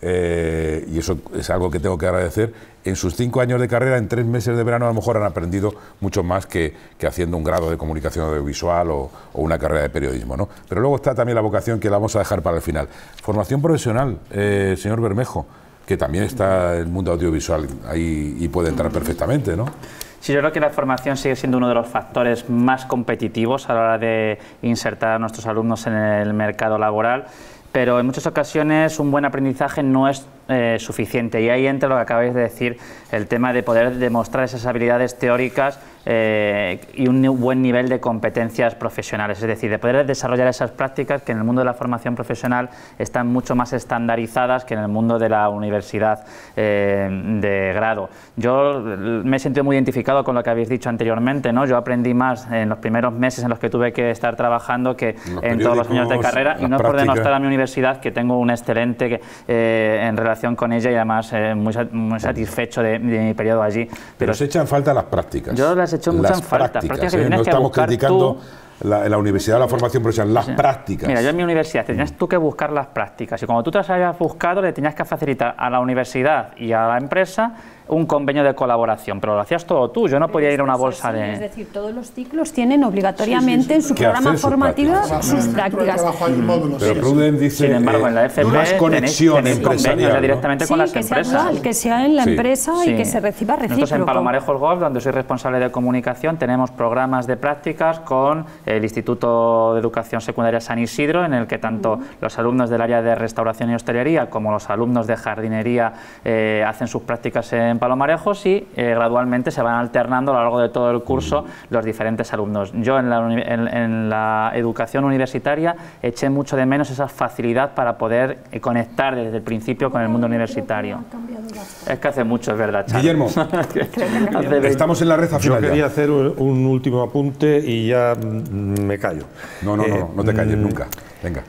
Eh, y eso es algo que tengo que agradecer, en sus cinco años de carrera, en tres meses de verano a lo mejor han aprendido mucho más que, que haciendo un grado de comunicación audiovisual o, o una carrera de periodismo, ¿no? Pero luego está también la vocación, que la vamos a dejar para el final. Formación profesional, eh, señor Bermejo, que también está el mundo audiovisual ahí y puede entrar perfectamente, ¿no? Sí, yo creo que la formación sigue siendo uno de los factores más competitivos a la hora de insertar a nuestros alumnos en el mercado laboral. Pero en muchas ocasiones un buen aprendizaje no es eh, suficiente, y ahí entra lo que acabáis de decir, el tema de poder demostrar esas habilidades teóricas eh, y un buen nivel de competencias profesionales, es decir, de poder desarrollar esas prácticas que en el mundo de la formación profesional están mucho más estandarizadas que en el mundo de la universidad eh, de grado. Yo me he sentido muy identificado con lo que habéis dicho anteriormente, ¿no? Yo aprendí más en los primeros meses en los que tuve que estar trabajando que en todos los años de carrera, y no es por denostar a mi universidad, que tengo un excelente eh, en relación con ella, y además eh, muy, muy satisfecho de, de mi periodo allí. Pero, Pero se echan falta las prácticas. Yo las he hecho mucho en falta. Prácticas, ¿eh? No estamos criticando la, la universidad, la formación profesional, las sí. prácticas. Mira, yo en mi universidad tenías tú que buscar las prácticas y cuando tú te las habías buscado le tenías que facilitar a la universidad y a la empresa un convenio de colaboración, pero lo hacías todo tú, yo no podía ir a una bolsa de... Es decir, todos los ciclos tienen obligatoriamente sí, sí, sí. en su programa formativo sus prácticas. Pero Pruden dice, sin embargo, en la F P más conexión tenéis, tenéis empresarial, ¿no? directamente Sí, con las que sea empresas. dual, que sea en la Sí. empresa Sí. y que se reciba recíproco. Nosotros en Palomarejos Golf, donde soy responsable de comunicación, tenemos programas de prácticas con el Instituto de Educación Secundaria San Isidro, en el que tanto uh-huh. los alumnos del área de restauración y hostelería como los alumnos de jardinería eh, hacen sus prácticas en Palomarejos y eh, gradualmente se van alternando a lo largo de todo el curso uh-huh. los diferentes alumnos. Yo en la, en, en la educación universitaria eché mucho de menos esa facilidad para poder eh, conectar desde el principio con el mundo universitario. Es que hace mucho, es verdad, Charo. Guillermo, estamos en la recta final. Yo quería ya. hacer un, un último apunte y ya me callo. No, no, eh, no, no te calles mm, nunca. Venga.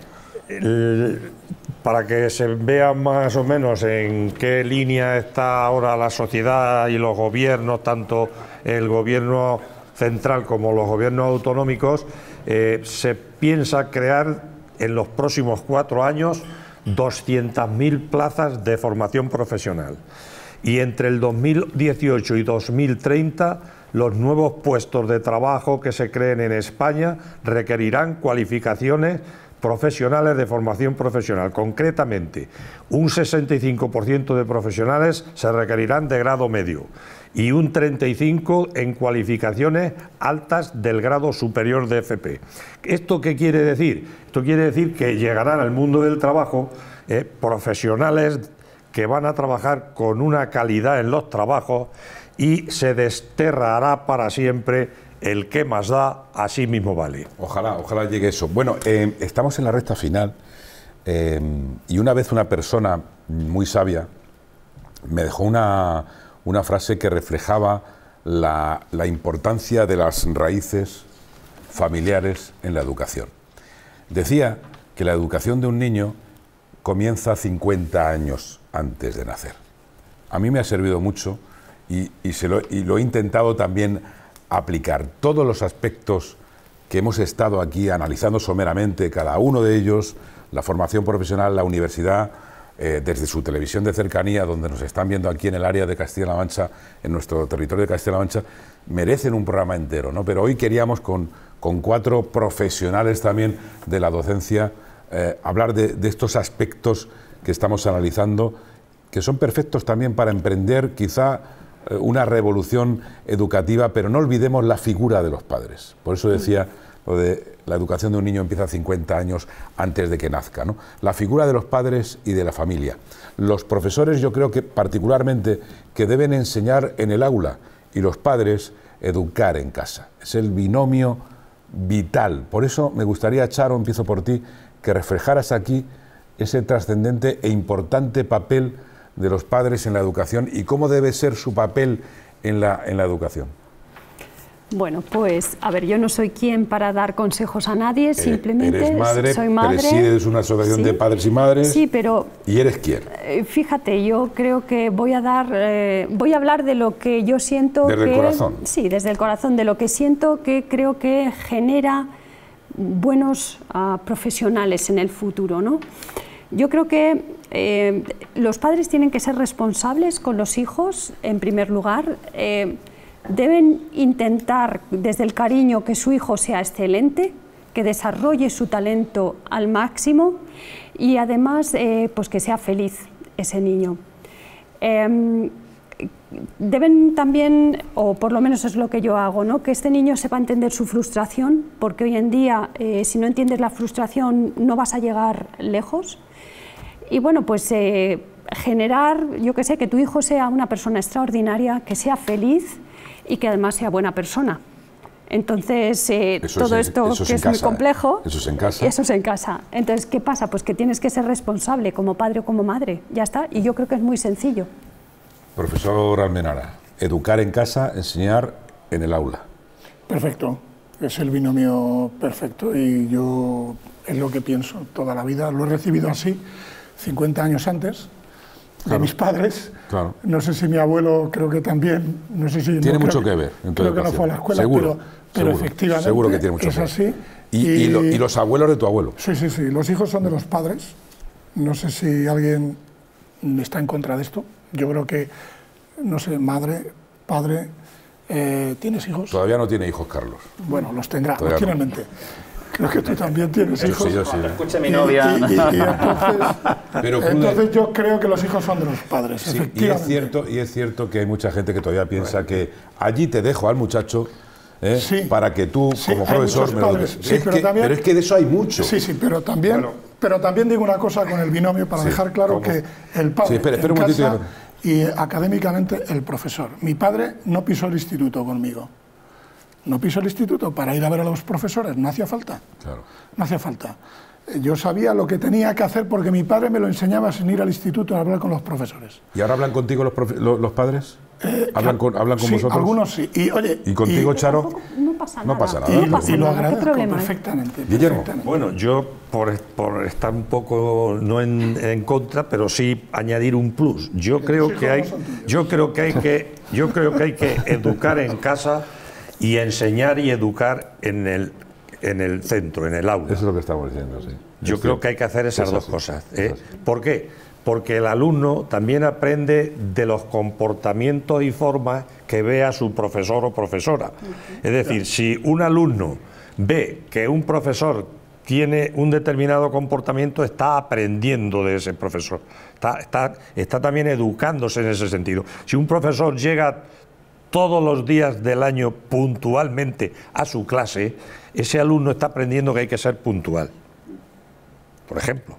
El, para que se vea más o menos en qué línea está ahora la sociedad y los gobiernos, tanto el gobierno central como los gobiernos autonómicos, eh, se piensa crear en los próximos cuatro años doscientas mil plazas de formación profesional. Y entre el dos mil dieciocho y dos mil treinta, los nuevos puestos de trabajo que se creen en España requerirán cualificaciones profesionales de formación profesional. Concretamente, un sesenta y cinco por ciento de profesionales se requerirán de grado medio y un treinta y cinco por ciento en cualificaciones altas del grado superior de F P. ¿Esto qué quiere decir? Esto quiere decir que llegarán al mundo del trabajo eh, profesionales que van a trabajar con una calidad en los trabajos y se desterrará para siempre el que más da, a sí mismo vale. Ojalá, ojalá llegue eso. Bueno, eh, estamos en la recta final eh, y una vez una persona muy sabia me dejó una, una frase que reflejaba la, la importancia de las raíces familiares en la educación. Decía que la educación de un niño comienza cincuenta años antes de nacer. A mí me ha servido mucho y, y, se lo, y lo he intentado también aplicar. Todos los aspectos que hemos estado aquí analizando someramente, cada uno de ellos, la formación profesional, la universidad, eh, desde su televisión de cercanía, donde nos están viendo aquí en el área de Castilla-La Mancha, en nuestro territorio de Castilla-La Mancha, merecen un programa entero, ¿no? Pero hoy queríamos con, con cuatro profesionales también de la docencia eh, hablar de, de estos aspectos que estamos analizando, que son perfectos también para emprender quizá una revolución educativa, pero no olvidemos la figura de los padres. Por eso decía lo de la educación de un niño empieza cincuenta años antes de que nazca, ¿no? La figura de los padres y de la familia. Los profesores, yo creo que particularmente, que deben enseñar en el aula y los padres educar en casa. Es el binomio vital. Por eso me gustaría, Charo, empiezo por ti, que reflejaras aquí ese trascendente e importante papel de los padres en la educación y cómo debe ser su papel en la, en la educación. Bueno, pues, a ver, yo no soy quien para dar consejos a nadie, simplemente eres madre, soy madre. Presides una asociación ¿Sí? de padres y madres. Sí, pero... ¿Y eres quién? Eh, fíjate, yo creo que voy a dar, eh, voy a hablar de lo que yo siento ¿Desde que... el corazón? Sí, desde el corazón, de lo que siento que creo que genera buenos uh, profesionales en el futuro, ¿no? Yo creo que eh, los padres tienen que ser responsables con los hijos, en primer lugar. Eh, deben intentar, desde el cariño, que su hijo sea excelente, que desarrolle su talento al máximo y además eh, pues que sea feliz ese niño. Eh, deben también, o por lo menos es lo que yo hago, ¿no? Que este niño sepa entender su frustración, porque hoy en día eh, si no entiendes la frustración no vas a llegar lejos. Y bueno, pues eh, generar, yo que sé, que tu hijo sea una persona extraordinaria, que sea feliz y que además sea buena persona. Entonces, eh, todo es, esto eso que es, es muy casa, complejo, ¿eh? Eso es en casa. Eso es en casa. Entonces, ¿qué pasa? Pues que tienes que ser responsable como padre o como madre, ya está. Y yo creo que es muy sencillo. Profesor Almenara, educar en casa, enseñar en el aula. Perfecto, es el binomio perfecto y yo es lo que pienso toda la vida, lo he recibido así cincuenta años antes de mis padres. Claro. No sé si mi abuelo, creo que también, no sé si... Tiene no, mucho creo, que ver. En creo que no fue a la escuela, seguro, pero, pero seguro, efectivamente seguro que tiene mucho es que ver. así. Y, y, y, lo, y los abuelos de tu abuelo. Sí, sí, sí. Los hijos son de los padres. No sé si alguien está en contra de esto. Yo creo que, no sé, madre, padre... Eh, ¿Tienes hijos? Todavía no tiene hijos, Carlos. Bueno, los tendrá, Todavía los tiene en mente. Creo que tú también tienes hijos. Sí, yo sí. Escuche mi novia. Y, y, y, y entonces, Pero, entonces yo creo que los hijos son de los padres, sí, efectivamente. Y es, cierto, y es cierto que hay mucha gente que todavía piensa que allí te dejo al muchacho ¿eh? Sí. para que tú, Sí, como hay profesor, muchos me lo padres. des. Sí, es pero, que, también, pero es que de eso hay mucho. Sí, sí, pero también, Bueno. pero también digo una cosa con el binomio para Sí, dejar claro ¿cómo? que el padre Sí, espera, espera en un momentito, casa y académicamente el profesor. Mi padre no pisó el instituto conmigo. No pisó el instituto para ir a ver a los profesores, no hacía falta. Claro. No hacía falta. Yo sabía lo que tenía que hacer porque mi padre me lo enseñaba sin ir al instituto a hablar con los profesores. ¿Y ahora hablan contigo los, profe los, los padres? Eh, ¿Hablan con, hablan con sí, vosotros? Algunos sí. Y, oye, ¿Y contigo, y, Charo? No pasa nada. No pasa nada. Y, No pasa y lo nada. ¿Qué agradezco problema hay? perfectamente, Guillermo. perfectamente. Bueno, yo por, por estar un poco no en, en contra, pero sí añadir un plus. Yo creo que hay, yo creo que hay que, yo creo que hay que educar en casa y enseñar y educar en el en el centro, en el aula. Eso es lo que estamos diciendo, sí. Yo es creo cierto. que hay que hacer esas Es dos así. cosas. Es ¿eh? así. ¿Por qué? Porque el alumno también aprende de los comportamientos y formas que ve a su profesor o profesora. Es decir, si un alumno ve que un profesor tiene un determinado comportamiento, está aprendiendo de ese profesor, está, está, está también educándose en ese sentido. Si un profesor llega todos los días del año puntualmente a su clase, ese alumno está aprendiendo que hay que ser puntual, por ejemplo.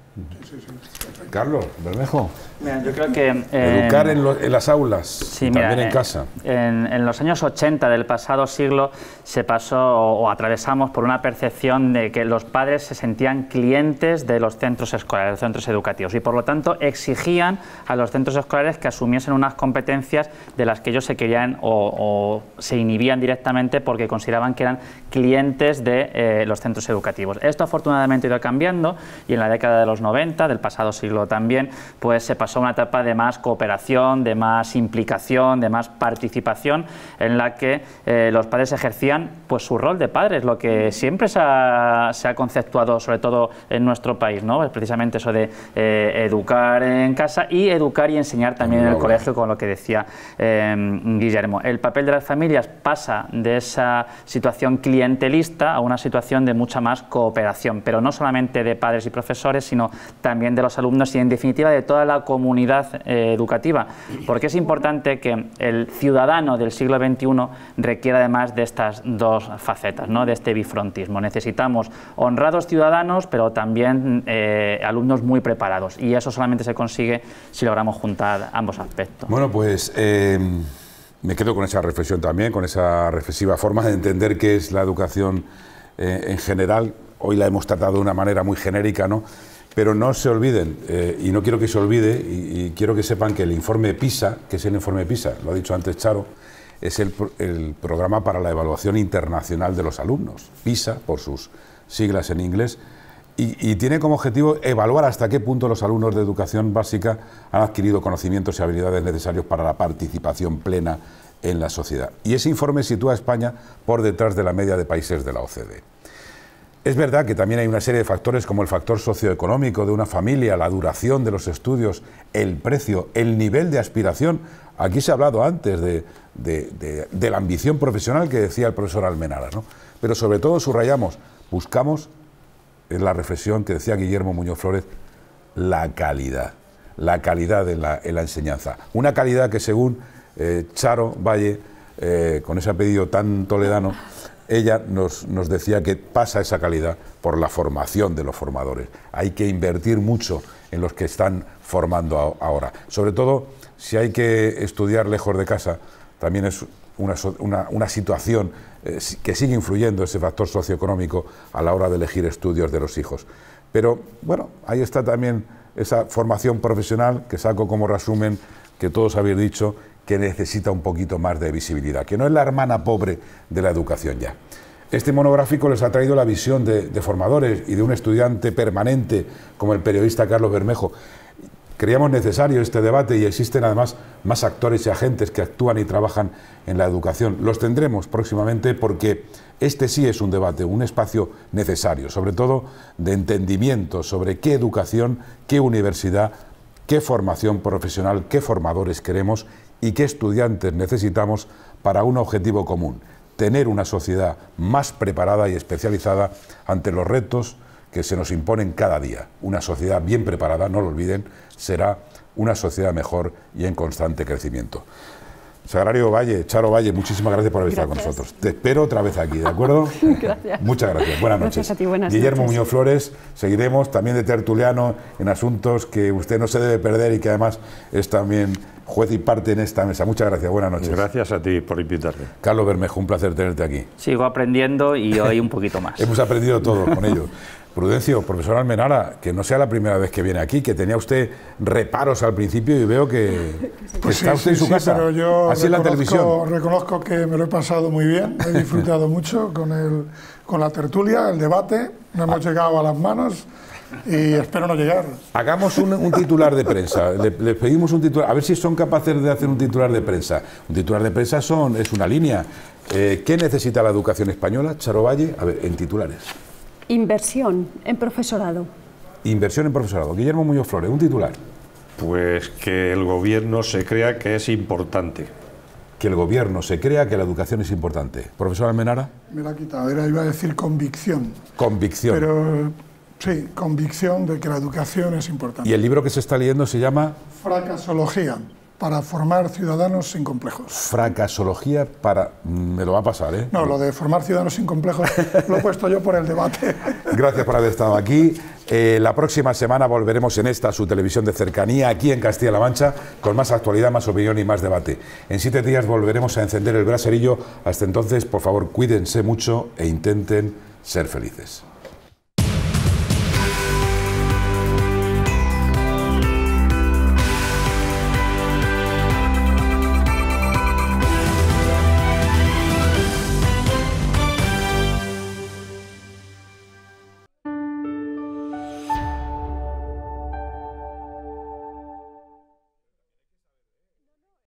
Carlos, Bermejo. Mira, yo creo que... eh, Educar en, lo, en las aulas, Sí, y mira, también en eh, casa. En, en los años ochenta del pasado siglo se pasó o, o atravesamos por una percepción de que los padres se sentían clientes de los centros escolares, de los centros educativos, y por lo tanto exigían a los centros escolares que asumiesen unas competencias de las que ellos se querían o, o se inhibían directamente porque consideraban que eran clientes de eh, los centros educativos. Esto afortunadamente ha ido cambiando y en la década de los noventa, del pasado siglo también, pues se pasó a una etapa de más cooperación, de más implicación, de más participación, en la que eh, los padres ejercían pues su rol de padres, lo que siempre se ha, se ha conceptuado, sobre todo en nuestro país, ¿no? Es precisamente eso de eh, educar en casa y educar y enseñar también en el colegio, con lo que decía eh, Guillermo. El papel de las familias pasa de esa situación clientelista a una situación de mucha más cooperación, pero no solamente de padres y profesores, sino también de los alumnos y en definitiva de toda la comunidad eh, educativa, porque es importante que el ciudadano del siglo veintiuno requiera además de estas dos facetas, ¿no? De este bifrontismo. Necesitamos honrados ciudadanos, pero también eh, alumnos muy preparados, y eso solamente se consigue si logramos juntar ambos aspectos. Bueno, pues eh, me quedo con esa reflexión también, con esa reflexiva forma de entender qué es la educación eh, en general. Hoy la hemos tratado de una manera muy genérica, ¿no? Pero no se olviden, eh, y no quiero que se olvide, y, y quiero que sepan que el informe PISA, que es el informe PISA, lo ha dicho antes Charo, es el, el programa para la evaluación internacional de los alumnos, PISA, por sus siglas en inglés, y, y tiene como objetivo evaluar hasta qué punto los alumnos de educación básica han adquirido conocimientos y habilidades necesarios para la participación plena en la sociedad. Y ese informe sitúa a España por detrás de la media de países de la O C D E. Es verdad que también hay una serie de factores como el factor socioeconómico de una familia, la duración de los estudios, el precio, el nivel de aspiración. Aquí se ha hablado antes de, de, de, de la ambición profesional que decía el profesor Almenara, ¿no? Pero sobre todo subrayamos, buscamos, es la reflexión que decía Guillermo Muñoz Flórez, la calidad, la calidad en la, en la enseñanza. Una calidad que según eh, Charo Valle, eh, con ese apellido tan toledano, ella nos, nos decía que pasa esa calidad por la formación de los formadores. Hay que invertir mucho en los que están formando a, ahora. Sobre todo, si hay que estudiar lejos de casa, también es una, una, una situación eh, que sigue influyendo ese factor socioeconómico a la hora de elegir estudios de los hijos. Pero, bueno, ahí está también esa formación profesional que saco como resumen, que todos habéis dicho, que necesita un poquito más de visibilidad, que no es la hermana pobre de la educación ya. Este monográfico les ha traído la visión de, de formadores y de un estudiante permanente como el periodista Carlos Bermejo. Creíamos necesario este debate y existen además más actores y agentes que actúan y trabajan en la educación. Los tendremos próximamente porque este sí es un debate, un espacio necesario, sobre todo de entendimiento sobre qué educación, qué universidad, qué formación profesional, qué formadores queremos y qué estudiantes necesitamos para un objetivo común: tener una sociedad más preparada y especializada ante los retos que se nos imponen cada día. Una sociedad bien preparada, no lo olviden, será una sociedad mejor y en constante crecimiento. Sagrario Valle, Charo Valle, muchísimas gracias por haber estado con nosotros. Te espero otra vez aquí, ¿de acuerdo? Gracias. Muchas gracias. Buenas noches. Gracias a ti, buenas Guillermo noches. Muñoz Flores, seguiremos también de tertuliano en asuntos que usted no se debe perder y que además es también juez y parte en esta mesa. Muchas gracias, buenas noches. Gracias a ti por invitarme. Carlos Bermejo, un placer tenerte aquí. Sigo aprendiendo y hoy un poquito más. Hemos aprendido todos con ellos. Prudencio, profesor Almenara, que no sea la primera vez que viene aquí, que tenía usted reparos al principio y veo que, que pues está sí, usted en sí, su sí, casa, pero yo así en la televisión. Reconozco que me lo he pasado muy bien, he disfrutado mucho con, el, con la tertulia, el debate, no hemos ah. llegado a las manos y espero no llegar. Hagamos un, un titular de prensa, le, le pedimos un titular, a ver si son capaces de hacer un titular de prensa. Un titular de prensa son, es una línea. Eh, ¿Qué necesita la educación española, Charo Valle? A ver, en titulares. Inversión en profesorado. Inversión en profesorado. Guillermo Muñoz Flores, un titular. Pues que el gobierno se crea que es importante. Que el gobierno se crea que la educación es importante. Profesor Almenara. Me la ha quitado, era, iba a decir convicción. Convicción. Pero sí, convicción de que la educación es importante. Y el libro que se está leyendo se llama Fracasología, para formar ciudadanos sin complejos. Fracasología para... Me lo va a pasar, ¿eh? No, lo de formar ciudadanos sin complejos lo he puesto yo por el debate. Gracias por haber estado aquí. Eh, la próxima semana volveremos en esta, su televisión de cercanía, aquí en Castilla-La Mancha, con más actualidad, más opinión y más debate. En siete días volveremos a encender el braserillo. Hasta entonces, por favor, cuídense mucho e intenten ser felices.